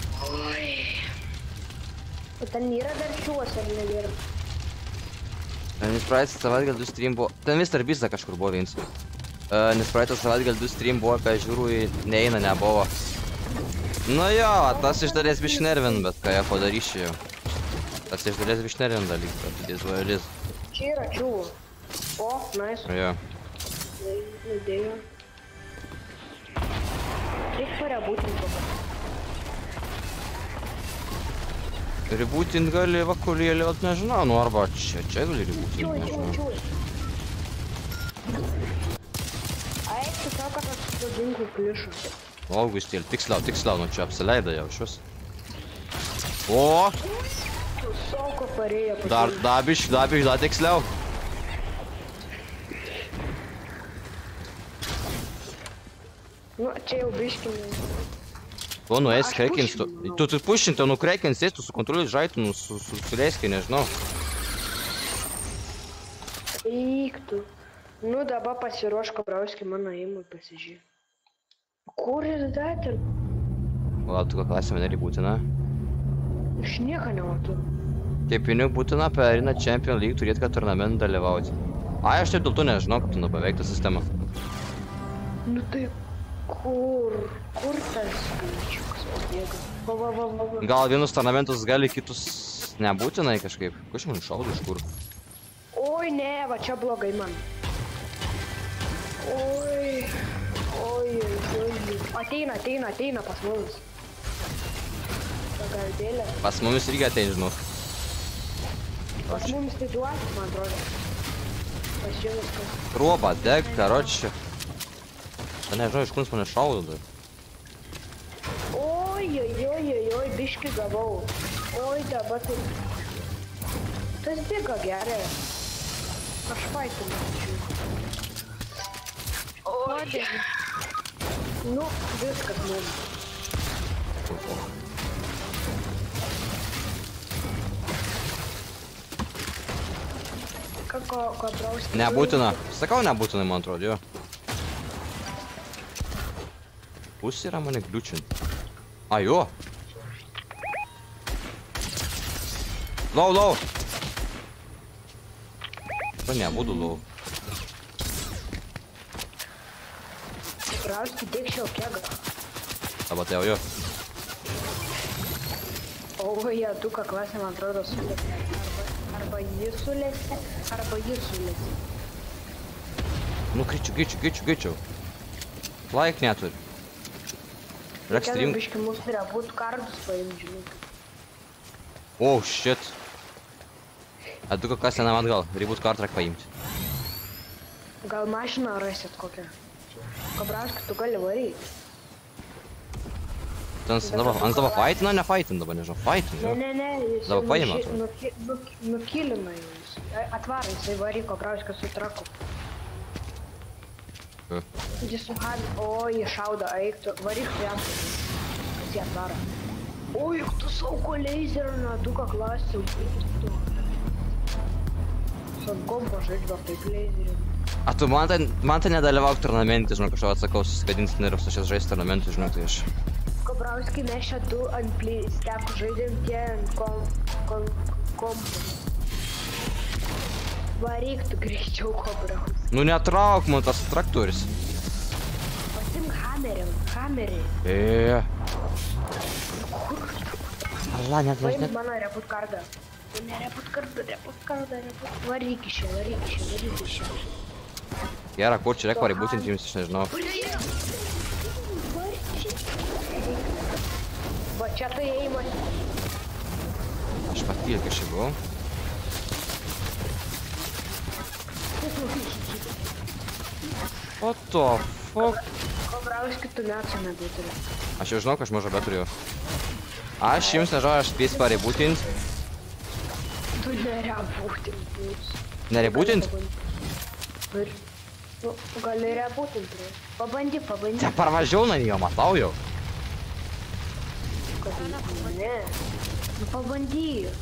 [SPEAKER 11] O ten yra dar šiuos, ar nebėra?
[SPEAKER 7] nes praeitą savaitgalį du stream buvo... Ten vis tarp visą kažkur buvo vienas. Uh, nes praeitą savaitgalį du stream buvo, apie žiūrų į neina, nebuvo. Nu jo, tas iš dalies biški nervin, bet ką jie padaryšiu jau. Tas iš dalies biški nervin dalykas, bet tai dėzuojalis.
[SPEAKER 11] Čia yra čiūvų. O, nice.
[SPEAKER 7] Jo.
[SPEAKER 11] Nudėjo. Reik parebūtint koką.
[SPEAKER 7] Ribūtint gali vakulėlį, vat nežinau, nu arba čia, čia gali ribūtint,
[SPEAKER 11] Čiūvai, čiūvai,
[SPEAKER 7] nežinau.
[SPEAKER 11] čiūvai. Ai, tu sako, kad su ginklu plišu.
[SPEAKER 7] O, Augustėlį, tiksliau, tiksliau, nu čia apsileido jau šios. O,
[SPEAKER 11] Tu sako, parėjo pačiu.
[SPEAKER 7] dar, dabiš, dabiš, dar tiksliau.
[SPEAKER 11] Nu, čia jau biškinai.
[SPEAKER 7] O, nu, esi
[SPEAKER 11] Aš
[SPEAKER 7] krekins, tu,
[SPEAKER 11] pušinu.
[SPEAKER 7] tu, tu pušinti, nu, krekins, esi, tu sukontroliuoji žaitų, nu, su, su, suleiski, nežinau.
[SPEAKER 11] Eik tu. Nu, dabar pasiruoš Kobrauski mano įmui pasižiūrė. Kur jis dater?
[SPEAKER 7] O, tu ką klasė mane ribūtina.
[SPEAKER 11] Aš nieko nematau.
[SPEAKER 7] Kepinių būtina perina Champion League turėti, kad turnament dalyvauti. Ai, aš taip dėl to nežinau, kaip tu nupaveikta sistema.
[SPEAKER 11] Nu tai kur? Kur tas skaičiukas pabėga? Va, va, va, va, va.
[SPEAKER 7] Gal vienus turnamentus gali, kitus nebūtinai kažkaip. Ko aš man šaudu iš kur?
[SPEAKER 11] Oi, ne, va čia blogai man. Oi, oi, oi. Ateina, ateina, ateina pas mumis. Pagardėlė.
[SPEAKER 7] Pas mumis irgi atein, žinau.
[SPEAKER 11] Pas mumis tai duosi, man atrodo. Pas čia viskas.
[SPEAKER 7] Ruoba, deg, karočią. Ta nežinau, iš kur jis mane šaudo dar.
[SPEAKER 11] Oi, oi, oi, oi, oi, biški gavau. Oi, dabar tai... Tas bėga gerai. Aš faitinu. Oi. Nu, viskas mums. Ką, ko, ko brausti?
[SPEAKER 7] Nebūtina. Sakau, nebūtina, man atrodo, jo. Pusė yra mane gliučint. A, jo. Lau, lau. To nebūdu lau.
[SPEAKER 11] Brausti dėkščiau kegą.
[SPEAKER 7] Dabar tai jau jo.
[SPEAKER 11] O, jie duka klasė, man atrodo, sulėsė. Arba, arba jis sulėsė, arba jis sulėsė.
[SPEAKER 7] Nu, greičiau, greičiau, greičiau, greičiau. Laik neturi. Reks
[SPEAKER 11] Reikėtų
[SPEAKER 7] trim.
[SPEAKER 11] biški mūsų turėjo būt kardus paimti, žinai.
[SPEAKER 7] Oh, shit. A duka kas ten atgal, reikia būt kartrą paimti.
[SPEAKER 11] Gal mašiną rasit kokią? Kabrauskai, tu gali varyti.
[SPEAKER 7] Ten dabar, ant dabar faitina, ne faitin dabar, nežinau, faitin,
[SPEAKER 11] Ne,
[SPEAKER 7] jo.
[SPEAKER 11] ne, ne, jis
[SPEAKER 7] Dabar paima,
[SPEAKER 11] nuši-
[SPEAKER 7] atrodo.
[SPEAKER 11] nuki- nuki- nukilina jis. Atvarai, jisai varyko Kabrauską su traku.
[SPEAKER 7] Ką?
[SPEAKER 11] Jis su Han, o, jis šaudo, eik tu, varyk su jam. Kas jie atvaro. O, juk tu sauko laserą, duka klasė, tu. Sunkom pažaidžio kaip laserį.
[SPEAKER 7] A tu man tai, man tai nedalyvauk turnamente, žinau, kažko atsakau, susigadinti nervus, aš jas žaisti turnamentų, žinau, tai aš.
[SPEAKER 11] Kabrauskai, mes čia du ant pleistepų žaidėm tie ant kom... kom... kompų. Varyk tu greičiau, Kabrauskai.
[SPEAKER 7] Nu netrauk man tas traktorius.
[SPEAKER 11] Pasim hamerį, hamerį.
[SPEAKER 7] Eee. Allah, net, net,
[SPEAKER 11] Paim
[SPEAKER 7] net.
[SPEAKER 11] mano reput kardą. Ne reput kardą, reput kardą, reput... Varyk iš čia, varyk iš čia, varyk iš čia.
[SPEAKER 7] Gera, kur čia reikia būtent jums, aš nežinau.
[SPEAKER 11] Va čia tai eimas.
[SPEAKER 7] Aš patylė kažkaip buvau. What the fuck?
[SPEAKER 11] Kabrauskai, tu net čia nebeturi.
[SPEAKER 7] Aš jau žinau, kad aš mažą beturiu. Aš jums nežinau, aš spės parebūtint.
[SPEAKER 11] Tu nerebūtint.
[SPEAKER 7] Nerebūtint?
[SPEAKER 11] Ir... Nu, gali rebūtint. Pabandyk, pabandyk.
[SPEAKER 7] Te parvažiau na jo, matau jau.
[SPEAKER 11] Kad ne. Nu pabandyk.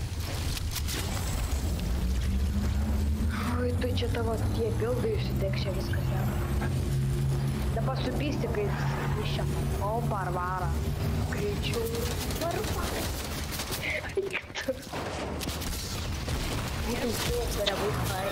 [SPEAKER 11] Oi, tu čia tavo tie bildai išsidegs čia viskas yra. Dabar supysti, kai iš čia. O, Barbara. Greičiau. Barbara. Būtum tiek yra vaikai.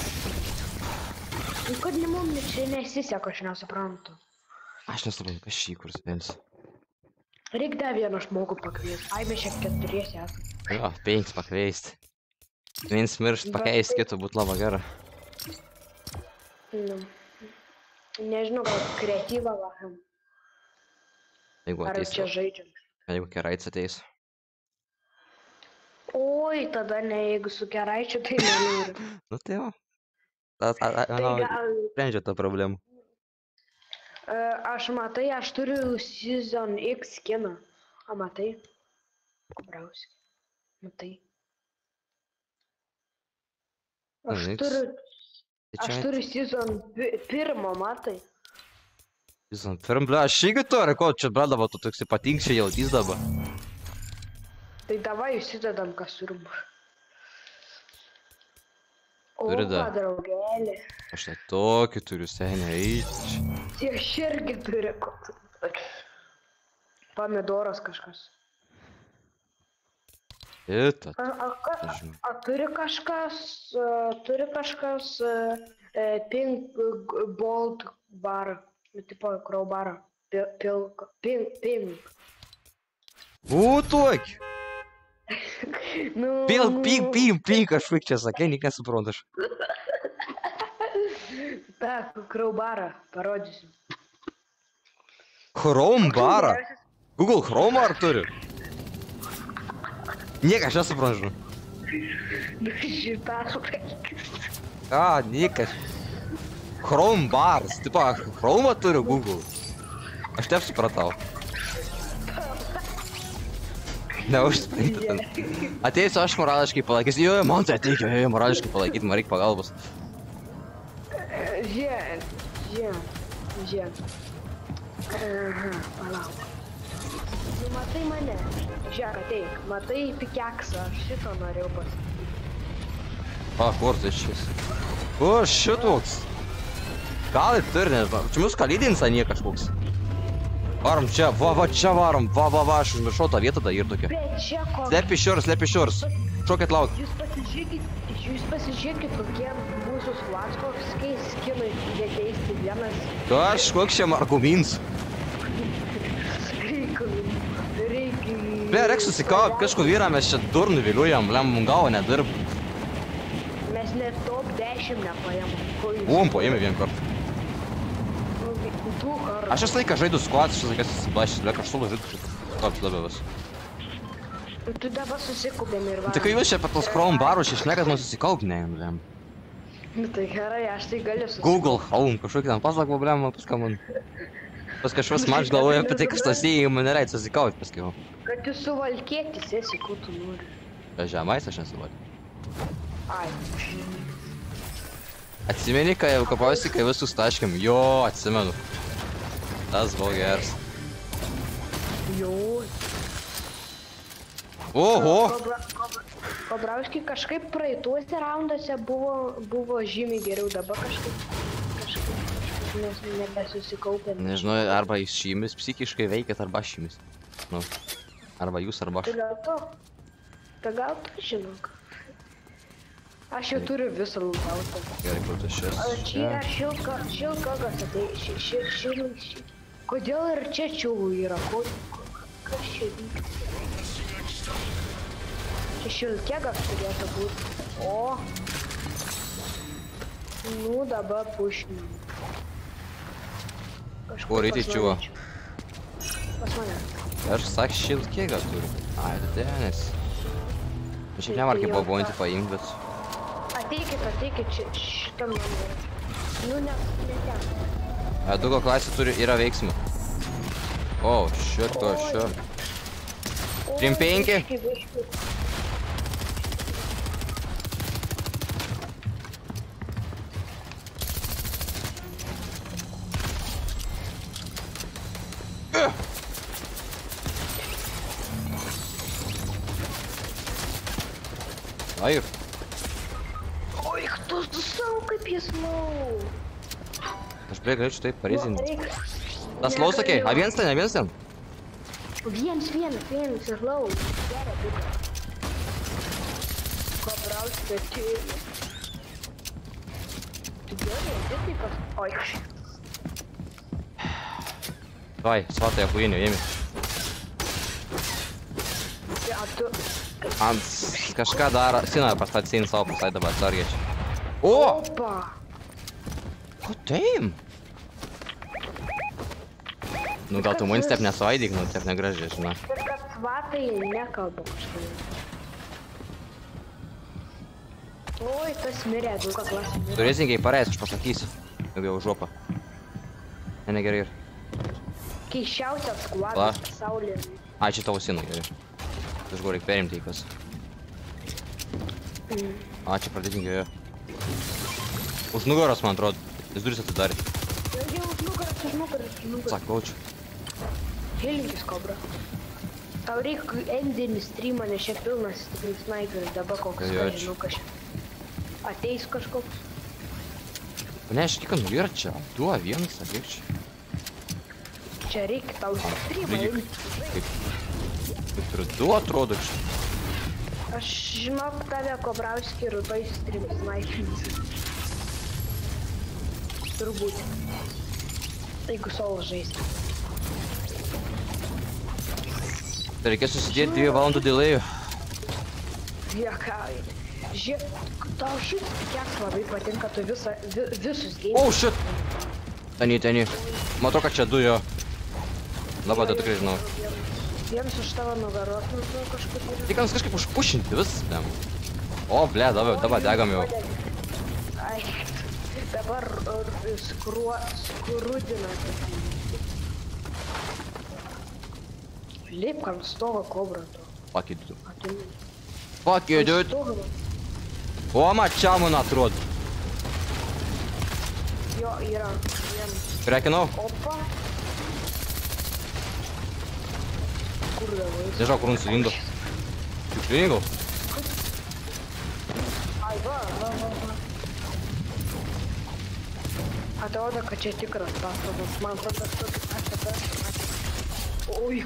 [SPEAKER 11] Nu, kad ne mum čia nesiseka, aš nesuprantu.
[SPEAKER 7] Aš nesuprantu, kas šį kurs vėlis.
[SPEAKER 11] Reik dar vieną žmogų pakviesti. Ai, mes čia keturiesi esame.
[SPEAKER 7] Jo, penkis pakveisti. Viens miršt pakeist, kitų būt labai gera.
[SPEAKER 11] Nu. Nežinau, gal kreatyvą vakam.
[SPEAKER 7] Jeigu
[SPEAKER 11] Ar
[SPEAKER 7] ateis,
[SPEAKER 11] čia žaidžiam.
[SPEAKER 7] jeigu keraits ateis.
[SPEAKER 11] Oi, tada ne, jeigu su keraičiu, tai nenoriu.
[SPEAKER 7] Nu tai jo. Ta, ta, ta,
[SPEAKER 11] Tai
[SPEAKER 7] manau,
[SPEAKER 11] gal...
[SPEAKER 7] sprendžia tą problemą.
[SPEAKER 11] E, aš matai, aš turiu Season X skiną. A matai? Kabrauskai. Matai. Aš
[SPEAKER 7] X.
[SPEAKER 11] turiu...
[SPEAKER 7] Tai
[SPEAKER 11] Aš
[SPEAKER 7] čia-
[SPEAKER 11] turiu Season pi- pirmą, matai.
[SPEAKER 7] Jis ant firm, ble, aš irgi turiu, ko čia, ble, dabar tu toks ypatingai čia jautys dabar.
[SPEAKER 11] Tai davai įsidedam, kas turim. O,
[SPEAKER 7] Turi dar.
[SPEAKER 11] draugelį.
[SPEAKER 7] Aš tai tokį turiu senę, eich.
[SPEAKER 11] Tie aš irgi turi kokį. Pomidoras kažkas.
[SPEAKER 7] Ita.
[SPEAKER 11] A, a, ka,
[SPEAKER 7] Nežinau.
[SPEAKER 11] a turi kažkas, a, turi kažkas a, a, pink g- bolt barą, nu, tipo crowbarą, Pi- pilk, pink, pink.
[SPEAKER 7] U, tokį.
[SPEAKER 11] Nu,
[SPEAKER 7] Pil,
[SPEAKER 11] nu,
[SPEAKER 7] pink, pink, pink, aš vaik čia sakai, nikas suprantu aš.
[SPEAKER 11] Ta, crowbarą, parodysiu.
[SPEAKER 7] Chrome barą. Google Chrome ar turi? Niek, aš nesuprantu.
[SPEAKER 11] Nu, šitą.
[SPEAKER 7] Ką, niekas. Chrome bars, tipo, Chrome turiu Google. Aš taip supratau. Neužsprinti ten. Ateisiu aš morališkai palaikysiu. Jo, man tai ateik, jo, jo, morališkai palaikyti, man reikia pagalbos.
[SPEAKER 11] Žiūrėk, žiūrėk, žiūrėk. Aha, palauk. Nu, matai mane. Žiūrėk, ateik. Matai pikeksą, aš šito norėjau pasakyti.
[SPEAKER 7] A, kur tai šis? Kur šitoks? Gal ir turi, nežinau. Čia mūsų kalydins, anie kažkoks. Varom čia, va, va, čia varom. Va, va, va, aš užmiršau tą vietą, da ir tokia.
[SPEAKER 11] Bet čia ko...
[SPEAKER 7] Slepi šiurs, slepi šiurs. Šokit lauk.
[SPEAKER 11] Jūs pasižiūrėkit, jūs pasižiūrėkit, kokie mūsų Slatkovskiai skinai jie keisti vienas.
[SPEAKER 7] Kažkoks čia margumins.
[SPEAKER 11] Reikia, reikia...
[SPEAKER 7] Ble, reik susikaup, kažko vyrą mes čia durnų viliujam, blem, mum gavo nedirb.
[SPEAKER 11] Mes net top dešimt nepaėmam.
[SPEAKER 7] Bum, paėmė vien kartą. Aš vis laiką žaidu squad, šis laikas įsiblašęs, ble, aš solo žaidu šitą. Toks labiavas.
[SPEAKER 11] Tu dabar susikūpėm ir varom.
[SPEAKER 7] Tai kai jūs čia per tos Chrome barus išnekat, man susikaup, ne, blem.
[SPEAKER 11] Nu tai gerai, aš tai galiu susikaup.
[SPEAKER 7] Google Home, kažkokį ten paslak, blem, paskui man. Pas kažkas mač galvoja apie tai, kas tas įėjai, man nereid susikaupt paskui.
[SPEAKER 11] Kad jūs suvalkėtis esi, ko tu nori.
[SPEAKER 7] Žemais aš nesuvalkiu.
[SPEAKER 11] Ai.
[SPEAKER 7] Atsimeni, kai jau kapausi, kai visus taškėm? Jo, atsimenu. Tas buvo geras.
[SPEAKER 11] Jo.
[SPEAKER 7] Oho!
[SPEAKER 11] Kobrauskiai kažkaip praeituose raunduose buvo, buvo žymiai geriau, dabar kažkaip, kažkaip, kažkaip mes nebesusikaupėm.
[SPEAKER 7] Nežinau, arba jūs šymis psichiškai veikiat, arba šymis. Nu, arba jūs, arba aš.
[SPEAKER 11] Tai gal tu? Tai gal tu žinok. Aš jau turiu visą lūpautą.
[SPEAKER 7] Gerai, kur tu šis?
[SPEAKER 11] Čia yra šilka, šilkagas, tai ši, ši, ši, ši. Kodėl ir čia čiūvų yra? Kas čia vyksta? Čia šilkegas turėtų būti. O. Nu, dabar pušinam.
[SPEAKER 7] Kur eiti čiūvo?
[SPEAKER 11] Pas mane.
[SPEAKER 7] Aš sak šilkėgą turiu. Ai, tenis. Aš šiaip nemarkiai pabonti paimti, bet...
[SPEAKER 11] Ateikit, ateikit šitam namui. Nu, ne, ne ten.
[SPEAKER 7] Edugo klasė turi, yra veiksmų. O, šito, šio. Trim penki. Ai.
[SPEAKER 11] Oi, tu savo kaip jis lau.
[SPEAKER 7] Aš beveik galėčiau taip parizinti. Tas lau sakei, a vienas ten, a vienas ten?
[SPEAKER 11] Vienas, vienas, vienas ir lau. Gerai, būtų. Kobrauskio tėvė. Tu gerai, tai pas... Oi, kažkaip.
[SPEAKER 7] Vai, svatai ahuinio, ėmė.
[SPEAKER 11] Ja, tu...
[SPEAKER 7] Ant kažką daro, Sina pastatė Sina savo pastatė dabar atsargiai čia. O!
[SPEAKER 11] Opa!
[SPEAKER 7] Ko taim? Nu gal tu man step nesuvaidyk, nu taip negražiai, žinai.
[SPEAKER 11] Bet kad svatai nekalba kažkaip. Oi, tas mirė, duka klasė mirė.
[SPEAKER 7] Tu reizingiai pareis, aš pasakysiu. Jau jau žopą. Ne, negerai ir.
[SPEAKER 11] Keiščiausias skvadas pasaulyje.
[SPEAKER 7] Ai, čia tavo Sina, gerai. Aš gau reik perimti į kas. A, čia pradėtingi jo. Už nugaros, man atrodo. Jis duris atidarė.
[SPEAKER 11] Jau už nugaras, už nugaras, už nugaras.
[SPEAKER 7] Sakau, čia.
[SPEAKER 11] Helinkis, kobra. Tau reikia endinį streamą, nes čia pilnas stiprinis sniperis, dabar koks, nežinau, kas čia. Ateis kažkoks.
[SPEAKER 7] Ne, aš tik ant vyra čia. Du, vienas, ar kiek čia?
[SPEAKER 11] Čia reikia tau streamą imti.
[SPEAKER 7] Kaip... Kaip turiu du, atrodo čia.
[SPEAKER 11] Aš žinok tave Kobrauskį rytoj stream sniperis. Turbūt. Jeigu solo žaisti.
[SPEAKER 7] Tai reikės susidėti dviejų valandų delėjų.
[SPEAKER 11] Jekauji. Žiūrėk, tau šis kiek labai patinka, tu visą, vi, visus gėjai.
[SPEAKER 7] Oh, shit! Teny, teny. Matau, kad čia du jo. Labai, tai tikrai žinau.
[SPEAKER 11] Vienas už tavo nugaros, nu tu kažkaip yra.
[SPEAKER 7] Tik mums kažkaip užpušinti vis, blem. O, ble, dabar, dabar degam jau.
[SPEAKER 11] Ai, dabar skruo, skrudina. Lipk ant stovo kobra tu.
[SPEAKER 7] Fuck you, dude. Fuck you, dude. O, mačiau man atrodo.
[SPEAKER 11] Jo, yra. Vienas.
[SPEAKER 7] Prekinau.
[SPEAKER 11] Opa. Kur davai?
[SPEAKER 7] Nežinau, kur nusilingo. Šiukšliningo.
[SPEAKER 11] Ai, va, va, va, va. Atrodo, kad čia tikras pastatas. Man atrodo, kad aš tada... Oi.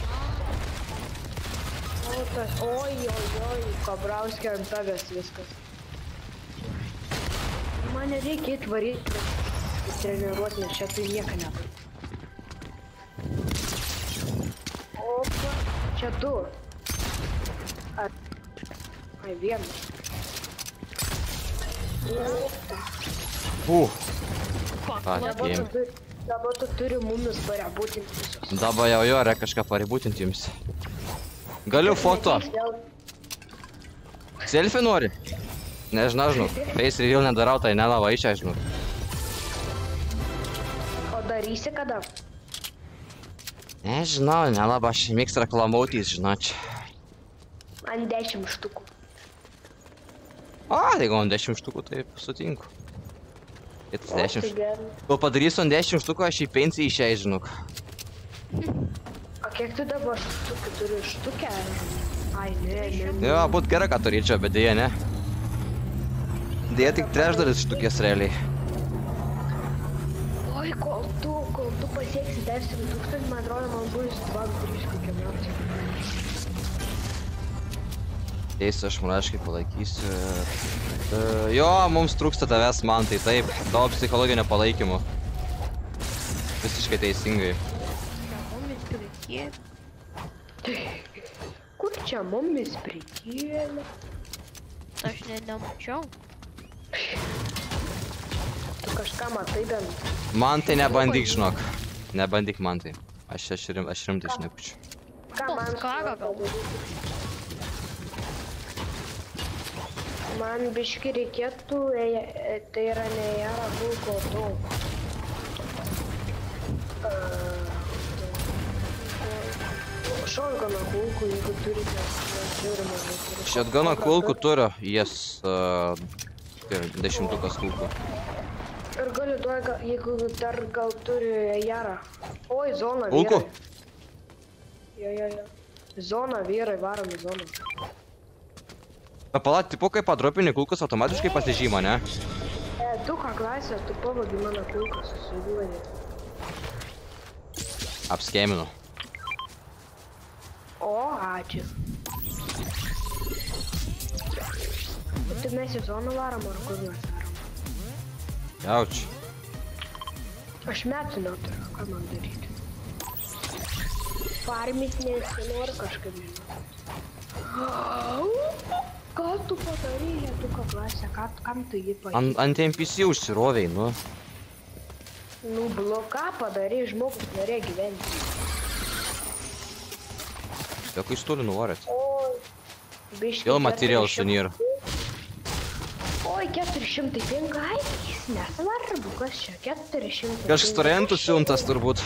[SPEAKER 11] O, tas... Oi, oi, oi. Kabrauskė ant tavęs viskas. Man nereikia įtvaryti. Treniruoti, nes čia tai nieko neturi. Opa. Čia du. Ar... Ai, vienas.
[SPEAKER 7] Uh.
[SPEAKER 11] Dabar tu turi mumis paribūtinti visus.
[SPEAKER 7] Dabar jau jo, reikia kažką paribūtinti jums. Galiu foto. Selfie nori? Nežinau, žinau. Face reveal nedarau, tai nelava išia, žinau.
[SPEAKER 11] O darysi kada?
[SPEAKER 7] Nežinau, nelaba, aš mėgstu reklamuotis, žinoč.
[SPEAKER 11] Ant dešimt štukų.
[SPEAKER 7] A, jeigu ant dešimt štukų, tai sutinku. dešimt štukų. Tu padarysiu ant dešimt štukų, aš į pensiją išėjau, žinok.
[SPEAKER 11] O kiek tu dabar štukų turi štukę? Ai, ne, ne, ne.
[SPEAKER 7] Jo, būt gerai, ką turėčiau, bet dėja, ne. Dėja tik trečdalis štukės realiai.
[SPEAKER 11] Oi, kol tu, kol tu pasieksi dešimt tūkstančių, man atrodo, man bus dva trys kokie metai.
[SPEAKER 7] Teisiu, aš muraškai palaikysiu. Uh, jo, mums trūksta tavęs, man tai taip. Tavo psichologinio palaikymo. Visiškai teisingai.
[SPEAKER 11] Kur čia mumis prikėlė?
[SPEAKER 12] Aš net nemačiau.
[SPEAKER 11] Tu kažką matai bent?
[SPEAKER 7] Man tai nebandyk, žinok. Nebandyk man tai. Aš, aš, rim, aš rimtai šnekučiu.
[SPEAKER 11] Ką man ką Man biški reikėtų, tai yra ne jara kulko daug. Šotgano kulkų, jeigu turite, žiūrime.
[SPEAKER 7] Šotgano kulkų turiu, jas dešimtukas kulkų.
[SPEAKER 11] Ir galiu duoti, jeigu dar gal turi jarą. Oi, zona vyrai.
[SPEAKER 7] Kulkų?
[SPEAKER 11] Jo, jo, jo. Zona vyrai, varom į zoną.
[SPEAKER 7] Pala, tipo, kai padropini kulkus, automatiškai pasižyma, ne?
[SPEAKER 11] E, tu ką klasės, tu pavagi mano kulką susiduodė.
[SPEAKER 7] Apskėminu.
[SPEAKER 11] O, ačiū. Tai mes į zoną varom, ar kur mes varom?
[SPEAKER 7] Jaučiu.
[SPEAKER 11] Aš metų neturiu, ką man daryti. Farmit nesinori kažkaip žinoti. Ką tu padarėjai, tu ką klasė, kam tu jį padarėjai?
[SPEAKER 7] Ant N P C užsiroviai, nu.
[SPEAKER 11] Nu, bloką padarėjai, žmogus norėjo gyventi.
[SPEAKER 7] Jokų iš toli nuvarėt.
[SPEAKER 11] Oi, biškai...
[SPEAKER 7] Vėl material sunir.
[SPEAKER 11] Oi, keturi šimtai penkiais, nesvarbu, kas čia, keturi šimtai penkiais.
[SPEAKER 7] Kažkas torentų siuntas turbūt.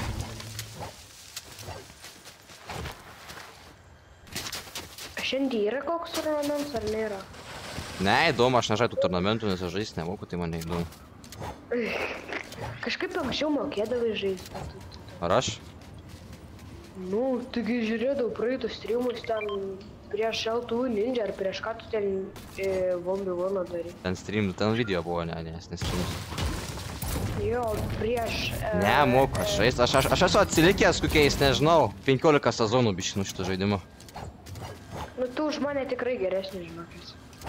[SPEAKER 11] Šiandien yra koks turnaments, ar nėra?
[SPEAKER 7] Ne, įdomu, aš nežai tų turnamentų, nes aš žaisti nemoku, tai man neįdomu.
[SPEAKER 11] Kažkaip anksčiau mokėdavai žaisti.
[SPEAKER 7] Ar aš?
[SPEAKER 11] Nu, taigi žiūrėdavau praeitus streamus ten prieš L T U Ninja, ar prieš ką tu ten one v one darai?
[SPEAKER 7] Ten stream, ten video buvo, ne, nes nestreamus.
[SPEAKER 11] Jo, prieš...
[SPEAKER 7] Ne, moku, aš žaisti, aš, aš, aš esu atsilikęs kokiais, nežinau, penkiolika sezonų bišinu šito žaidimo.
[SPEAKER 11] Nu, tu už mane tikrai geresnis, žinokis.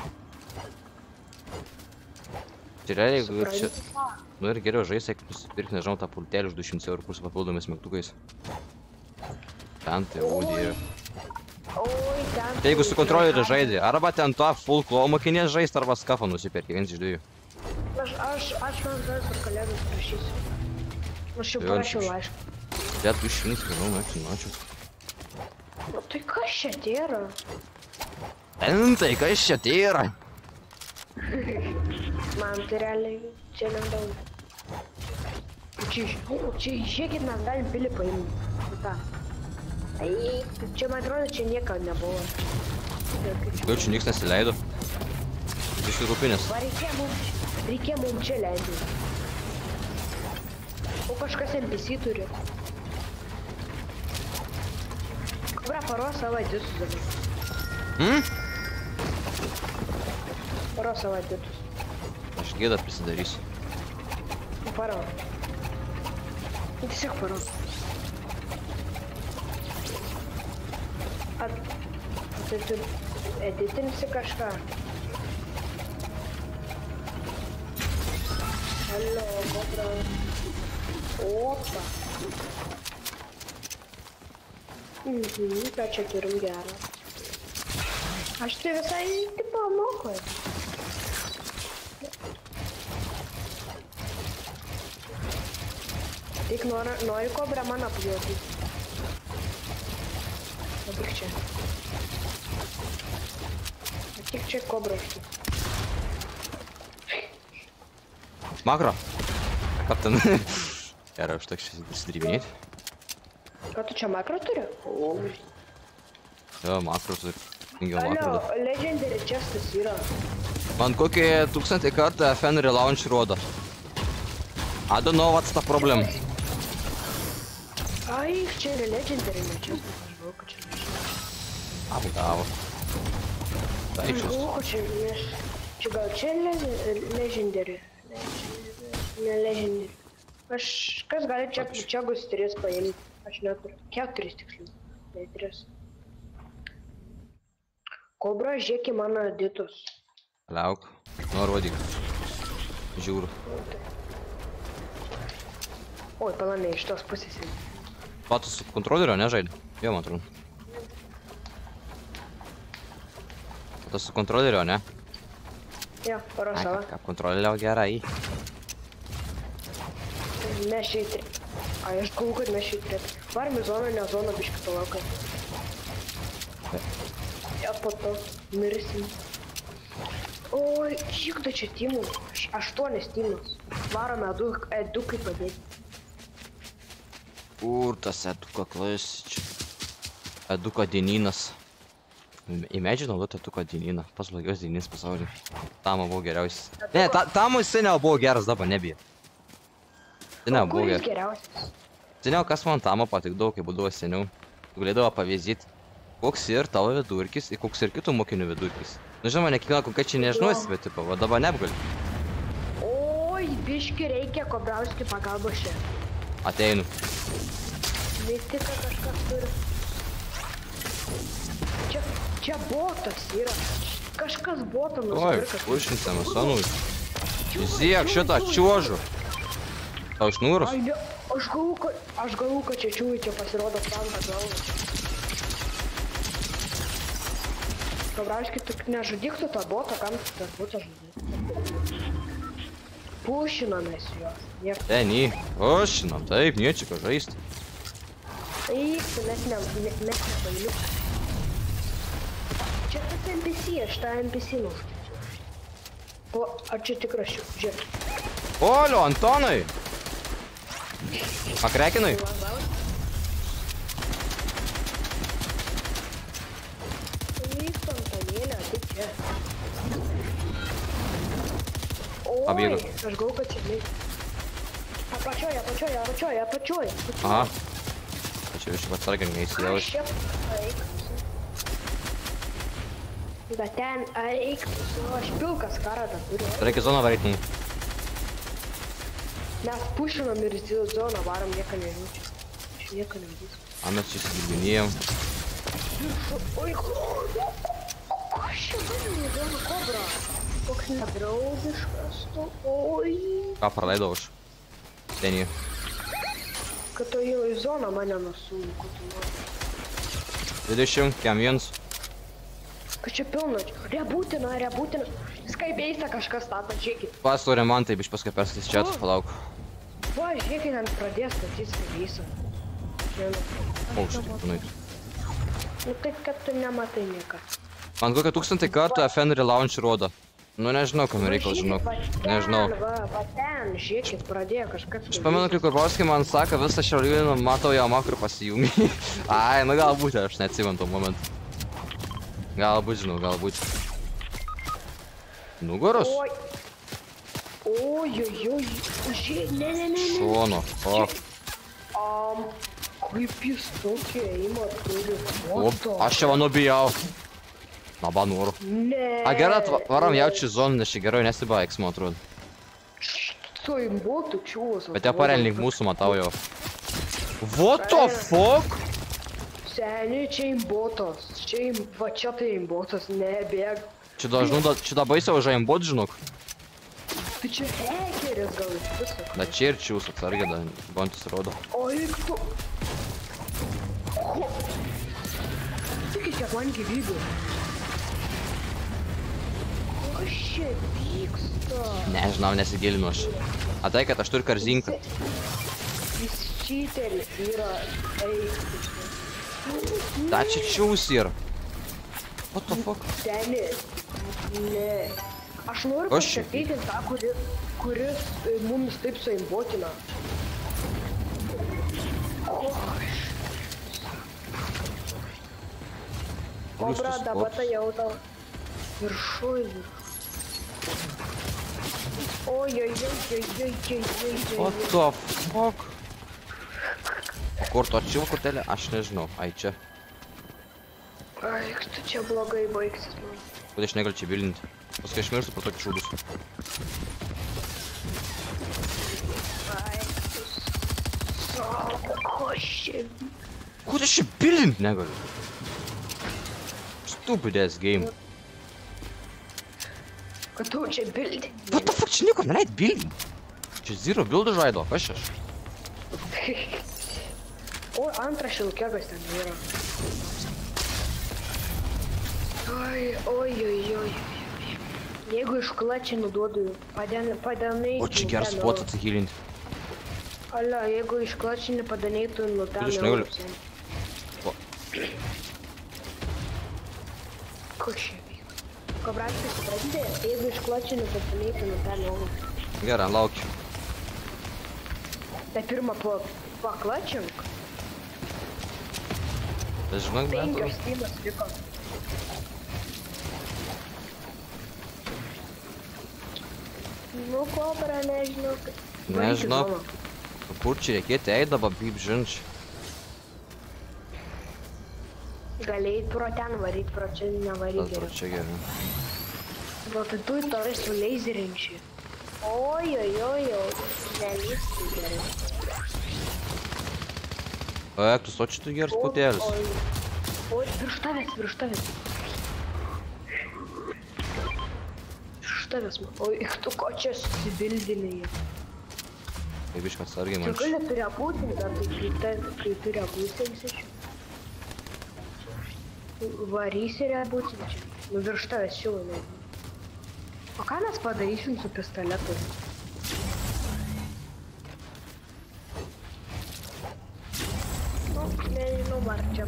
[SPEAKER 7] Tai realiai, jeigu čia... Nu ir geriau žais, jeigu nusipirk, nežinau, tą pultelį už du šimtus eurų kur su papildomais mygtukais. Ten tai, o dieve.
[SPEAKER 11] Oi, ten...
[SPEAKER 7] Tai jeigu su kontroleriu žaidži, arba ten to full claw mokinės žaist, arba skafą nusipirki, vienas iš dviejų.
[SPEAKER 11] Aš, aš, aš man žais ar kolegas prašysiu. Aš jau parašiau laišką.
[SPEAKER 7] Bet tu šimtas, manau, ačiū, ačiū.
[SPEAKER 11] Nu tai kas čia tėra?
[SPEAKER 7] Ten tai kas čia tėra?
[SPEAKER 11] Man tai realiai čia lengviau. Čia, čia žiūrėkit, mes galim pilį paimti. Ta. Ai, čia man atrodo, čia nieko nebuvo.
[SPEAKER 7] Jau čia nieks nesileido. Išsirūpinęs.
[SPEAKER 11] Va, reikėjo mums, reikėjo mums čia leidžiu. O kažkas N P C turi. Kobra, paro savo ditus dabar.
[SPEAKER 7] Hmm?
[SPEAKER 11] Paro savo ditus.
[SPEAKER 7] Aš gėdą prisidarysiu.
[SPEAKER 11] Nu, paro. Tiesiog paro. Ar tai tu editinsi kažką? Hello, Kobra. Opa. Mhm, ką čia turim gerą. Aš tai visai tipo moku. Tik nori, nori Kobra man apjuoti. Tik čia. Tik čia Kobra štai.
[SPEAKER 7] Makro. Kaip ten? Gerai, aš tak šis prisidrybinėti.
[SPEAKER 11] Ką tu čia makro turi? O.
[SPEAKER 7] Jo, makro turi. Ingio makro.
[SPEAKER 11] Alio, legendary chestas yra.
[SPEAKER 7] Man kokį tūkstantį kartą F N relaunch rodo. I don't know what's the problem.
[SPEAKER 11] Ai, čia yra legendary chestas, aš galvoju, kad čia nežinau.
[SPEAKER 7] Apgavo. Tai
[SPEAKER 11] Aš
[SPEAKER 7] čia.
[SPEAKER 11] galvoju, kad čia neš... Čia gal čia legendary. Ne legendary. Aš, kas gali čia, čia gus tris paimti? Aš neturiu. Keturis tiksliau. Ne tris. Kobra, žiūrėk į mano ditus.
[SPEAKER 7] Liauk. Nu, rodyk. Žiūriu.
[SPEAKER 11] Oi, palanai, iš tos pusės.
[SPEAKER 7] Patus su kontrolerio nežaidė? Jo, man atrodo. Patus su kontrolerio, ne?
[SPEAKER 11] Jo, paro
[SPEAKER 7] Ai,
[SPEAKER 11] savo.
[SPEAKER 7] kaip kontrolerio gerai.
[SPEAKER 11] Mes šiai tri. Ai, aš galvoju, kad mes šiai tri. Varom į zoną, ne zoną biškį palaukai. Ja, po to mirsim. Oi, kiek da čia timų? Aštuonis timus. Varome edukai padėti.
[SPEAKER 7] Kur tas eduko klasič? Eduko dienynas. Imagine naudoti eduko dienyną. Pas blogios dienynas pasaulyje. Tamo buvo geriausias. Ne, ta, tamo jisai nebuvo geras, dabar nebija. Seniau buvo geras.
[SPEAKER 11] Geriausias?
[SPEAKER 7] Seniau kas man tamo patikdavo, kai būdavo seniau. Galėdavo pavyzdyti, koks ir tavo vidurkis ir koks ir kitų mokinių vidurkis. Nu žinoma, ne kiekvieną konkrečiai nežinosi, bet tipo, va dabar neapgali.
[SPEAKER 11] Oi, biški reikia Kobrauskį pagalbos čia.
[SPEAKER 7] Ateinu.
[SPEAKER 11] Mistika kažkas turi. Čia, čia botas yra. Kažkas botą
[SPEAKER 7] Oi,
[SPEAKER 11] nusipirka.
[SPEAKER 7] užšinsim, sanui. Žiek šitą čiuožu. Tau iš nugaros?
[SPEAKER 11] Ai, ne, aš galvoju, kad, aš galvoju, kad čia čiūjai čia pasirodo Santa galva. Kobrauskį, tu nežudyk tu tą botą, kam tu tą botą žudyk. Pušinomės juos. Niek.
[SPEAKER 7] Ten į. Pušinam, taip, niečia ką žaisti.
[SPEAKER 11] Eik, mes ne, ne, mes nepailiuk. Čia tas N P C, aš tą N P C nužudžiu. O, ar čia tikras šių, žiūrėk.
[SPEAKER 7] Olio, Antonai! Pakrekinai?
[SPEAKER 11] Eik, Antonėlė, ateik čia. Oi,
[SPEAKER 7] Pabėgo.
[SPEAKER 11] aš galvoju, kad čia nei. Apačioj, apačioj, apačioj, apačioj.
[SPEAKER 7] Aha. Čia iš atsargiai neįsijauš.
[SPEAKER 11] Aš čia, eik. Bet ten, eik, aš pilkas karatą turiu.
[SPEAKER 7] Reikia zoną varyti.
[SPEAKER 11] Mes pušinam ir į zoną varom, nieko nežinau. Aš nieko nežinau.
[SPEAKER 7] A mes čia įsidirbinėjom.
[SPEAKER 11] Oi, kas čia važiuoju į zoną Kobra? Koks nedraugiškas tu, oi.
[SPEAKER 7] Ką praleidau aš? Ten jį.
[SPEAKER 11] Kad tu jau į zoną mane nusūnį, ko tu nori.
[SPEAKER 7] dvidešimt, kem vienas.
[SPEAKER 11] Kad čia pilna, rebūtina, rebūtina. Skype'eisa kažkas stato, žiūrėkit.
[SPEAKER 7] Pasto remontai, biš paskui perskais čia, palauk.
[SPEAKER 11] Va, žiūrėkit, ant pradės statyti Skype'eisa.
[SPEAKER 7] Aukštį, nueit.
[SPEAKER 11] Nu taip, kad tu nematai nieko.
[SPEAKER 7] Man kokią tūkstantį kartų F N relaunch rodo. Nu nežinau, kam reikalas, žinau. Nežinau.
[SPEAKER 11] Va, va ten, žiūrėkit, pradėjo kažkas.
[SPEAKER 7] Aš pamenu, kai Kurbauskiai man sako, visą šiaurlyną matau jo makro pasijungį. Ai, nu galbūt, aš neatsimenu to momentu. Galbūt, žinau, galbūt. Nugaros?
[SPEAKER 11] Oi. Oi, oi, oi. Žiūrėk, ne, ne, ne, ne.
[SPEAKER 7] Šono, o.
[SPEAKER 11] Am, kaip jis tokį eimą turi.
[SPEAKER 7] O, aš čia va nubijau. Naba noro.
[SPEAKER 11] Ne.
[SPEAKER 7] A gerai, varam jaučiu zoną, nes čia gerai nesibaigs, man atrodo.
[SPEAKER 11] Su imbotu čiūs.
[SPEAKER 7] Bet jie parel link mūsų matau jau. What the fuck?
[SPEAKER 11] Seniai, čia imbotas. Čia im... Va čia tai imbotas, nebėg.
[SPEAKER 7] Čia dažnų, čia da baisiau už aimbot, žinok.
[SPEAKER 11] Tai čia hekeris gal iš viso.
[SPEAKER 7] Da čia ir čiūs atsargiai, da bantus rodo.
[SPEAKER 11] O eik tu. Ko? Tik iš kiek man gyvybių. Kas čia vyksta?
[SPEAKER 7] Nežinau, nesigilinu aš. A tai, kad aš turiu karzinką.
[SPEAKER 11] Jis čiteris yra. Eik.
[SPEAKER 7] Da čia čiūs yra. What the fuck?
[SPEAKER 11] Seni. Ne. Aš noriu pasakyti tą, kuris, kuris mums taip suimbotina. Kobra, dabar tai jau tau. Viršui. Oi, oi, oi, oi, oi, oi, oi.
[SPEAKER 7] What the fuck? O kur to atšilo kortelė? Aš nežinau. Ai, čia.
[SPEAKER 11] Ai, tu čia blogai baigsis man.
[SPEAKER 7] Kodėl aš negaliu čia bilinti? Paskui aš mirsiu po tokį šūdus.
[SPEAKER 11] Ai, tu sako, ko čia?
[SPEAKER 7] Kodėl aš čia bilinti negaliu? Stupid ass game.
[SPEAKER 11] Kad tu čia bildi?
[SPEAKER 7] What the fuck, čia nieko neleid bilinti. Čia zero buildų žaido, kas aš?
[SPEAKER 11] O, antras šilkegas ten yra. Oi, oi, oi, oi. Jeigu iš klačių nuduodu, padanai...
[SPEAKER 7] O čia geras spotas atsihilinti.
[SPEAKER 11] Ala, jeigu iš klačių nepadanėtų, nu ten...
[SPEAKER 7] Aš negaliu.
[SPEAKER 11] Ko čia vyko? Kobraškai supranti, jeigu iš klačių nepadanėtų, nu ten...
[SPEAKER 7] Gerai, laukiu.
[SPEAKER 11] Tai pirmą paklačiunk.
[SPEAKER 7] Tai žinok, bet...
[SPEAKER 11] Penkios tymas liko. Nu, Kobra, nežinau, kad...
[SPEAKER 7] Nežinau, kur čia reikėti eit dabar, kaip žinč.
[SPEAKER 11] Gali eit pro ten varyt, pro čia nevaryt
[SPEAKER 7] Pro
[SPEAKER 11] geriau.
[SPEAKER 7] čia geriau.
[SPEAKER 11] Gal tai tu tavai su laserinčiu. Oi, oi, oi, oi, nelystų gerai.
[SPEAKER 7] O, ek, tu soči tu geras putėlis.
[SPEAKER 11] Oi, virš tavęs, virš tavęs. Virš tavęs, man. Oi, tu ko čia susibildinai.
[SPEAKER 7] Kaip bišką atsargiai
[SPEAKER 11] Tu
[SPEAKER 7] man
[SPEAKER 11] gali turi būti, bet tai kai turi būti visi čia. Varysi būti čia. Nu, virš tavęs šiuo, ne. O ką mes padarysim su pistoletu? Nu, nežinau, ar čia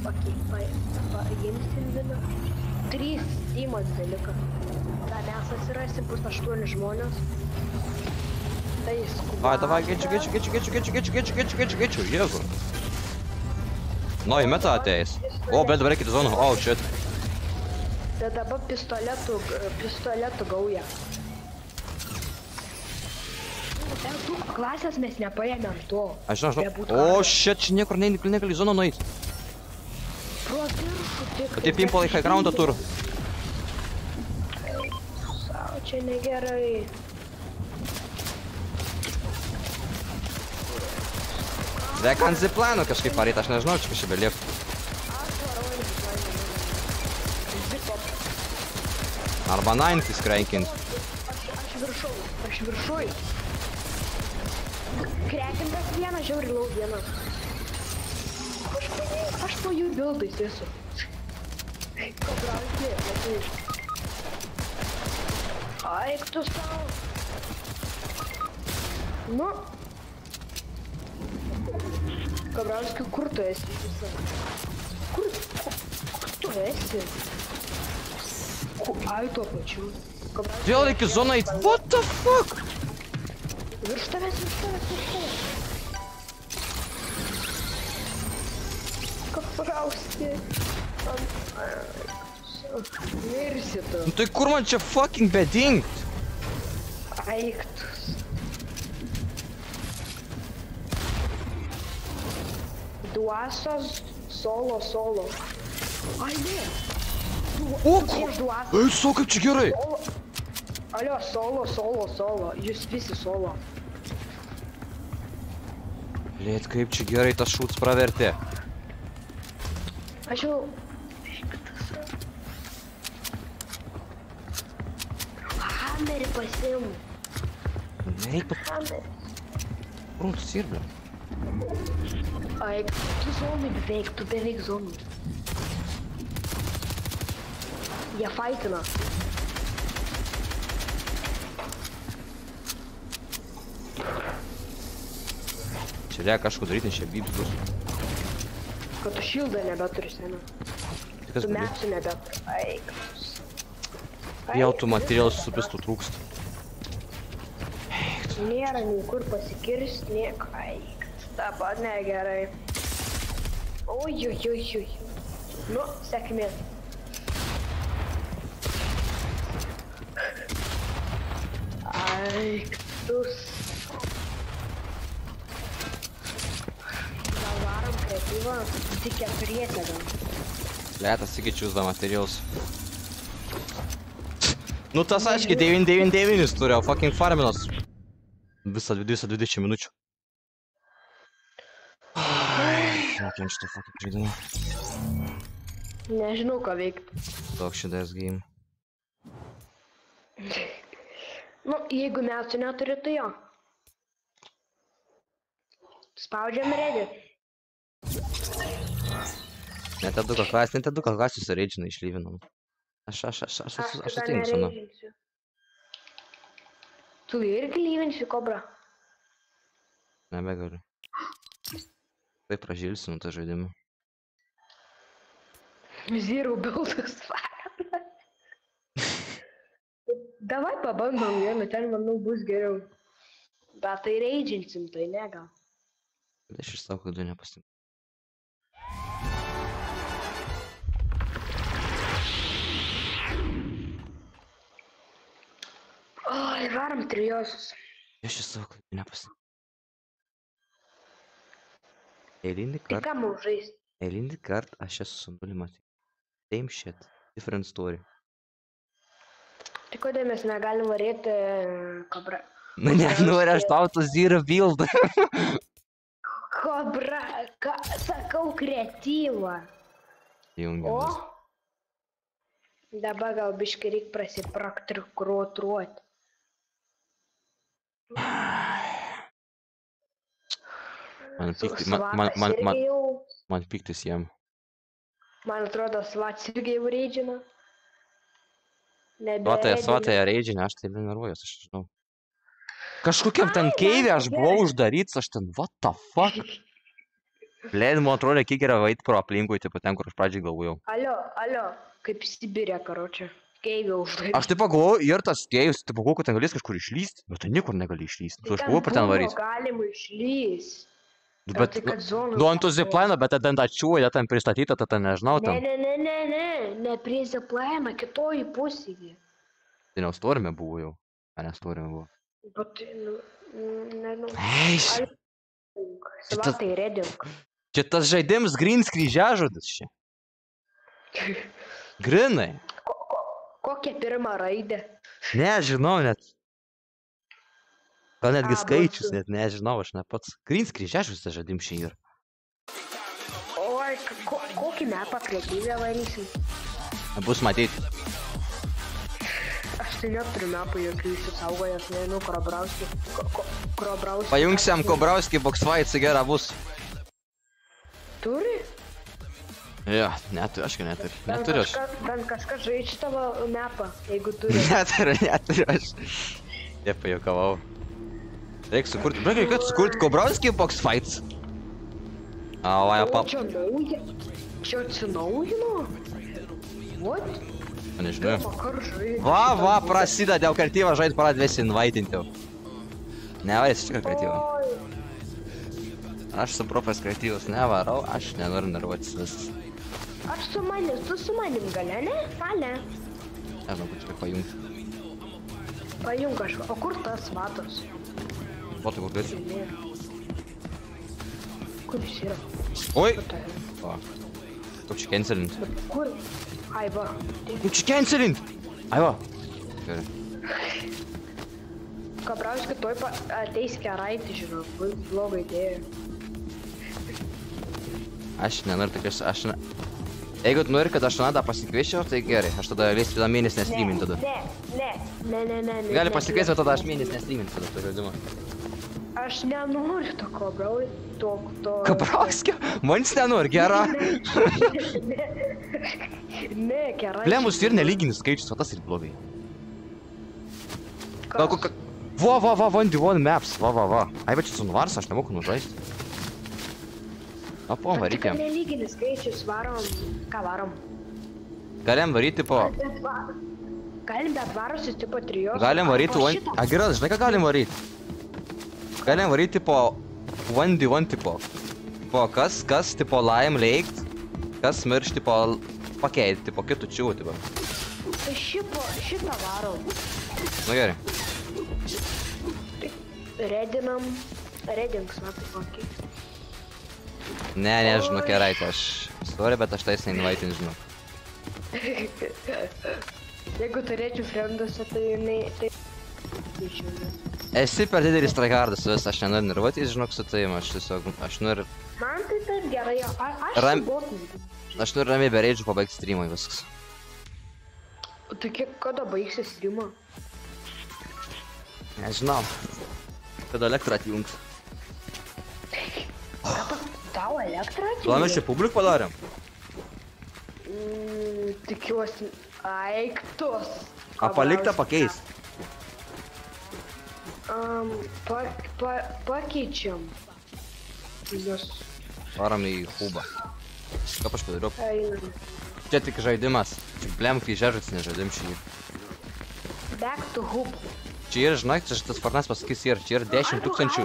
[SPEAKER 11] paimsim vieną. Trys Steamas dalyka. Da, mes atsirasim bus aštuoni žmonės. Tai skubam.
[SPEAKER 7] Ai, davai, gečiu, gečiu, gečiu, gečiu, gečiu, gečiu, gečiu, gečiu, gečiu, gečiu, jėzu. Nu, į metą ateis. O, bet dabar reikia zoną, oh, shit.
[SPEAKER 11] Tai dabar pistoletų, pistoletų gauja. Tų klasės mes nepaėmėm to.
[SPEAKER 7] Aš žinau, žinau. O, shit, čia niekur ne- negali į zoną nueit.
[SPEAKER 11] Pro viršų tik.
[SPEAKER 7] O tie pimpolai high groundą turi.
[SPEAKER 11] Sau, čia negerai.
[SPEAKER 7] Dek ant ziplano kažkaip varyt, aš nežinau, čia kažkaip beliek. Arba nineties krenkint.
[SPEAKER 11] Aš viršau, aš viršui. Krekintas vienas, žiauri lau vienas. Aš, aš po jų bildais esu. Kabrauti, matai. Aik tu savo. Nu. Kabrauski, kur tu esi visą? Kur, kur tu esi? Ai, tuo pačiu.
[SPEAKER 7] Vėl iki zonai. What the fuck?
[SPEAKER 11] Virš tavęs, virš tavęs, virš tavęs. Kaprausti. Mirsi tu.
[SPEAKER 7] Nu tai kur man čia fucking bedingt?
[SPEAKER 11] Aiktus. Duasos solo solo. Ai ne.
[SPEAKER 7] O, ei, su, kaip čia gerai.
[SPEAKER 11] Alio, solo, solo, solo. Jūs visi solo.
[SPEAKER 7] Liet, kaip čia gerai tas šūts pravertė.
[SPEAKER 11] Aš jau... Hamerį pasiimu.
[SPEAKER 7] Nereik pat...
[SPEAKER 11] Hamerį.
[SPEAKER 7] Prūtus irgi.
[SPEAKER 11] Ai, tu zonai beveik, tu beveik zonai. Jie faitina.
[SPEAKER 7] Čia reikia kažko daryti, nes čia bybs bus.
[SPEAKER 11] Kad tu šildą nebeturi sena.
[SPEAKER 7] Kas
[SPEAKER 11] Tu
[SPEAKER 7] gali?
[SPEAKER 11] mesų nebeturi. Ai, kas.
[SPEAKER 7] Vėl tų materialų supistų trūksta.
[SPEAKER 11] Nėra nei kur pasikirsti, niek. Ai, kas dabar negerai. Oi, oi, oi, oi. Nu, sėkmės. Ai, ktus. Gal varom kreatyvą, tik keturiese gal.
[SPEAKER 7] Letas iki čiūsda materialus. Nu tas aiškiai devyni devyni devyni turėjo fucking farminos. Visą dvidešimt minučių. Ai, nekenčiu šitą fucking žaidimą.
[SPEAKER 11] Nežinau, ką veikti.
[SPEAKER 7] Toks šitas game.
[SPEAKER 11] Nu, jeigu metų neturi, tai jo. Spaudžiam ready.
[SPEAKER 7] Net du kaklas, net du kaklas susireidžina išlyvinam. Aš, aš, aš, aš, aš, aš atėjau senu.
[SPEAKER 11] Tu irgi lyvinsi, kobra?
[SPEAKER 7] Nebegaliu. Taip pražilsiu nuo tą žaidimą.
[SPEAKER 11] Zero buildas farm. Davai pabandom vieną, ten manau bus geriau. Bet tai reidžinsim, tai ne gal.
[SPEAKER 7] Aš iš savo klaidų nepasimu.
[SPEAKER 11] Oi, varom trijosius.
[SPEAKER 7] Aš iš savo klaidų nepasimu. Eilinį
[SPEAKER 11] Tai
[SPEAKER 7] kartą,
[SPEAKER 11] ką mums žaisti?
[SPEAKER 7] eilinį kartą aš esu su nulį matyti. Same shit, different story.
[SPEAKER 11] Tai kodėl mes negalim varėti kobra?
[SPEAKER 7] Nu ne, nori aš tau to zero build.
[SPEAKER 11] Kobra, ką sakau, kreatyvą.
[SPEAKER 7] Jungiamas.
[SPEAKER 11] O? Dabar gal biškai reik prasipraktikuotruoti.
[SPEAKER 7] Man pikti, man, man, man, man, man piktis jam.
[SPEAKER 11] Man atrodo, svats irgi jau reidžina.
[SPEAKER 7] Svataja, svataja reidžinė, aš tai nenervuojas, aš žinau. Kažkokiam ten keivė, aš buvau uždaryts, aš ten, what the fuck? Blėd, man atrodo, kiek yra vait pro aplinkui, tipo ten, kur aš pradžiai galvojau.
[SPEAKER 11] Alio, alio, kaip Sibirė, karočią. Keivė uždaryts.
[SPEAKER 7] Aš taip pagalvojau, ir tas keivus, taip pagalvojau, kad ten galės kažkur išlyst, bet tai niekur negali išlyst. Tu aš buvau per ten varyt.
[SPEAKER 11] Galima išlyst.
[SPEAKER 7] Bet, nu ant to ziplino, bet ten tą čiūją, ten pristatyta, tą ten nežinau,
[SPEAKER 11] Ne,
[SPEAKER 7] ten.
[SPEAKER 11] ne, ne, ne, ne, ne prie ziplino, kitoj pusėje.
[SPEAKER 7] Tai ne storime buvo jau. A ne storime buvo.
[SPEAKER 11] Bet, nu, nežinau.
[SPEAKER 7] Eiš.
[SPEAKER 11] Svatai redink.
[SPEAKER 7] Čia tas žaidimas green kryžiažodis čia. Grinai.
[SPEAKER 11] Kokią pirmą raidę?
[SPEAKER 7] Nežinau net. Gal netgi
[SPEAKER 11] A,
[SPEAKER 7] skaičius,
[SPEAKER 11] bus.
[SPEAKER 7] net nežinau, aš ne pats. Green kryžiažodis tas žaidim čia yra.
[SPEAKER 11] Oi, ko, kokį mepą kreatyvę varysim?
[SPEAKER 7] Bus matyti.
[SPEAKER 11] Aš tai neturiu mepų jokių įsisaugojęs, nežinau, Krobrauskį. Ko- ko- Krobrauskį.
[SPEAKER 7] Pajungsiam Kobrauskį boksfight, gera bus.
[SPEAKER 11] Turi?
[SPEAKER 7] Jo, neturiu, aš kai neturiu.
[SPEAKER 11] Bent
[SPEAKER 7] Neturiu aš.
[SPEAKER 11] kažkas- Bent kažkas žaidž tavo mepą, jeigu turi.
[SPEAKER 7] Neturiu, neturiu aš. Jie pajokavau. Reikia sukurti, bet reikia sukurti Kobrauskį boksfight. A, va,
[SPEAKER 11] O,
[SPEAKER 7] pap.
[SPEAKER 11] čia nauja. Čia atsinaujino? What?
[SPEAKER 7] Nežinau. Va, va, prasideda, dėl kreatyvą žaid pradė visi invaitinti. Ne, va, jis iš tikrųjų kreatyvą. Aš su profas kreatyvus nevarau, aš nenoriu nervuotis visas.
[SPEAKER 11] Aš su manim, tu su manim gali, ne? Ale.
[SPEAKER 7] Nežinau, kur čia pajungt.
[SPEAKER 11] Pajung kažką. O kur tas vatos?
[SPEAKER 7] O tai kur tu esi?
[SPEAKER 11] Kur jis yra?
[SPEAKER 7] Oi! Va. Kaip čia cancelint?
[SPEAKER 11] Kur? Ai va.
[SPEAKER 7] Kaip čia cancelint? Ai va. Gerai.
[SPEAKER 11] Kabrauskui tuoj ateis keraitį, žinau. Bloga idėja.
[SPEAKER 7] Aš nenoriu tokios, aš ne... Jeigu tu nori, kad aš nadą pasikviečiau, tai gerai. Aš tada leisiu vieną mėnesį nestreamint tada.
[SPEAKER 11] Ne, ne, ne, ne, ne, ne.
[SPEAKER 7] Gali pasikviesti, bet tada aš mėnesį nestreamint tada turiu žaidimą.
[SPEAKER 11] Aš nenoriu to Kabrau, to, to...
[SPEAKER 7] Kabrauskio? Manis nenori, gera.
[SPEAKER 11] Ne, gerai.
[SPEAKER 7] Blemus ir nelyginis skaičius, o tas ir blogai. Gal kokia... Va, va, va, one v one maps, va, va, va. Ai, bet čia su Nuvars, aš nemoku nužaisti. Na, po, varykėm.
[SPEAKER 11] Tik nelyginis skaičius, varom... Ką varom?
[SPEAKER 7] Galim varyti po...
[SPEAKER 11] Galim bet varosis tipo trijos.
[SPEAKER 7] Galim varyti one... A, gerai, žinai, ką galim varyti? Galim varyti po one v one tipo. Po kas, kas, tipo lime lake, kas mirš, tipo pakeit, tipo kitų čiū, tipo.
[SPEAKER 11] Šipo, šitą varom.
[SPEAKER 7] Nu gerai.
[SPEAKER 11] Redinam, redings, na tai kokį.
[SPEAKER 7] Ne, nežinau, gerai, tai aš... Sorry, bet aš tais neinvaitin, žinau.
[SPEAKER 11] Jeigu turėčiau frienduose, tai jinai... Tai...
[SPEAKER 7] Esi per didelis tryhardas vis, aš nenoriu nervuotis, žinok, su tavim, aš tiesiog... Aš noriu...
[SPEAKER 11] Man tai taip gerai, a, aš
[SPEAKER 7] Ram...
[SPEAKER 11] su botu.
[SPEAKER 7] Aš noriu ramiai be reidžų pabaigti streamą viskas.
[SPEAKER 11] Tai kiek kada baigsi streamą?
[SPEAKER 7] Nežinau. Kada elektrą atjungs.
[SPEAKER 11] Tau elektrą atjungs?
[SPEAKER 7] Gal mes čia publik padarėm?
[SPEAKER 11] Mm, tikiuosi... Aiktos.
[SPEAKER 7] A paliktą pakeist?
[SPEAKER 11] Um, pa, pa, pakeičiam. Jos.
[SPEAKER 7] Varam į hubą. Ką aš padariau?
[SPEAKER 11] Einam.
[SPEAKER 7] Čia tik žaidimas. Čia blem, kai žežutis nežaidim šį.
[SPEAKER 11] Back to hub.
[SPEAKER 7] Čia yra, žinai, čia tas Fortnite pasakys, yra, čia yra dešimt tūkstančių.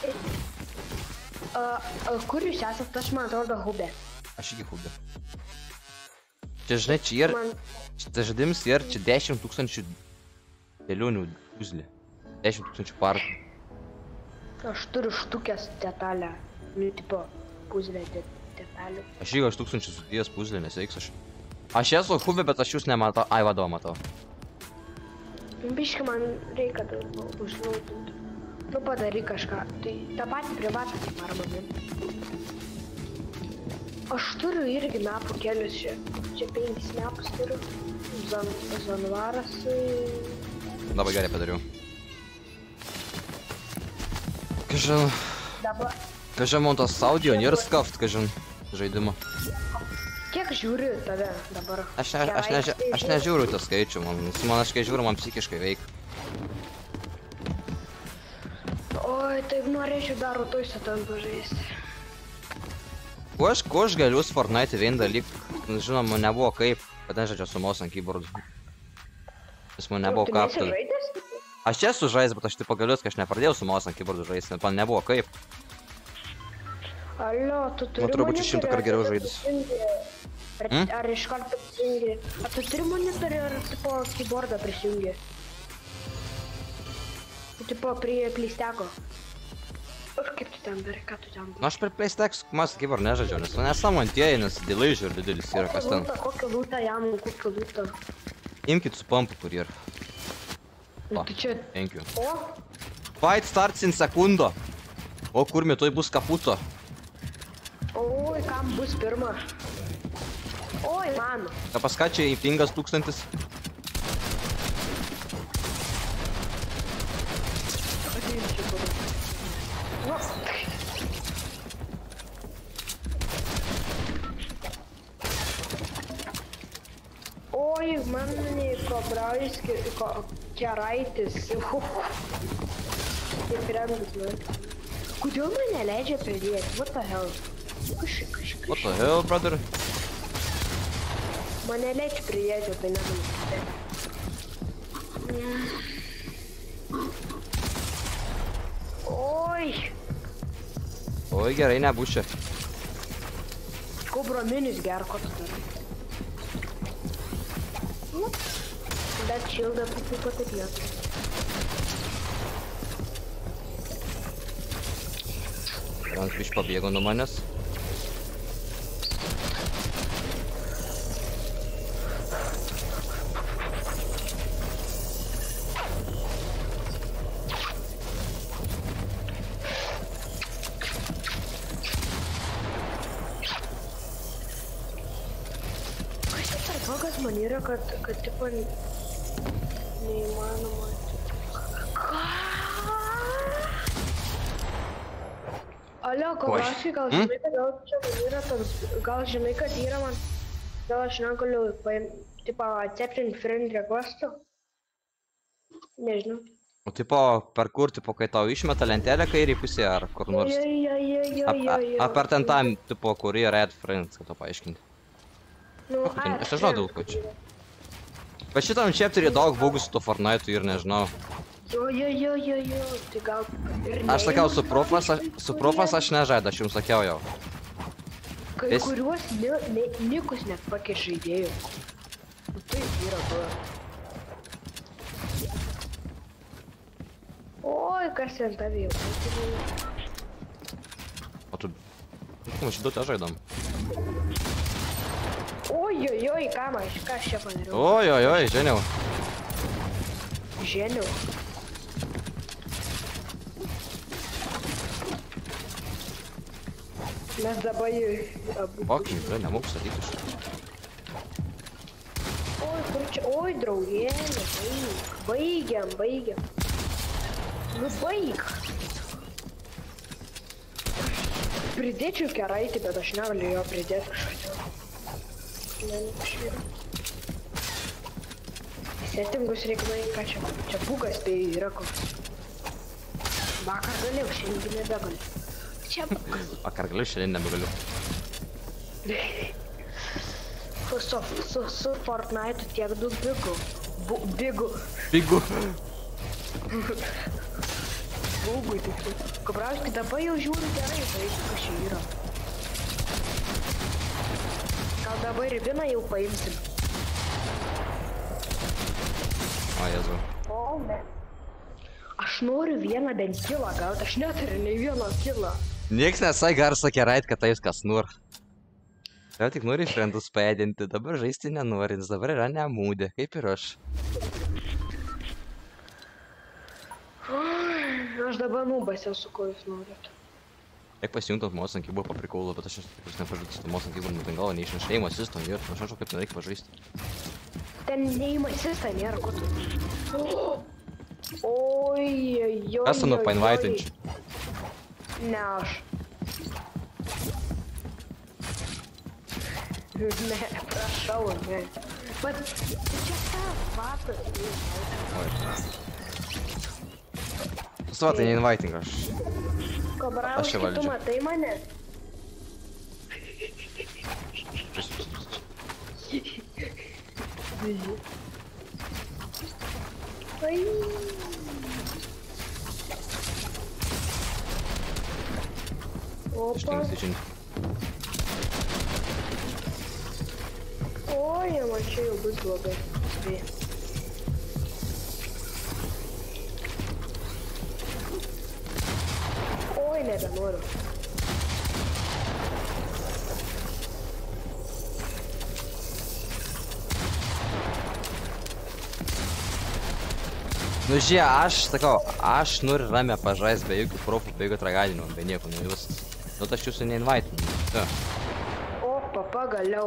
[SPEAKER 11] Kur jūs esat, aš man atrodo hubė.
[SPEAKER 7] Aš iki hubė. Čia, žinai, čia yra, šitas žaidimas yra, čia dešimt tūkstančių dėlionių puzlį. dešimt tūkstančių parkų.
[SPEAKER 11] Aš turiu štukės detalę. Nu, tipo, puzlę detalę.
[SPEAKER 7] Aš jeigu aš tūkstančių sudėjęs puzlį, nesveiks aš. Aš esu hubė, bet aš jūs nematau. Ai, vadovą matau.
[SPEAKER 11] Biškai man reikia tai užlautinti. Nu, padaryk kažką. Tai tą patį privatą tik ar manim. Aš turiu irgi mapų kelius čia. Čia penkis mapus turiu. Zan, Zanvaras.
[SPEAKER 7] Labai gerai padariau. Kažin...
[SPEAKER 11] Dabar...
[SPEAKER 7] Kažin man tas audio nėra skaft, kažin žaidimo.
[SPEAKER 11] Kiek žiūri tave dabar?
[SPEAKER 7] Aš, ne, aš, ne, aš nežiūriu tą skaičių, man, man aš kai žiūriu, man psichiškai veik.
[SPEAKER 11] Oi, taip norėčiau dar rutoj su tam pažaisti.
[SPEAKER 7] Kuo aš, kuo aš galiu su Fortnite vien dalyk, žinoma, nebuvo kaip, kad nežaidžiau su mouse ant keyboardų. Jis man nebuvo ką aptali. Aš esu žais, bet aš taip pagalius, kad aš nepradėjau su mouse ant keyboardų žaisti, bet man nebuvo kaip.
[SPEAKER 11] Alio, tu turi
[SPEAKER 7] man turbūt šimtą kart geriau žaidus.
[SPEAKER 11] Hmm? Ar iš karto prisijungi? Ar tu turi monitorį ar tipo keyboardą prisijungi? Tipo prie pleisteko. Ar kaip tu ten darai, ką tu ten darai?
[SPEAKER 7] Nu aš prie pleisteko mouse keyboard nežaidžiau, nes tu nesąmontieji, nes delay žiūri didelis yra, kas ten.
[SPEAKER 11] Kokį lūtą jam, kokį lūtą?
[SPEAKER 7] Imkit su pumpu, kur yra.
[SPEAKER 11] Nu tai čia...
[SPEAKER 7] Thank you.
[SPEAKER 11] O?
[SPEAKER 7] Fight starts in sekundo. O kur mi tuoj bus kaputo.
[SPEAKER 11] Oi, kam bus pirma? Oi, mano.
[SPEAKER 7] Ką paskačia į pingas tūkstantis?
[SPEAKER 11] Oi, man Kabrauskis, Keraitis. Kaip rengus, man. Kodėl man neleidžia pridėti? What the hell? Kažkaip, kažkaip.
[SPEAKER 7] What the hell, brother?
[SPEAKER 11] Mane leidžia pridėti, tai negaliu pridėti. Oi!
[SPEAKER 7] Oi, gerai, nebus čia.
[SPEAKER 11] Kobra minis ger, ko tu darai. Bet šildą puikiai patikėtų.
[SPEAKER 7] Rans biš pabėgo nuo manęs.
[SPEAKER 11] Man yra, kad, kad tipo neįmanoma. Alio, Kobraškai, gal žinai, kad gal čia man yra toks, gal žinai, kad yra man, gal aš negaliu paim, tipo, accepting friend request'o? Nežinau.
[SPEAKER 7] O tipo, per kur, tipo, kai tau išmeta lentelę kairį pusė ar kur nors?
[SPEAKER 11] Jo, jo, jo, jo, jo, jo.
[SPEAKER 7] Ar per ten tam, tipo, kur yra red friends, kad to paaiškinti?
[SPEAKER 11] Nu,
[SPEAKER 7] Aš nežinau daug ko čia. Bet šitam chapterį daug bugų su to Fortnite'u ir nežinau.
[SPEAKER 11] Jo, jo, jo, jo, jo, tai gal ir ne.
[SPEAKER 7] Aš sakiau, su profas, su profas aš nežaidu, aš jums sakiau jau.
[SPEAKER 11] Kai kuriuos nikus net pakeiš žaidėjų. Nu taip yra buvę. Oi, kas ant tavį jau.
[SPEAKER 7] O tu... Mes šitą tą žaidom.
[SPEAKER 11] Oi, oi, oi, ką aš, ką aš čia padariau?
[SPEAKER 7] Oi, oi, oi, ženiau.
[SPEAKER 11] Ženiau. Mes dabar abu.
[SPEAKER 7] Fucking, bro, nemoku statyti šitą.
[SPEAKER 11] Oi, kur čia, oi, draugėlė, baig. Baigiam, baigiam. Nu, baig. Pridėčiau keraitį, bet aš negaliu jo pridėti kažkodėl. Ne, ne, kažkaip. Settingus reikmai, ką čia, čia bugas tai yra koks. Vakar galėjau, šiandien nebegaliu. Čia bugas.
[SPEAKER 7] Vakar galiu, šiandien nebegaliu.
[SPEAKER 11] Su, su, su, su Fortnite'u tiek daug bigų. Bu, bigų.
[SPEAKER 7] Bigų.
[SPEAKER 11] Bugui tiksliau. Kobraškai dabar jau žiūri gerai, tai kas čia yra. Gal dabar ir vieną jau paimsim.
[SPEAKER 7] O, Jezu.
[SPEAKER 11] O, ne. Aš noriu vieną bent kilą gauti, aš neturiu nei vieno kilą.
[SPEAKER 7] Nieks nesai garso kerait, kad tais kas nur. Jau tik nori friendus paėdinti, dabar žaisti nenori, nes dabar yra nemūdė, kaip ir aš.
[SPEAKER 11] Aš dabar nubas esu, ko jūs norite.
[SPEAKER 7] Tiek pasijuntant Mosankį buvo paprikaulo, bet aš aš nepažūtis, kad Mosankį buvo nutangalo, neišnešėjimo asisto nėra, aš nežinau, kaip nereikia pažaisti.
[SPEAKER 11] Ten neįma asistą nėra, ko tu. Oi, oi, oi.
[SPEAKER 7] Kas tu nupainvaitinčiu?
[SPEAKER 11] Ne aš. Ne, prašau, ne. Bet čia ką vatas.
[SPEAKER 7] Oi. Suvatai, neinvaiting aš.
[SPEAKER 11] Kobrauskai, tu matai mane? Ai. Opa. Oi, man čia jau bus blogai. Oi, nebenoriu.
[SPEAKER 7] Nu žie, aš sakau, aš noriu ramią pažaist be jokių profų, be jokio tragadinimo, be nieko, nu jūs. Nu aš jūsų neinvaitinu.
[SPEAKER 11] Opa, pagaliau.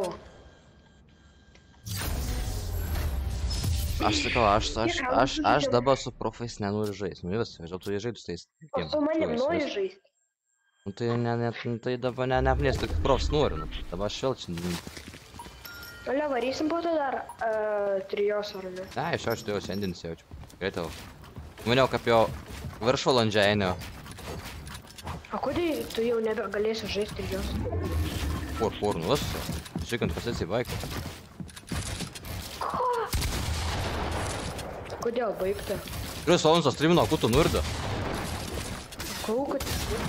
[SPEAKER 7] Aš sakau, aš, aš, aš, aš dabar su profais nenoriu žaist. Nu vis, aš tu jie žaidus tais.
[SPEAKER 11] O su manim nori žaist?
[SPEAKER 7] Nu tai ne, ne, tai dabar ne, neapnės, tik profs nori, nu. Dabar aš vėl čia...
[SPEAKER 11] Alio, varysim po to dar trijos ar ne?
[SPEAKER 7] Ne, iš aš tu jau šiandien jaučiu. Greitau. Maniau, kaip jau viršvalandžią einiau.
[SPEAKER 11] O kodėl tu jau nebegalėsi žaisti trijos?
[SPEAKER 7] Kur, kur, nu vis. Šikant pasiesi vaiką.
[SPEAKER 11] Kodėl baigta?
[SPEAKER 7] Tris valandas streamino, kur tu nurda?
[SPEAKER 11] Kau, kad...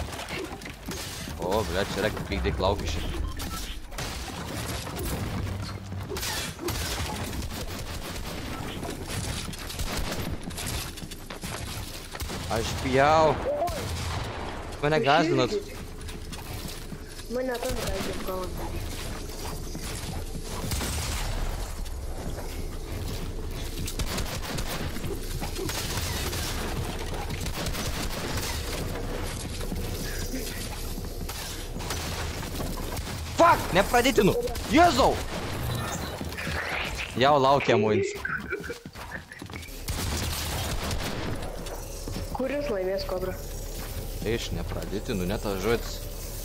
[SPEAKER 7] O, ble, čia reikia pykdėk laukišį. Aš bijau. Mane gazdinat.
[SPEAKER 11] Mane tam gazdinat gauna.
[SPEAKER 7] Fuck, nepradėtinu. Jėzau. Jau laukia muins.
[SPEAKER 11] Kuris laimės kobra?
[SPEAKER 7] Iš nepradėtinu, net tas žodis.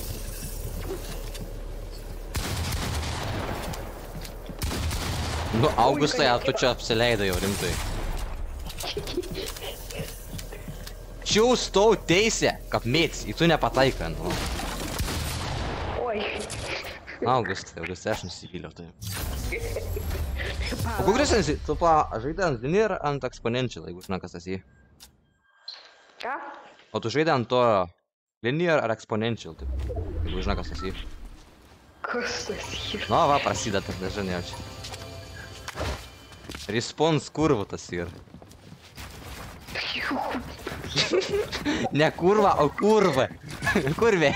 [SPEAKER 7] Nu, Augustai, ar tu čia apsileidai jau rimtai? Čiaus tau teisė, kad mėts, į tu nepataikai, nu.
[SPEAKER 11] Oi.
[SPEAKER 7] Augustai, Augustai, aš nusivyliau tai. O kokius esi? Tu pa, žaidai ant linear ar ant exponential, jeigu žinai, kas esi?
[SPEAKER 11] Ką?
[SPEAKER 7] O tu žaidai ant to linear ar exponential, taip, jeigu žinai, kas esi?
[SPEAKER 11] Kas esi?
[SPEAKER 7] Nu, va, prasideda, nežinai jau čia. Response kurva tas yra. Ne kurva, o kurva. Kurvė.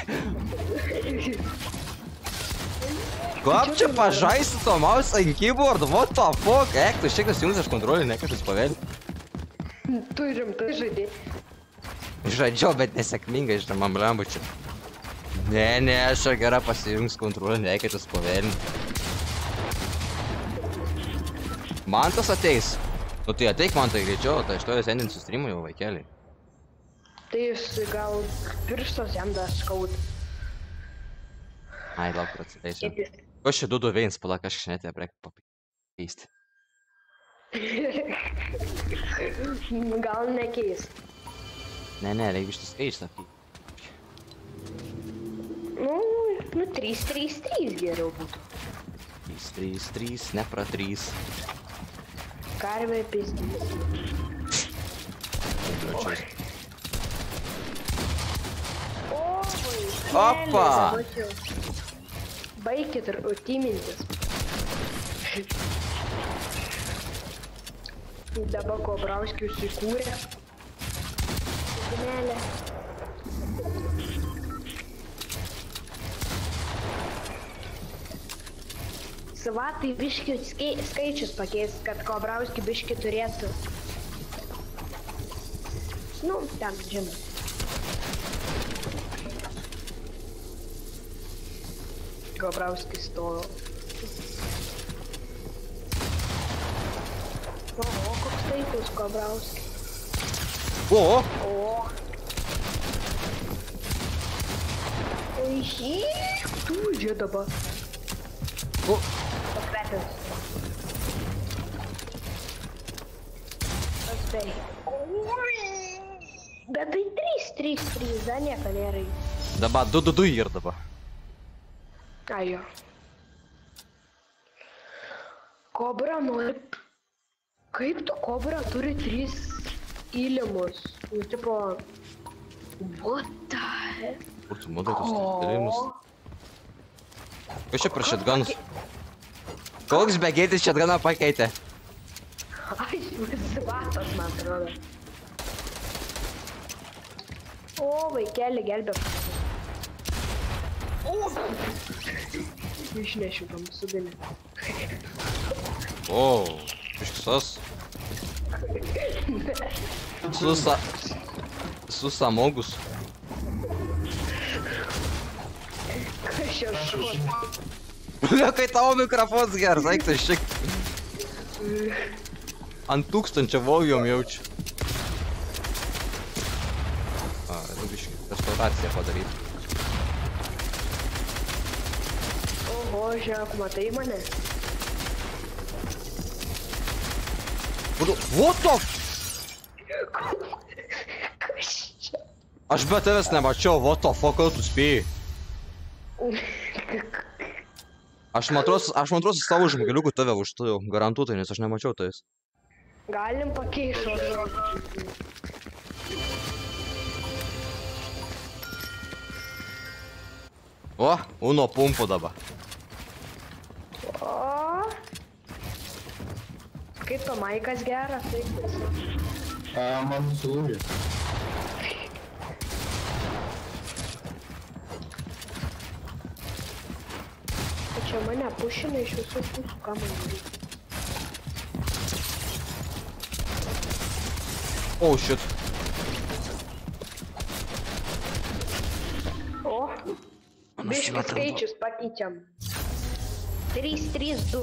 [SPEAKER 7] Kaip čia pažaisti to mouse ant keyboard? What the fuck? Ek, tu šiek tiek jums aš kontrolį, ne kažkas pavėlį.
[SPEAKER 11] Tu rimtai žaidai.
[SPEAKER 7] Žaidžiau, bet nesėkmingai, žinai, man blembu čia. Ne, ne, aš gerai pasijungs kontrolį, ne kažkas pavėlį. Mantas ateis. Nu tai ateik man tai greičiau, tai aš to jūs endinsiu streamų jau vaikeliai.
[SPEAKER 11] Tai jis gal pirštas jam dar skauda.
[SPEAKER 7] Ai, lauk, kur atsileisiu. Ko čia du du veins, palak, aš net ją reikia pakeisti.
[SPEAKER 11] Gal nekeis.
[SPEAKER 7] Ne, ne, reikia iš tas skaičius apie.
[SPEAKER 11] Nu, nu, trys trys trys geriau būtų.
[SPEAKER 7] trys trys trys, ne pra trys.
[SPEAKER 11] Karvė pizdys.
[SPEAKER 7] Opa!
[SPEAKER 11] Baikit ir utimintis. Dabar Kobrauskį užsikūrė. Gnelė. Svatai biški skaičius pakeis, kad Kobrauskį biški turėtų. Nu, ten, žinai. Kobrauskis stojo. Oho, koks taikus Kobrauskis.
[SPEAKER 7] O!
[SPEAKER 11] O! Oi, tu čia dabar.
[SPEAKER 7] O!
[SPEAKER 11] Pakvetęs. Tas tai. Bet tai trys trys trys, da nieko nėra.
[SPEAKER 7] Dabar du du du ir dabar.
[SPEAKER 11] Ajo. Kobra nori... Kaip tu Kobra turi trys įlimus? Nu, tipo... What the heck?
[SPEAKER 7] Kur tu modai tos įlimus? Kas čia per shotgunus? Koks begėtis shotguną pakeitė?
[SPEAKER 11] Ai, svatas, man atrodo. O, vaikelį gelbėk. O! Išnešiu tam subinį.
[SPEAKER 7] O, iškisas. Susa... Susamogus.
[SPEAKER 11] Kas čia šuot?
[SPEAKER 7] Kai tavo mikrofonas geras, eik tai šiek. Ant tūkstančio volume jaučiu. A, einu biškį restauraciją padaryti.
[SPEAKER 11] Oho, žiūrėk, matai mane?
[SPEAKER 7] What the f...
[SPEAKER 11] Kas čia?
[SPEAKER 7] Aš be tavęs nemačiau, what the fuck, tu spėjai. Aš matros, aš matros savo žmogeliukų tave už tu jau garantuotai, nes aš nemačiau tavęs.
[SPEAKER 11] Galim pakeisti šoką.
[SPEAKER 7] O, uno pumpo dabar.
[SPEAKER 11] O. Kaip to maikas geras, taip.
[SPEAKER 9] A, man sulūžė.
[SPEAKER 11] Čia mane pušina iš visų pusių, ką man reikia.
[SPEAKER 7] Oh, shit.
[SPEAKER 11] O, biškį skaičius pakeičiam. trys trys du.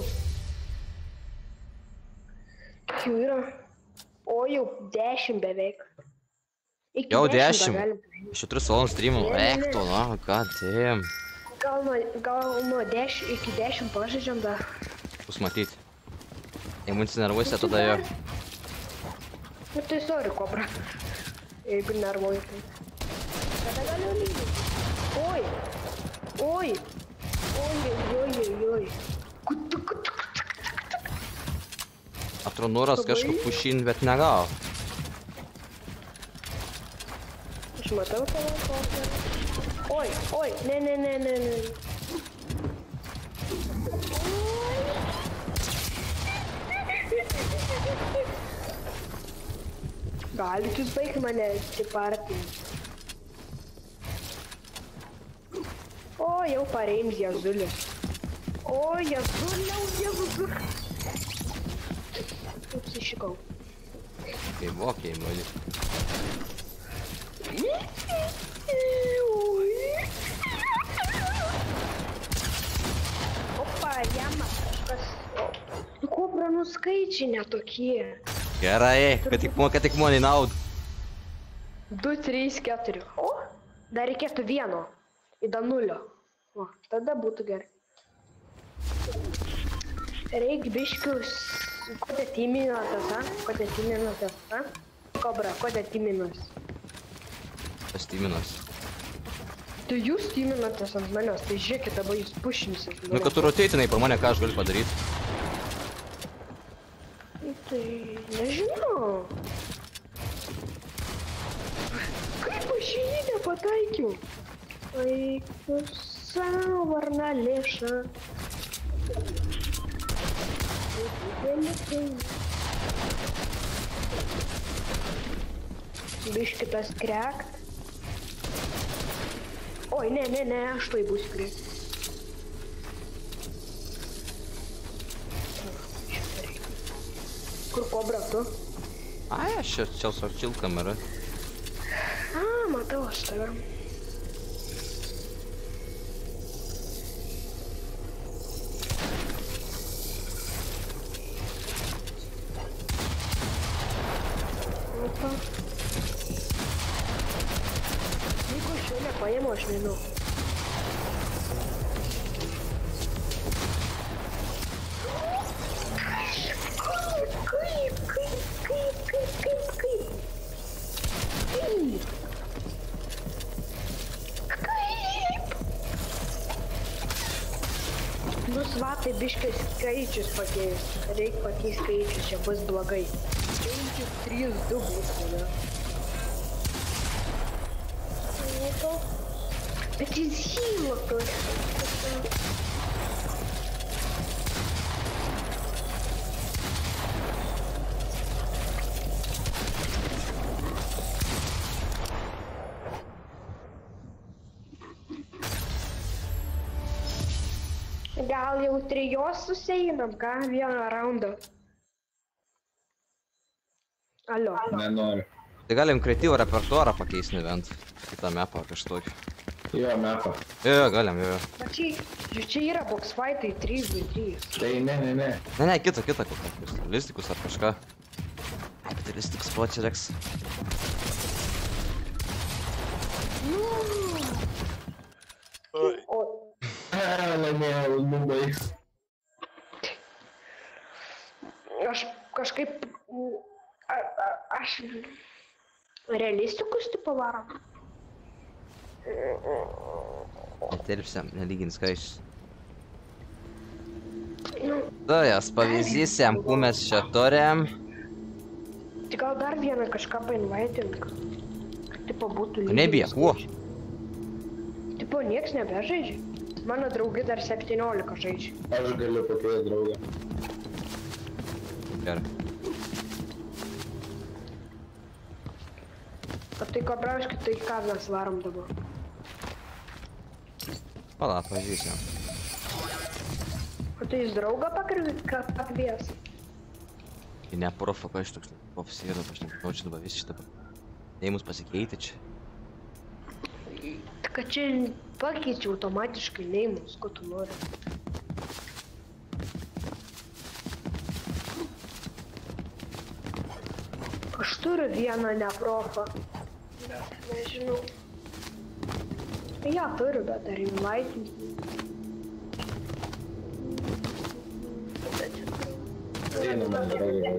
[SPEAKER 11] Kiek yra? O, jau dešimt beveik. Iki
[SPEAKER 7] Jau
[SPEAKER 11] dešimt dar
[SPEAKER 7] dešimt. Aš jau tris valandas streaminu.
[SPEAKER 11] Ne, ne,
[SPEAKER 7] Eik,
[SPEAKER 11] ne.
[SPEAKER 7] to, na, god damn.
[SPEAKER 11] Gal nuo, gal nuo dešimt iki dešimt pažaidžiam dar.
[SPEAKER 7] Bus matyti. Jei mums nervuosi, tada jo.
[SPEAKER 11] Nu tai sorry, kobra. Jeigu nervuoju, tai. Tada galiu lygti. Oi. Oi. Oi, oi, oi, oi. Kutu, kutu, kutu.
[SPEAKER 7] Atrodo, noras kažkur pušin, bet negavo.
[SPEAKER 11] Aš matau tavo kopiją. Oi, oi, ne, ne, ne, ne, ne. Galit jūs baigti mane atsipartinti. O, jau pareims Jazulį. O, Jazulį, Jazulį. Apsišikau.
[SPEAKER 7] Kaip vokiai, mali.
[SPEAKER 11] Opa, jama kažkas. Kobra, nu skaičiai netokie.
[SPEAKER 7] Gerai, kad tik, kad tik money naudą.
[SPEAKER 11] du, trys, keturi. O, dar reikėtų vieno. Įda nulio. O, tada būtų gerai. Reik biškius. Kodė timinotas, a? Kodė timinotas, a? Kobra, kodė timinas?
[SPEAKER 7] Kas timinas?
[SPEAKER 11] Tai jūs timinatės ant manęs, tai žiūrėkit, dabar jūs pušinsit.
[SPEAKER 7] Nu, kad tu roteitinai per mane, ką aš galiu padaryti.
[SPEAKER 11] Tai nežinau. Kaip aš į jį nepataikiau? Eik tu savo, varna lėša. Biškitas krekt. Oi, ne, ne, ne, aš tai būsiu krekt. Kur kobra tu?
[SPEAKER 7] Ai, aš čia, čia su arčiau kamera.
[SPEAKER 11] A, matau aš tave. Opa. Jeigu aš jau nepaimu, aš nežinau. Kaip, kaip, kaip, kaip, kaip, kaip. Kaip. Kaip. Nu, svatai biškis skaičius pakeis. Reik pakeis skaičius, čia bus blogai. penki, trys, du bus, ne? Bet jis hyla tos. Gal jau trijos suseinam, ką? Vieną raundą. Alio.
[SPEAKER 9] Nenoriu.
[SPEAKER 7] Tai galim kreatyvų repertuarą pakeisti nebent. Kitą mapą kažtokį.
[SPEAKER 9] Jo, mapą.
[SPEAKER 7] Jo, jo, galim, jo, jo.
[SPEAKER 11] Va čia, čia yra box fightai trys du trys.
[SPEAKER 9] Tai ne, ne, ne.
[SPEAKER 7] Ne, ne, kitą, kitą kokią. Listikus ar kažką. Ai, bet listikus plačiai reiks.
[SPEAKER 11] Nu. O.
[SPEAKER 9] Laimėjau, nubai.
[SPEAKER 11] Aš kažkaip... A, a, aš... Realistikus tipo varom.
[SPEAKER 7] Netelpsiam, nelygint skaičius.
[SPEAKER 11] Nu.
[SPEAKER 7] Dujas pavyzdys, jam, kuo mes čia turėm.
[SPEAKER 11] Tai gal dar vieną kažką painvaitink, kad tipo būtų lygiai.
[SPEAKER 7] Nebija, kuo?
[SPEAKER 11] Tipo, nieks nebežaidžia. Mano draugai dar septyniolika žaidžia.
[SPEAKER 9] Aš galiu pakviesti draugą.
[SPEAKER 7] Gerai.
[SPEAKER 11] O tai ko brauškai, tai ką mes varom dabar?
[SPEAKER 7] Pala, pažiūrėsim.
[SPEAKER 11] O tai jis draugą pakvies?
[SPEAKER 7] Tai ne profą, ką iš toks profas yra, aš nežinau, čia dabar visi šitą neimus pasikeitė čia.
[SPEAKER 11] Tai kad čia pakeičia automatiškai neimus, ko tu nori. Aš turiu vieną neprofą. Nežinau. Ja, turiu, bet ar invaitinti.
[SPEAKER 9] Eina man draugą.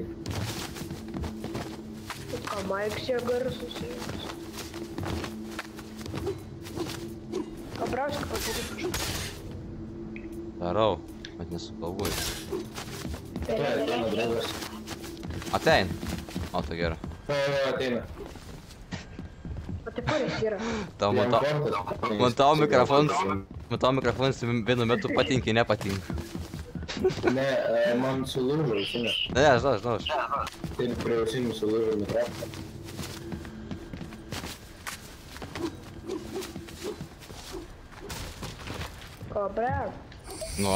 [SPEAKER 11] Ką Maiks jie garsus įjungs. Ką brauškai padaryk kažką.
[SPEAKER 7] Darau, bet nesugalvoju.
[SPEAKER 9] Ateina, ateina draugas.
[SPEAKER 7] Atein. O, tai gerai.
[SPEAKER 9] O, ateina.
[SPEAKER 11] O tai kur jis yra?
[SPEAKER 7] Tau matau, matau mikrofonas, matau mikrofonas vienu metu patinka, nepatinka.
[SPEAKER 9] Ne, man sulūžo ausinė.
[SPEAKER 7] Ne, aš žinau, žinau. aš.
[SPEAKER 9] Tai prie ausinių sulūžo mikrofoną.
[SPEAKER 11] Ko, bre?
[SPEAKER 7] Nu.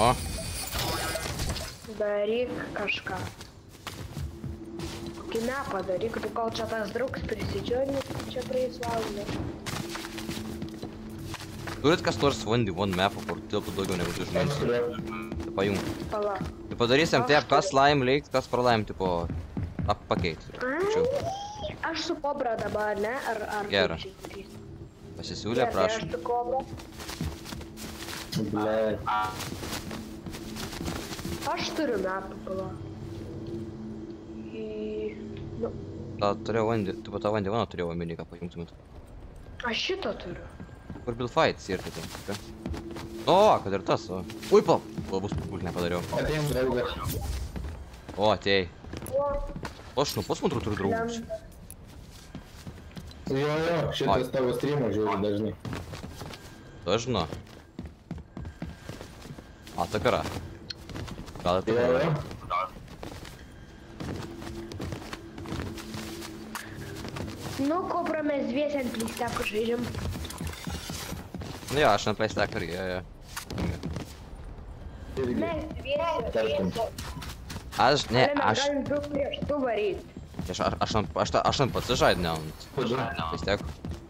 [SPEAKER 11] Daryk kažką. Kokį nepadaryk, tu kol čia tas draugs prisidžioni, čia praeis valandą.
[SPEAKER 7] Turit kas nors one v one mapą, kur tilptų daugiau negu du žmonės. Tai pajung.
[SPEAKER 11] Pala.
[SPEAKER 7] Tai padarysim taip, kas laim leiks, kas pralaim, tipo, ap pakeiti. Tačiau.
[SPEAKER 11] Aš su Kobra dabar, ne? Ar, ar
[SPEAKER 7] Gera.
[SPEAKER 11] kaip čia darys?
[SPEAKER 7] Pasisiūlė,
[SPEAKER 11] Gerai,
[SPEAKER 7] prašom.
[SPEAKER 11] Aš su Kobra.
[SPEAKER 9] Ble.
[SPEAKER 11] Aš turiu mapą, pala. Į... Nu,
[SPEAKER 7] Ta turėjau vandę, tu po tą vandę vaną turėjau omeny, ką pajungtumėt.
[SPEAKER 11] aš šitą turiu.
[SPEAKER 7] Kur build fights ir tai ten. O, kad ir tas, o. Ui, pal. Labus pult nepadariau.
[SPEAKER 9] Ateina draugas.
[SPEAKER 7] O, atėjai.
[SPEAKER 11] O,
[SPEAKER 7] O, aš nu pats man turiu draugus.
[SPEAKER 11] lenda.
[SPEAKER 9] Jo, jo, šitas tavo streamą žiūri dažnai.
[SPEAKER 7] Dažno. A, tak yra. Gal tai
[SPEAKER 9] Jo,
[SPEAKER 7] yra.
[SPEAKER 9] jo.
[SPEAKER 11] Nu, Kobra, mes dviesi ant plysteku žaidžiam.
[SPEAKER 7] Nu jo, aš ant PlayStation irgi, jo, jo.
[SPEAKER 9] Irgi.
[SPEAKER 11] Mes dviesi.
[SPEAKER 9] Tarkim.
[SPEAKER 7] Aš, ne,
[SPEAKER 11] Ale mes
[SPEAKER 7] aš,
[SPEAKER 11] galim du prieš du varyt.
[SPEAKER 7] aš, aš, aš, ant- aš, ta- aš ant pats žaidžiu, ne ant
[SPEAKER 9] Kodėl?
[SPEAKER 7] PlayStation.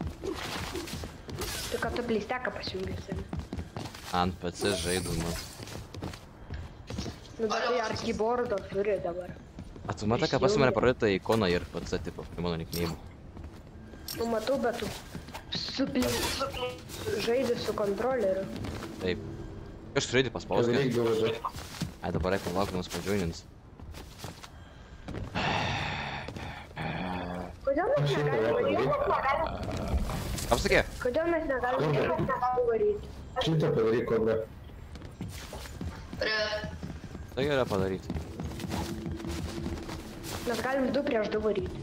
[SPEAKER 11] Tu kad tu plysteką pasijungėsi.
[SPEAKER 7] Ant P C žaidu, man.
[SPEAKER 11] Nu, bet tai ar keyboardą turi dabar.
[SPEAKER 7] A tu matai, ką pas mane parodyta ikona ir P C tipo, prie mano nickname.
[SPEAKER 11] Nu, matau, bet tu su ply... žaidži su kontroleriu.
[SPEAKER 7] Taip. Aš žaidį paspauskė.
[SPEAKER 9] Reik daužai.
[SPEAKER 7] Ai, dabar reikia palaukti, mus padžiūnins.
[SPEAKER 11] Kodėl mes negalim varyti?
[SPEAKER 7] Ką pasakė?
[SPEAKER 11] Kodėl mes negalim mes negalim varyti?
[SPEAKER 9] Šitą padaryk, Kobra.
[SPEAKER 7] Tai gerai padaryti.
[SPEAKER 11] Mes galim du prieš du varyti.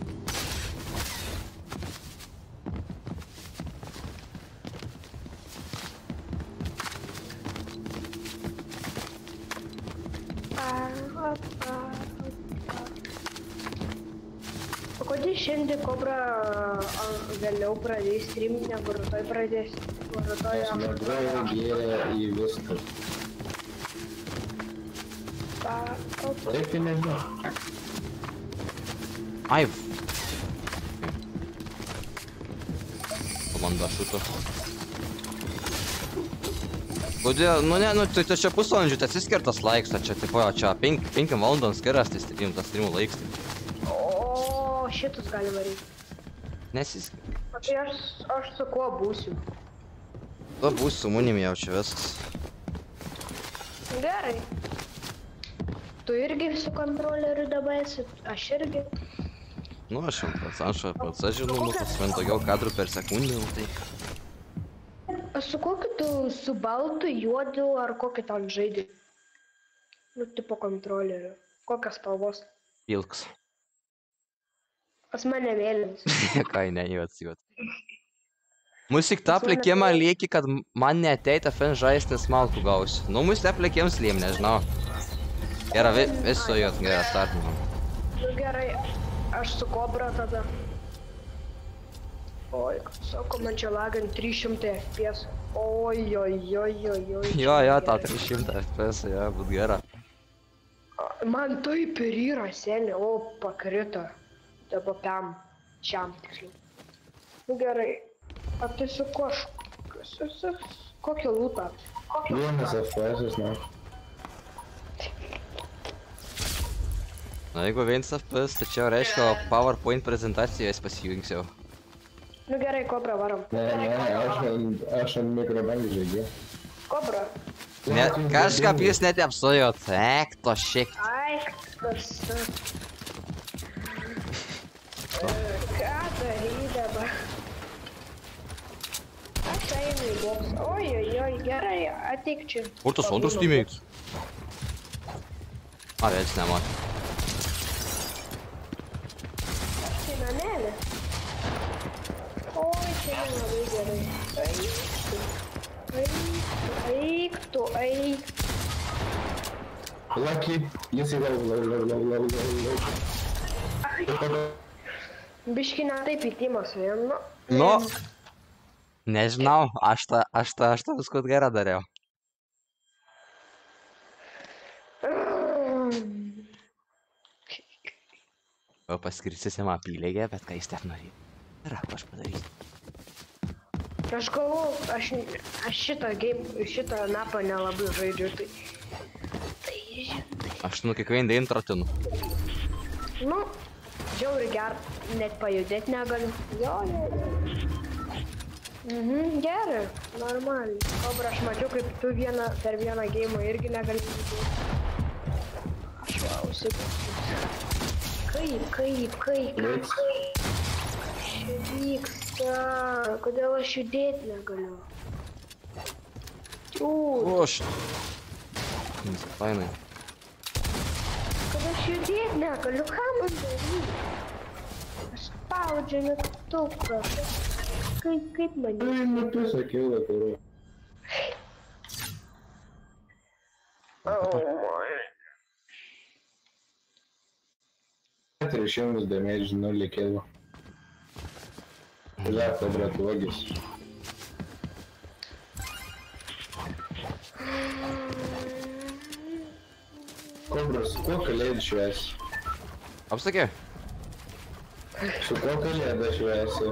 [SPEAKER 11] O kodėl šiandien Kobra a, vėliau pradės streamint, negu rytoj pradės? O rytoj
[SPEAKER 9] Aš mėgdavau gėrę į viską.
[SPEAKER 11] a, o,
[SPEAKER 9] Taip, tai nežinau.
[SPEAKER 7] Ai. Komanda šuto. Kodėl? Nu ne, nu tai čia pusvalandžių, tai atsiskirtas laiks, čia tipo, čia penkiom valandom skiras, tai stream, tas streamų laiks.
[SPEAKER 11] o šitus gali varyti.
[SPEAKER 7] Nesiskir.
[SPEAKER 11] O tai aš, aš su kuo būsiu?
[SPEAKER 7] Tu būsi su manim jau čia viskas.
[SPEAKER 11] Gerai. Tu irgi su kontroleriu dabar esi, aš irgi.
[SPEAKER 7] Nu, aš jau pats, aš jau pats žinau, nu, tas vien daugiau kadrų per sekundę, nu, tai...
[SPEAKER 11] O su kokiu tu, su baltu, juodu ar kokį ten žaidži? Nu, tipo kontroleriu. Kokios spalvos?
[SPEAKER 7] Pilks.
[SPEAKER 11] Pas mane mėlynas.
[SPEAKER 7] Ką, ne, jau atsigot. Mus tik tą plikimą lieki, kad man neateita fen žaistis maltų gausi. Nu, mus tą plikims liem, nežinau. Gerai, vi, viso jo, gerai, startinam.
[SPEAKER 11] Nu gerai, aš su kobra tada. Oi, sako, man čia lagant trys šimtai F P S. Oi, oi, oi, oi, oi.
[SPEAKER 7] Jo, jo, tau trys šimtai F P S, jo, būt gera.
[SPEAKER 11] Man taip ir yra, seniai, o, pakrito. Dabar pam, čiam, tiksliau. Nu gerai, ar tai su koš... Su, su, kokio lūtą?
[SPEAKER 9] Vienas F P S, ne?
[SPEAKER 7] Na, jeigu vienas F P S, tai čia reiškia PowerPoint prezentacijos pasijungsiu.
[SPEAKER 11] Nu gerai, kobra varom.
[SPEAKER 9] Ne, ne, aš ant, aš ant mikrobangų žaidžiu.
[SPEAKER 11] Kobra.
[SPEAKER 7] Ne, kažkaip jūs net apsojot, ek, to šiek.
[SPEAKER 11] Ai, kas... Ką darai dabar? Aš einu į boksą. Oi, oi, oi, gerai, ateik čia.
[SPEAKER 7] Kur tas antras teammates? Ar vėlis nematė?
[SPEAKER 11] Tai namelė. Oi, čia labai gerai. Eik tu, eik tu, eik.
[SPEAKER 9] Lucky, jis į lau, lau, lau, lau, lau, lau, lau.
[SPEAKER 11] Biški ne taip įtimas, nu.
[SPEAKER 7] Nu, nežinau, aš tą, aš tą, aš tą visko gerą dariau. O paskirstysim apylygę, bet ką jis ten norėjo. Ir aš padarysiu.
[SPEAKER 11] Aš galvoju, aš, aš šitą game, šitą mapą nelabai žaidžiu, tai... Tai žinai.
[SPEAKER 7] Aš nu kiekvieną dieną tratinu.
[SPEAKER 11] Nu, žiauri ger, net pajudėt negaliu. Jo, jo, jo. Mhm, gerai, normaliai. Kobra, aš mačiau, kaip tu vieną, per vieną geimą irgi negali pajudėti. Aš lausiu. Kaip, kaip, kaip, kaip, kaip. Čia vyksta. Kodėl aš judėti negaliu?
[SPEAKER 7] O, aš... Fainai.
[SPEAKER 11] Kad aš judėti negaliu, ką man daryti? Aš spaudžiu mygtuką. Kaip, kaip man judėti?
[SPEAKER 9] Ai, nu tu sakiau, turiu. keturis šimtus damage, nulį kilo. Žiūrėk, kobra, tu vagis. Kobra, su kuo kalėdį švesi?
[SPEAKER 7] Apsakė?
[SPEAKER 9] Su kuo kalėdą švesi?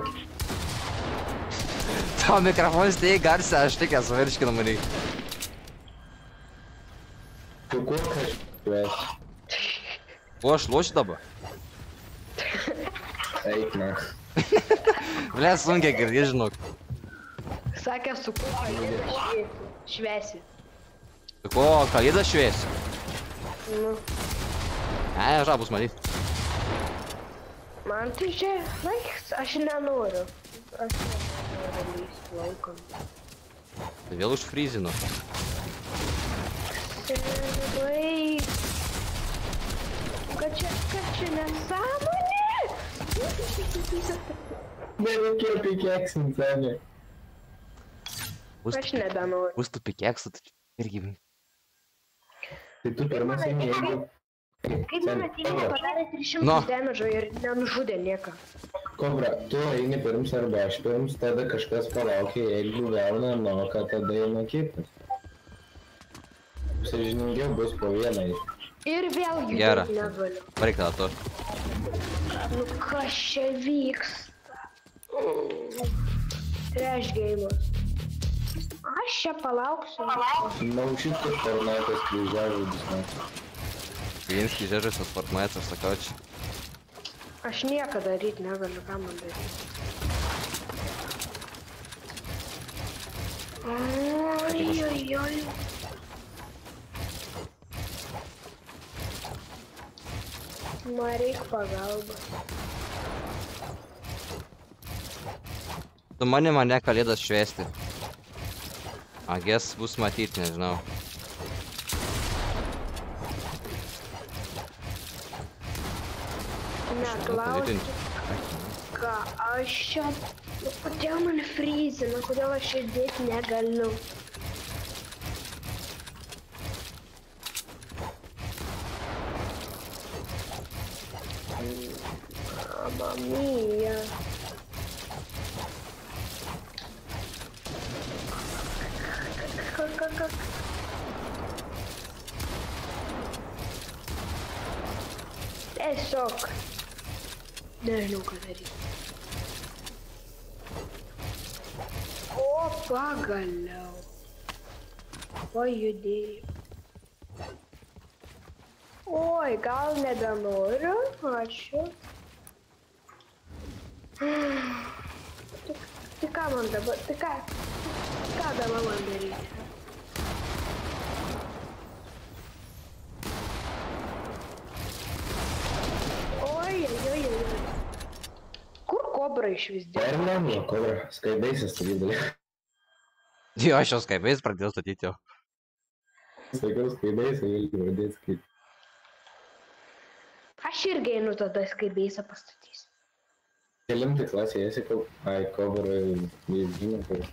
[SPEAKER 7] Tavo mikrofonas tai garsia, aš tik esu virškinamą reik.
[SPEAKER 9] Su kuo švesi?
[SPEAKER 7] O, aš lošiu dabar?
[SPEAKER 9] Eik, na.
[SPEAKER 7] Ble, sunkiai girdį, žinok.
[SPEAKER 11] Sakė, su kuo kalėdą švesi.
[SPEAKER 7] Su kuo kalėdą švesi?
[SPEAKER 11] Nu.
[SPEAKER 7] Ne, žabus matyt.
[SPEAKER 11] Man tai čia, laiks, aš nenoriu. Aš nenoriu lysti laukom.
[SPEAKER 7] Tai vėl užfryzinu.
[SPEAKER 11] Baik. Kad čia, kad čia nesąmonė?
[SPEAKER 9] Nereikėjo pikeksinti, seniai.
[SPEAKER 11] Aš nebenoriu.
[SPEAKER 7] Bus tu pikeksų, tai irgi...
[SPEAKER 9] Tai tu pirmas eini, jeigu...
[SPEAKER 11] Kaip man atėjai padarė tris šimtus damage'o ir nenužudė nieką.
[SPEAKER 9] Kobra, tu eini pirms arba aš pirms, tada kažkas palaukia, jeigu gauna noką, tada eina kitas. Sąžiningiau bus po vieną.
[SPEAKER 11] Ir vėl
[SPEAKER 7] Gera.
[SPEAKER 11] judėti negaliu.
[SPEAKER 7] Pareik tada to.
[SPEAKER 11] Nu kas čia vyksta? Trash game'as. Aš čia palauksiu.
[SPEAKER 9] Naušit, kad Fortnite'as kryžiažodis, ne?
[SPEAKER 7] Vienas kryžiažodis Fortnite'as, sakau čia.
[SPEAKER 11] Aš nieko daryti negaliu, ką man daryti. Oi, oi, oi. Man reikia pagalbos.
[SPEAKER 7] Tu mani mane kalėdas švesti. Agės bus matyti, nežinau.
[SPEAKER 11] Neklauskit, Ką aš čia... Nu, kodėl man frizina, kodėl aš čia dėti negaliu? Mamma mia. Tiesiog. Nežinau, ką daryti. O, pagaliau. Pajudėjau. Oi, gal nebenoriu? Ačiū. Tai ką man dabar, tai ką, ką dabar man daryti? Oi, oi, oi, oi. Kur kobra iš vis dėl?
[SPEAKER 9] Ir namų, kobra, skaibaisas statydė.
[SPEAKER 7] Jo, aš jau skaibais pradėjau statyti jau.
[SPEAKER 9] Sakiau skaibaisą, vėl pradėti skaityti.
[SPEAKER 11] Aš irgi einu tada skaibaisą pastatysiu.
[SPEAKER 9] Kelimtai klasėje esi, ai, kobra, jis žino, kur.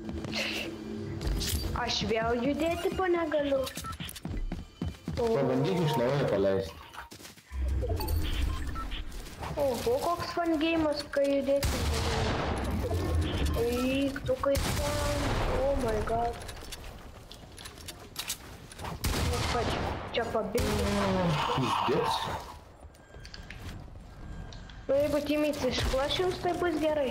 [SPEAKER 11] Aš vėl judėti po negaliu.
[SPEAKER 9] Pabandyk iš naujo paleisti.
[SPEAKER 11] Oho, koks fun game'as, kai judėti. Eik, tu kaip ten. Oh my god. Čia pabėgti.
[SPEAKER 9] Pizdiec.
[SPEAKER 11] Nu, jeigu teammates išklašims, tai bus gerai.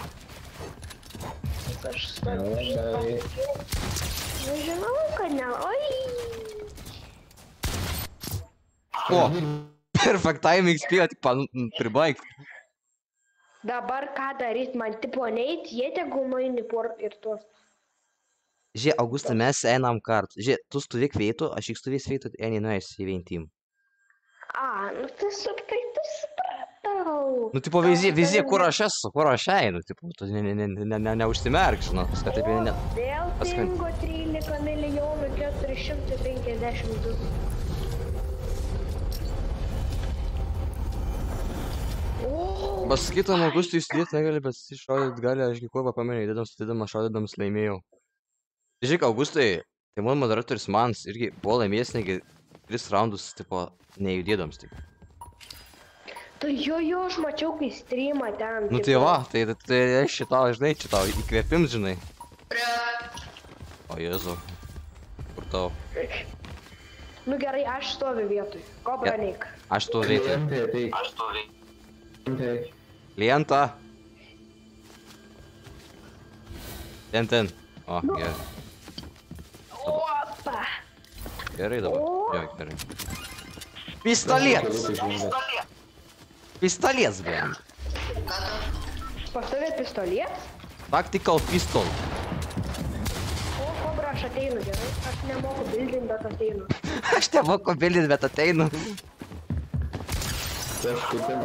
[SPEAKER 11] Aš statysiu. Nu, žinau, kad ne. Oi!
[SPEAKER 7] O! Perfect timing spėjo tik pribaigti.
[SPEAKER 11] Dabar ką daryt, man tipo neit, jie tegu maini port ir tuos.
[SPEAKER 7] Žiūrėk, Augustai, mes einam kartu. Žiūrėk, tu stovėk veitų, aš tik stovės veitų, Eni nueis į vien team.
[SPEAKER 11] A, nu tai suprai, tu supratau.
[SPEAKER 7] Nu, tipo, vizija, kur aš esu, kur aš einu, tipo, tu neužsimerk, žinot, kad taip ne...
[SPEAKER 11] Dėl pingo trylika milijonų keturi šimtai penkiasdešimt du.
[SPEAKER 7] Pasakytam, Augustui įsidėti negali, bet iššaudyt gali, aš kovą pamenė, įdėdams, įdėdams, šaudydams laimėjau. Žiūrėk, Augustai, tai mano moderatorius Mans irgi buvo laimėjęs negi tris raundus, tipo, nejudėdams tik.
[SPEAKER 11] Tai jo, jo, aš mačiau, kai streamą ten.
[SPEAKER 7] Nu tai va, tai aš šitau, žinai, šitau įkvėpims, žinai. O Jėzau, kur tau?
[SPEAKER 11] Nu gerai, aš stoviu vietoj. Kobra neik.
[SPEAKER 7] Aš stoviu vietoj.
[SPEAKER 9] Aš stoviu.
[SPEAKER 7] Klientą. Ten, ten. O, gerai.
[SPEAKER 11] Opa.
[SPEAKER 7] Gerai dabar. Jo, gerai. Pistolets. Pistolets, blin.
[SPEAKER 11] Pastovėt pistolets?
[SPEAKER 7] Tactical pistol.
[SPEAKER 11] O, kobra, aš ateinu, gerai. Aš nemoku bildint, bet ateinu.
[SPEAKER 7] Aš nemoku bildint, bet ateinu.
[SPEAKER 9] Aš kutinu.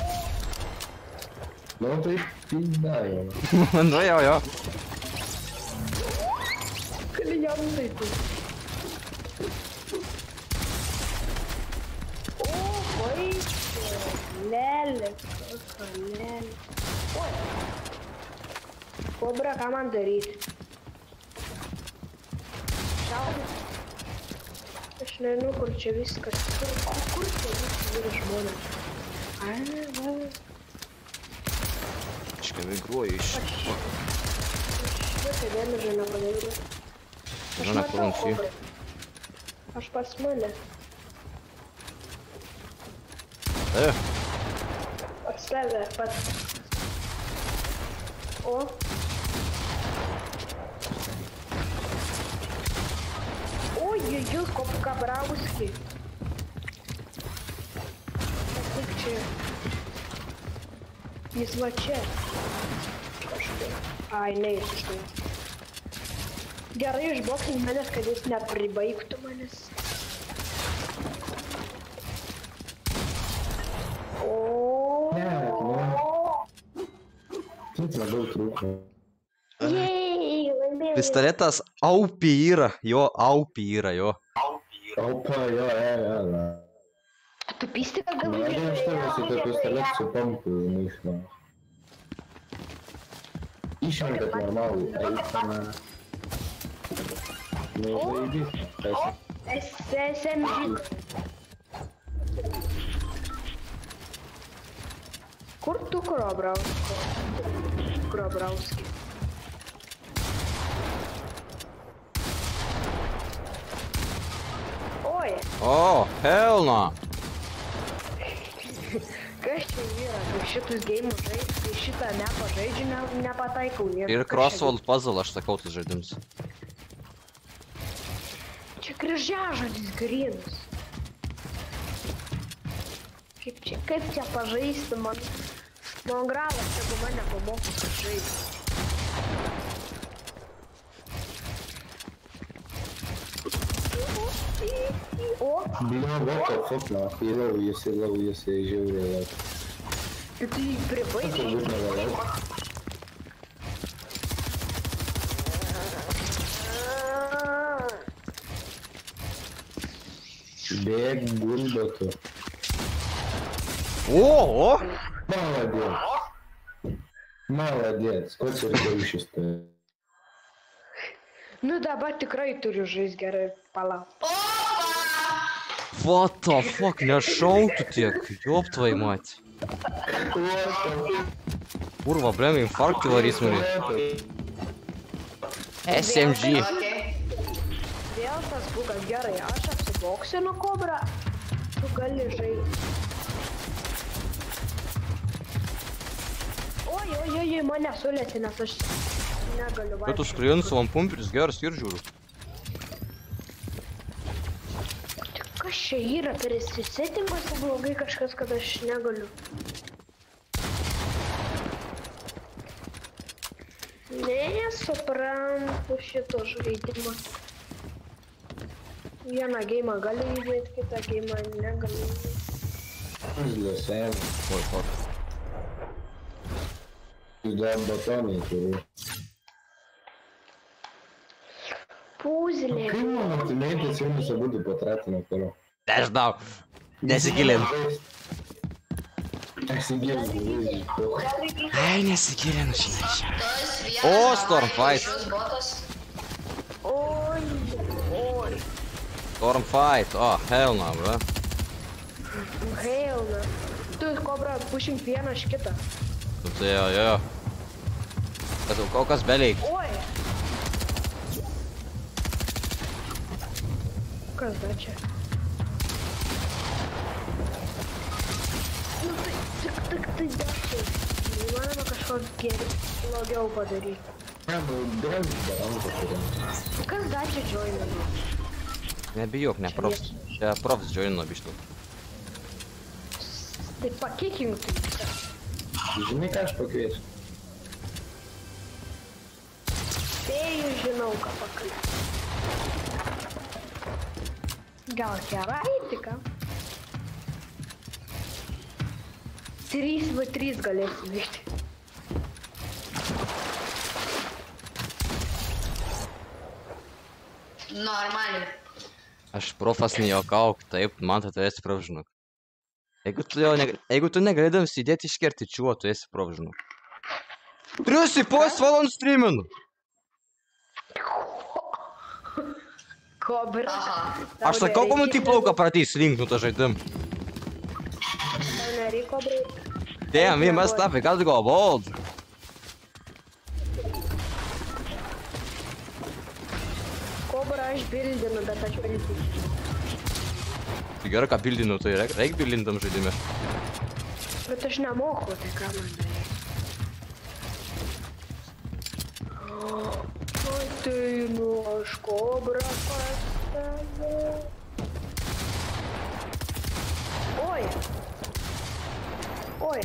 [SPEAKER 9] Nu, tai pizda jau.
[SPEAKER 7] Nu, jo, jo.
[SPEAKER 11] Klientai tu. O, vaikė. Lelė. Kokia lelė. Oi. Kobra, ką man daryti? Šaudė. Aš nežinau, kur čia viskas. Kur, kur čia viskas yra žmonės? Ai, ne, va.
[SPEAKER 7] Aš migruoju iš...
[SPEAKER 11] Aš jokio dėmesio nepadariau. Aš matau kobrą. Aš pas mane.
[SPEAKER 7] E.
[SPEAKER 11] Pas save, pas... O. Oi, jų, kopka brauski. Patik čia. Jis va čia. Kažkaip. Ai, neįs iš tai. Gerai išboksint manęs, kad jis nepribaigtų manęs. O.
[SPEAKER 9] Ne, ne. Taip labiau trūko.
[SPEAKER 11] Jei, laimėjau.
[SPEAKER 7] Pistoletas aupi yra, jo, aupi yra, jo.
[SPEAKER 9] Aupa, jo, jo, jo.
[SPEAKER 11] Туписты как
[SPEAKER 9] Ну, я думаю, что если это пистолет, все помпу, ну их на. Ищем как нормальный, а их на... Ну, заебись, спасибо.
[SPEAKER 11] эс эм джи. Курту Крабрауски. Крабрауски. Ой!
[SPEAKER 7] O, hell no!
[SPEAKER 11] Kas čia yra? Šitus geimus žaidžiu, šitą nepažaidžiu, ne, nepataikau.
[SPEAKER 7] Ir Crossword Puzzle, aš sakau, tas žaidimas.
[SPEAKER 11] Čia kryžiažodis grinus. Kaip čia, kaip čia pažaisti man? Man gravas, jeigu mane pamokus žaisti. O?
[SPEAKER 9] Bля, what the fuck, nахуй, ловился, ловился, и живу.
[SPEAKER 11] Ты прибыл?
[SPEAKER 9] Бег, гульбату.
[SPEAKER 7] О!
[SPEAKER 9] Молодец. Молодец. Сколько сердечко стоит?
[SPEAKER 11] Nu dabar tikrai turiu žaisti gerai, palauk.
[SPEAKER 7] What the fuck, nešautų tiek, job tvoj mать. Kurva, blem, infarktį varys mane. S M G.
[SPEAKER 11] Vėl tas bugas gerai, aš apsiboksinu kobrą, tu gali žaisti. Oi, oi, oi, mane sulėti, nes aš negaliu vaikščioti.
[SPEAKER 7] Tu skrien su vampumperis geras ir žiūriu.
[SPEAKER 11] Kas čia yra, persisettimas blogai kažkas, kad aš negaliu. Nesuprantu šito žaidimo. Vieną geimą gali įdėti, kitą geimą negali įdėti.
[SPEAKER 9] Zliusiam.
[SPEAKER 7] Oi, fuck.
[SPEAKER 9] Dar batonai turiu.
[SPEAKER 11] Pūzlė.
[SPEAKER 9] Kaip man optimėtis jums abudu patratino toliau?
[SPEAKER 7] Nežinau. Nesigilin.
[SPEAKER 9] Nesigilin.
[SPEAKER 7] Ai, nesigilin, žinai. O, Stormfight.
[SPEAKER 11] Oi, oi.
[SPEAKER 7] Stormfight, o, hell no, bro.
[SPEAKER 11] Hell no. Tu, kobra, pušink vieną iš kitą.
[SPEAKER 7] Nu tai jo, jo. Kad kol kas beleik.
[SPEAKER 11] Oi. Kas dar čia? Nu tai, tik, tik, tai dar čia. Neįmanoma kažkoks geri, blogiau padaryti. Kas dar čia joinino?
[SPEAKER 7] Nebijok, ne profs. Čia profs joinino bištų.
[SPEAKER 11] Tai pakikink tai.
[SPEAKER 9] Žinai, ką aš pakviesiu?
[SPEAKER 11] Spėju, žinau, ką pakviesiu. Gal keraitika? trys v trys galėsim veikti.
[SPEAKER 13] Normaliai.
[SPEAKER 7] Aš profas nejuokauk, taip, man tai tu esi prof, žinok. Jeigu tu, jau negali, jeigu tu negalėdams įdėti iškerti čiuo, tu esi prof, žinok. Triusi, pos valandų streaminu!
[SPEAKER 11] Kobra.
[SPEAKER 7] Aš sakau, komu tai plauką pratys link nu tą žaidim.
[SPEAKER 11] Tau nereik kobrai.
[SPEAKER 7] Damn, we messed up, we gotta go bold.
[SPEAKER 11] Kobra aš bildinu, bet aš bildinu.
[SPEAKER 7] Tai gerai, ką bildinu, tai reik, reik bildintam žaidime.
[SPEAKER 11] Bet aš nemoku, tai ką man daryti. Ateinu aš kobra pas tave. Oi. Oi.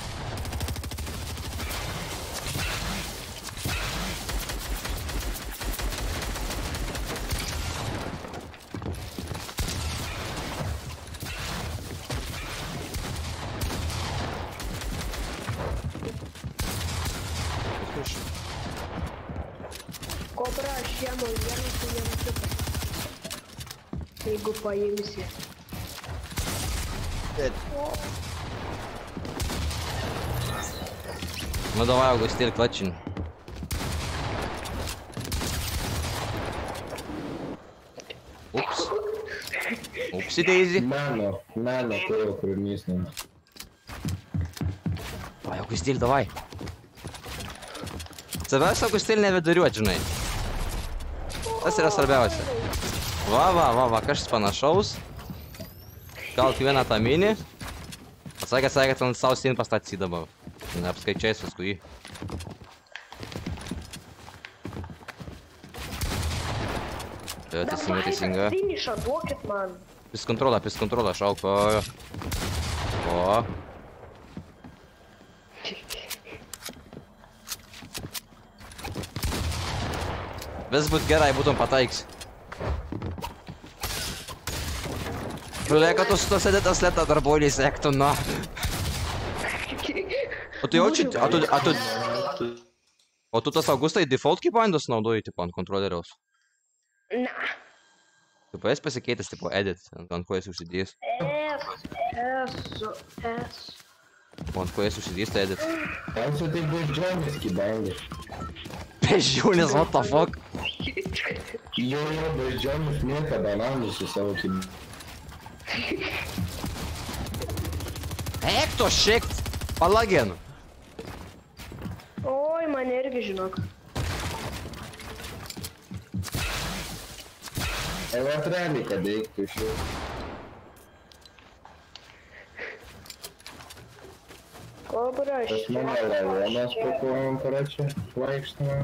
[SPEAKER 11] Kobra, aš jam vieną, tu jam kitą. Jeigu paimsi.
[SPEAKER 7] Ну давай, Августель, клатчин. Упс. Упси дейзи.
[SPEAKER 9] Nano, nano, kurio kūrinys.
[SPEAKER 7] Vai, Augustil, davai. Savęs, Augustil, neviduriuot, žinai. Tas yra svarbiausia. Va, va, va, va, kažkas panašaus. Gal vieną tą mini. Pasakė, sakė, kad ant savo stin pastatys dabar. Neapskaičiais paskui jį. Tai teisinga, teisinga.
[SPEAKER 11] Finišą duokit man.
[SPEAKER 7] Pis kontrolą, pis kontrolą, šauk. O. O. Vis būt gerai, būtum pataiks. Lieka tu su to sėdėtas lėta darbolį sektų, na. O tu jauči, a tu, a tu... O tu tas Augustai default keybindas naudoji, tipo, ant kontroleriaus?
[SPEAKER 11] Na.
[SPEAKER 7] Tipo, esi pasikeitęs, tipo, edit, ant ko esi užsidėjęs?
[SPEAKER 11] S, S, S.
[SPEAKER 7] Ant ko esi užsidėjęs, tai edit.
[SPEAKER 9] Ten su tai beždžionis keybindas.
[SPEAKER 7] Beždžionis, what the fuck?
[SPEAKER 9] Jo, jo, beždžionis nieka bananus su savo keybindas.
[SPEAKER 7] Eik to šiekt! Palagėnu.
[SPEAKER 11] Oi, man irgi žinok.
[SPEAKER 9] Evat realiai, kad eiktų iš jų.
[SPEAKER 11] Kobra, aš...
[SPEAKER 9] Tas mano lavonas po kojom paračia, vaikštama.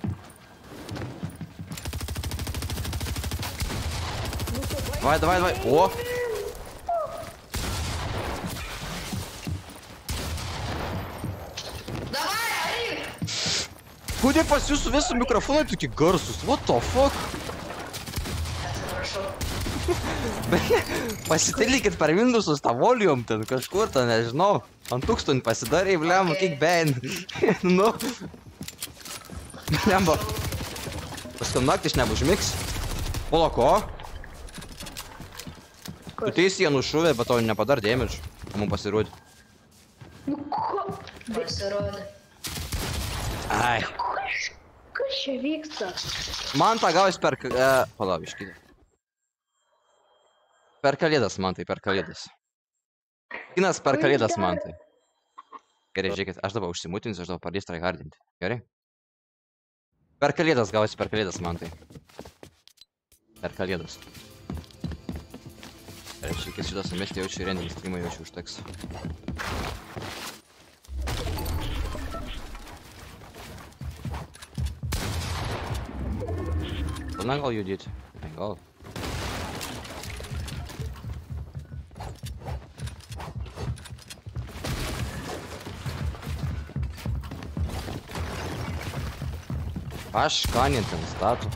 [SPEAKER 7] Давай, давай, давай. О! Kodėl pas jūsų visų mikrofonai tokie garsus? What the fuck? Pasitelykit per Windowsus tą volume ten kažkur, ten nežinau. Ant tūkstantį pasidarė, blemba, kiek ben. Nu. Blemba. Paskam naktį aš neužmigs. Polo ko? Tu teisį jie nušuvė, bet tau nepadar damage. Mums pasirodė.
[SPEAKER 11] Nu ko? Pasirodė.
[SPEAKER 7] Ai.
[SPEAKER 11] Kas čia vyksta?
[SPEAKER 7] Man tą gaujas per... E, palauk, iškite. Per kalėdas, man tai, per kalėdas. Kinas per kalėdas, man tai. Gerai, žiūrėkit, aš dabar užsimutinsiu, aš dabar pradėsiu tryhardinti. Gerai? Per kalėdas gaujas, per kalėdas, man tai. Per kalėdas. Gerai, žiūrėkit, šitą sumesti jaučiu renginį streamą, jaučiu užteks. Na gal judėti. Gal. Aš kanį ten statu.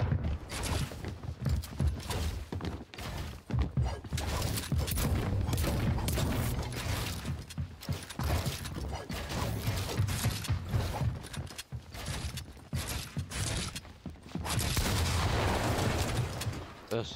[SPEAKER 7] Yes.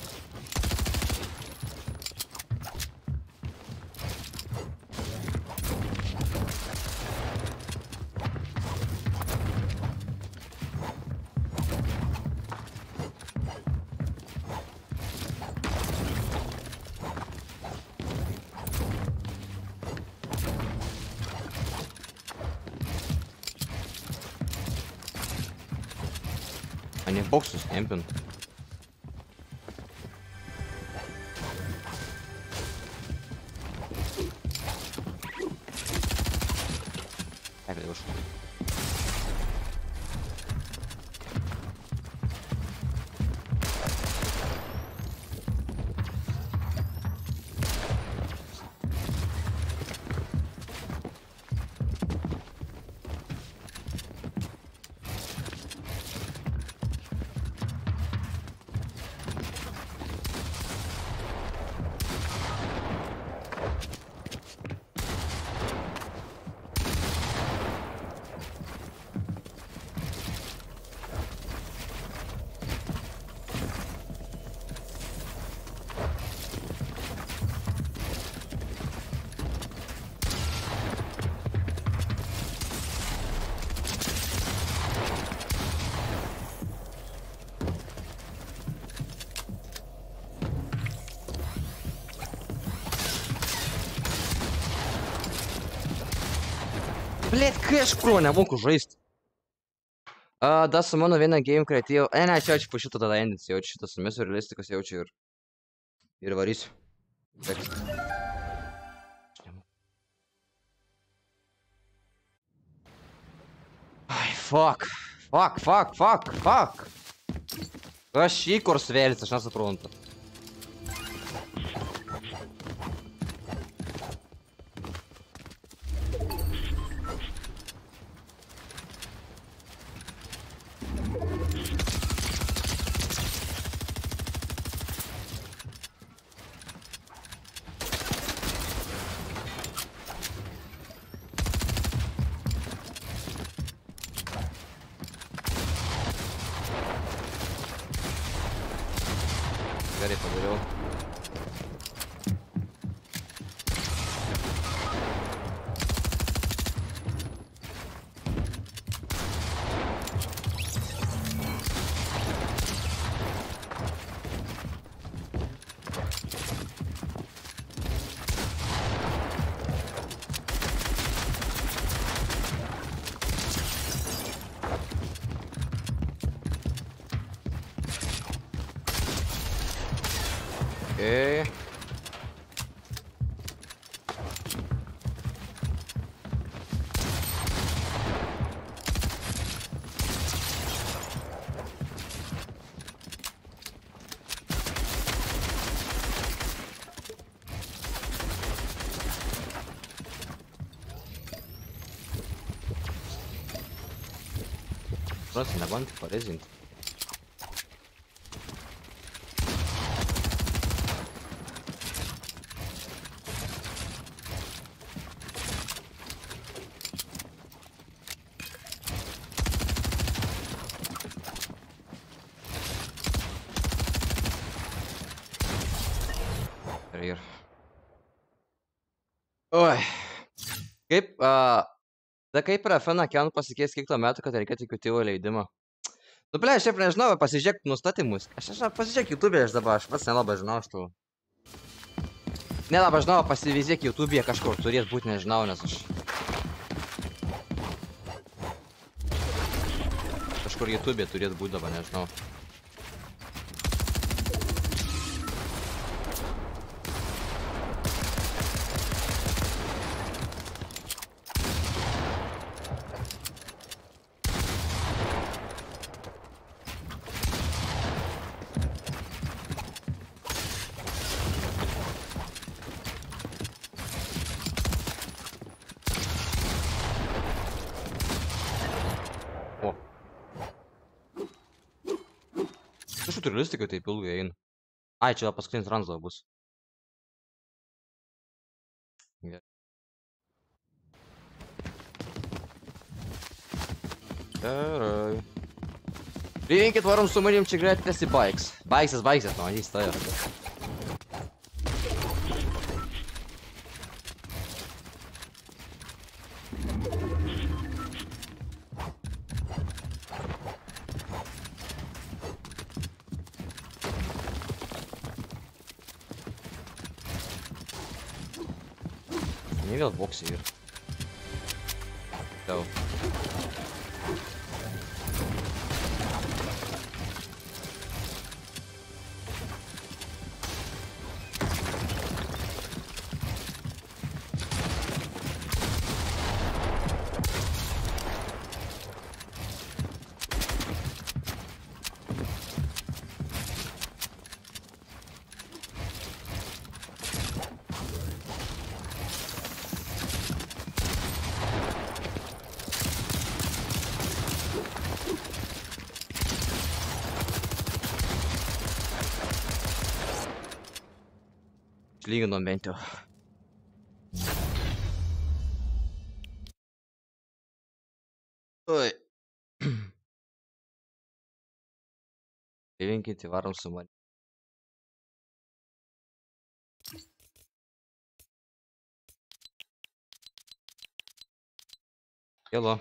[SPEAKER 7] Они боксы снемпят. Blet, kai aš pro nemoku žaisti. Uh, da su mano vieną game kreatyvą. Ne, ne, aš jaučiu po šito tada endins, jaučiu šitą su mesu realistikas, jaučiu ir... Ir varysiu. Taip. Ai, fuck. Fuck, fuck, fuck, fuck. Kas šį kur svėlis, aš nesuprantu. Gerai padariau. Okay. Просто на банке полезен. Oi. Kaip, a... Da kaip yra Fena Ken pasikeis kiek to metų, kad reikia tik tėvo leidimo. Nu, ble, aš šiaip nežinau, pasižiūrėk nustatymus. Aš aš pasižiūrėk YouTube'e aš dabar, aš pats nelabai žinau, aš tų. Nelabai žinau, pasivizėk YouTube'e kažkur turės būti, nežinau, nes aš... Kažkur YouTube'e turės būti dabar, nežinau. Kažkaip realistikai taip ilgai eina. Ai, čia paskutinis ranzas bus. Gerai. Privinkit, varom su manim čia greitis į bikes. Bikesas, bikesas, nu, jis tai yra. Не вел бокс вверх. Да. Lyginom bent jau. Oi. Privinkit, varom su manim. Hello.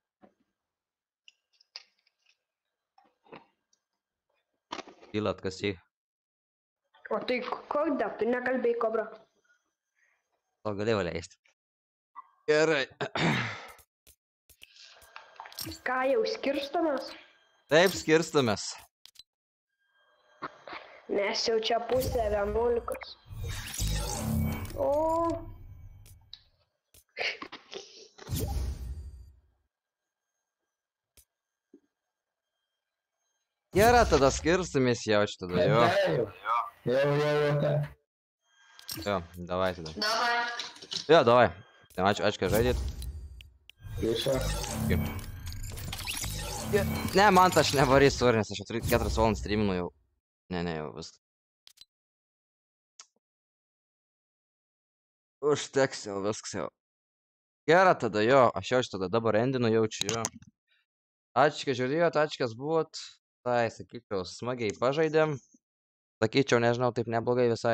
[SPEAKER 7] Tyla atkasy.
[SPEAKER 11] O tai kodėl tu nekalbėjai, Kobra?
[SPEAKER 7] O galėjau leisti. Gerai.
[SPEAKER 11] Ką jau skirstomės?
[SPEAKER 7] Taip, skirstomės.
[SPEAKER 11] Nes jau čia pusė vienuolikos. O.
[SPEAKER 7] Gerai, tada skirstomės jau čia tada, jo.
[SPEAKER 9] Jau, jau, jau.
[SPEAKER 7] Jo, davai tada.
[SPEAKER 6] Давай.
[SPEAKER 7] Jo, davai. Tai ačiū, ačiū, kad žaidėt.
[SPEAKER 9] Viešą.
[SPEAKER 7] Ne, man aš nevarysiu, sorry, nes aš jau keturias valandas streaminu jau. Ne, ne, jau viskas. Užteks jau, viskas jau. Gerai tada, jo, aš jau tada dabar endinu jaučiu, jo. Ačiū, kad žiūrėjot, ačiū, kas buvot. Tai, sakyčiau, smagiai pažaidėm. Sakyčiau, nežinau, taip neblogai visai.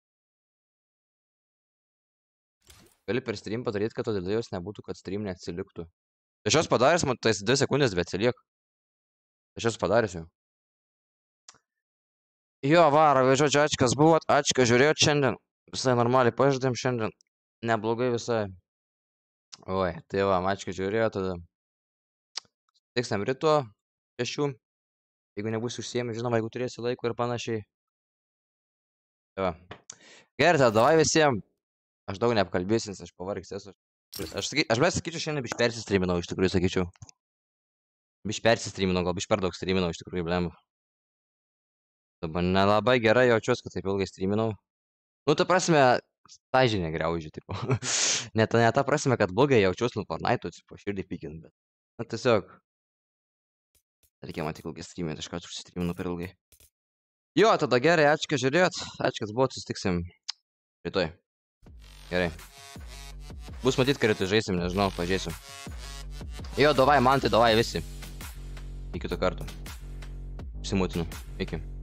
[SPEAKER 7] Gali per stream padaryti, kad to dėlėjus nebūtų, kad stream neatsiliktų. Aš jos padaręs, man tais dvi sekundės, bet atsiliek. Aš jos padaręs jau. Jo, varo, žodžiu, ačiū, kas buvot, ačiū, kad žiūrėjot šiandien. Visai normaliai pažaidėm šiandien. Neblogai visai. Oi, tai va, ačiū, kad žiūrėjot, tada. Tiksam ryto, šešių. Jeigu nebūsi užsiėmę, žinoma, jeigu turėsi laiko ir panašiai. Jo. Gerai, tada davai visiems. Aš daug neapkalbėsiu, nes aš pavargsiu. Aš, saky, aš bet sakyčiau, šiandien biš persistreaminau, iš tikrųjų, sakyčiau. Biš persistreaminau, gal biš per daug streaminau, iš tikrųjų, blem. Dabar nelabai gerai jaučiuosi, kad taip ilgai streaminau. Nu, ta prasme, sąžinė griaužiu, tipo. ne, ta, ne ta prasme, kad blogai jaučiuosi nuo Fortnite'o, tipo, širdį pykint, bet. Na, tiesiog. Reikia man tik ilgai streaminti, aš ką užsistreaminu per ilgai. Jo, tada gerai, ačiū, kad žiūrėjot. Ačiū, kad buvot, susitiksim rytoj. Gerai. Bus matyt, kai rytoj žaisim, nežinau, pažiūrėsiu. Jo, davai, man tai davai visi. Iki kito karto. Išsimutinu. Iki.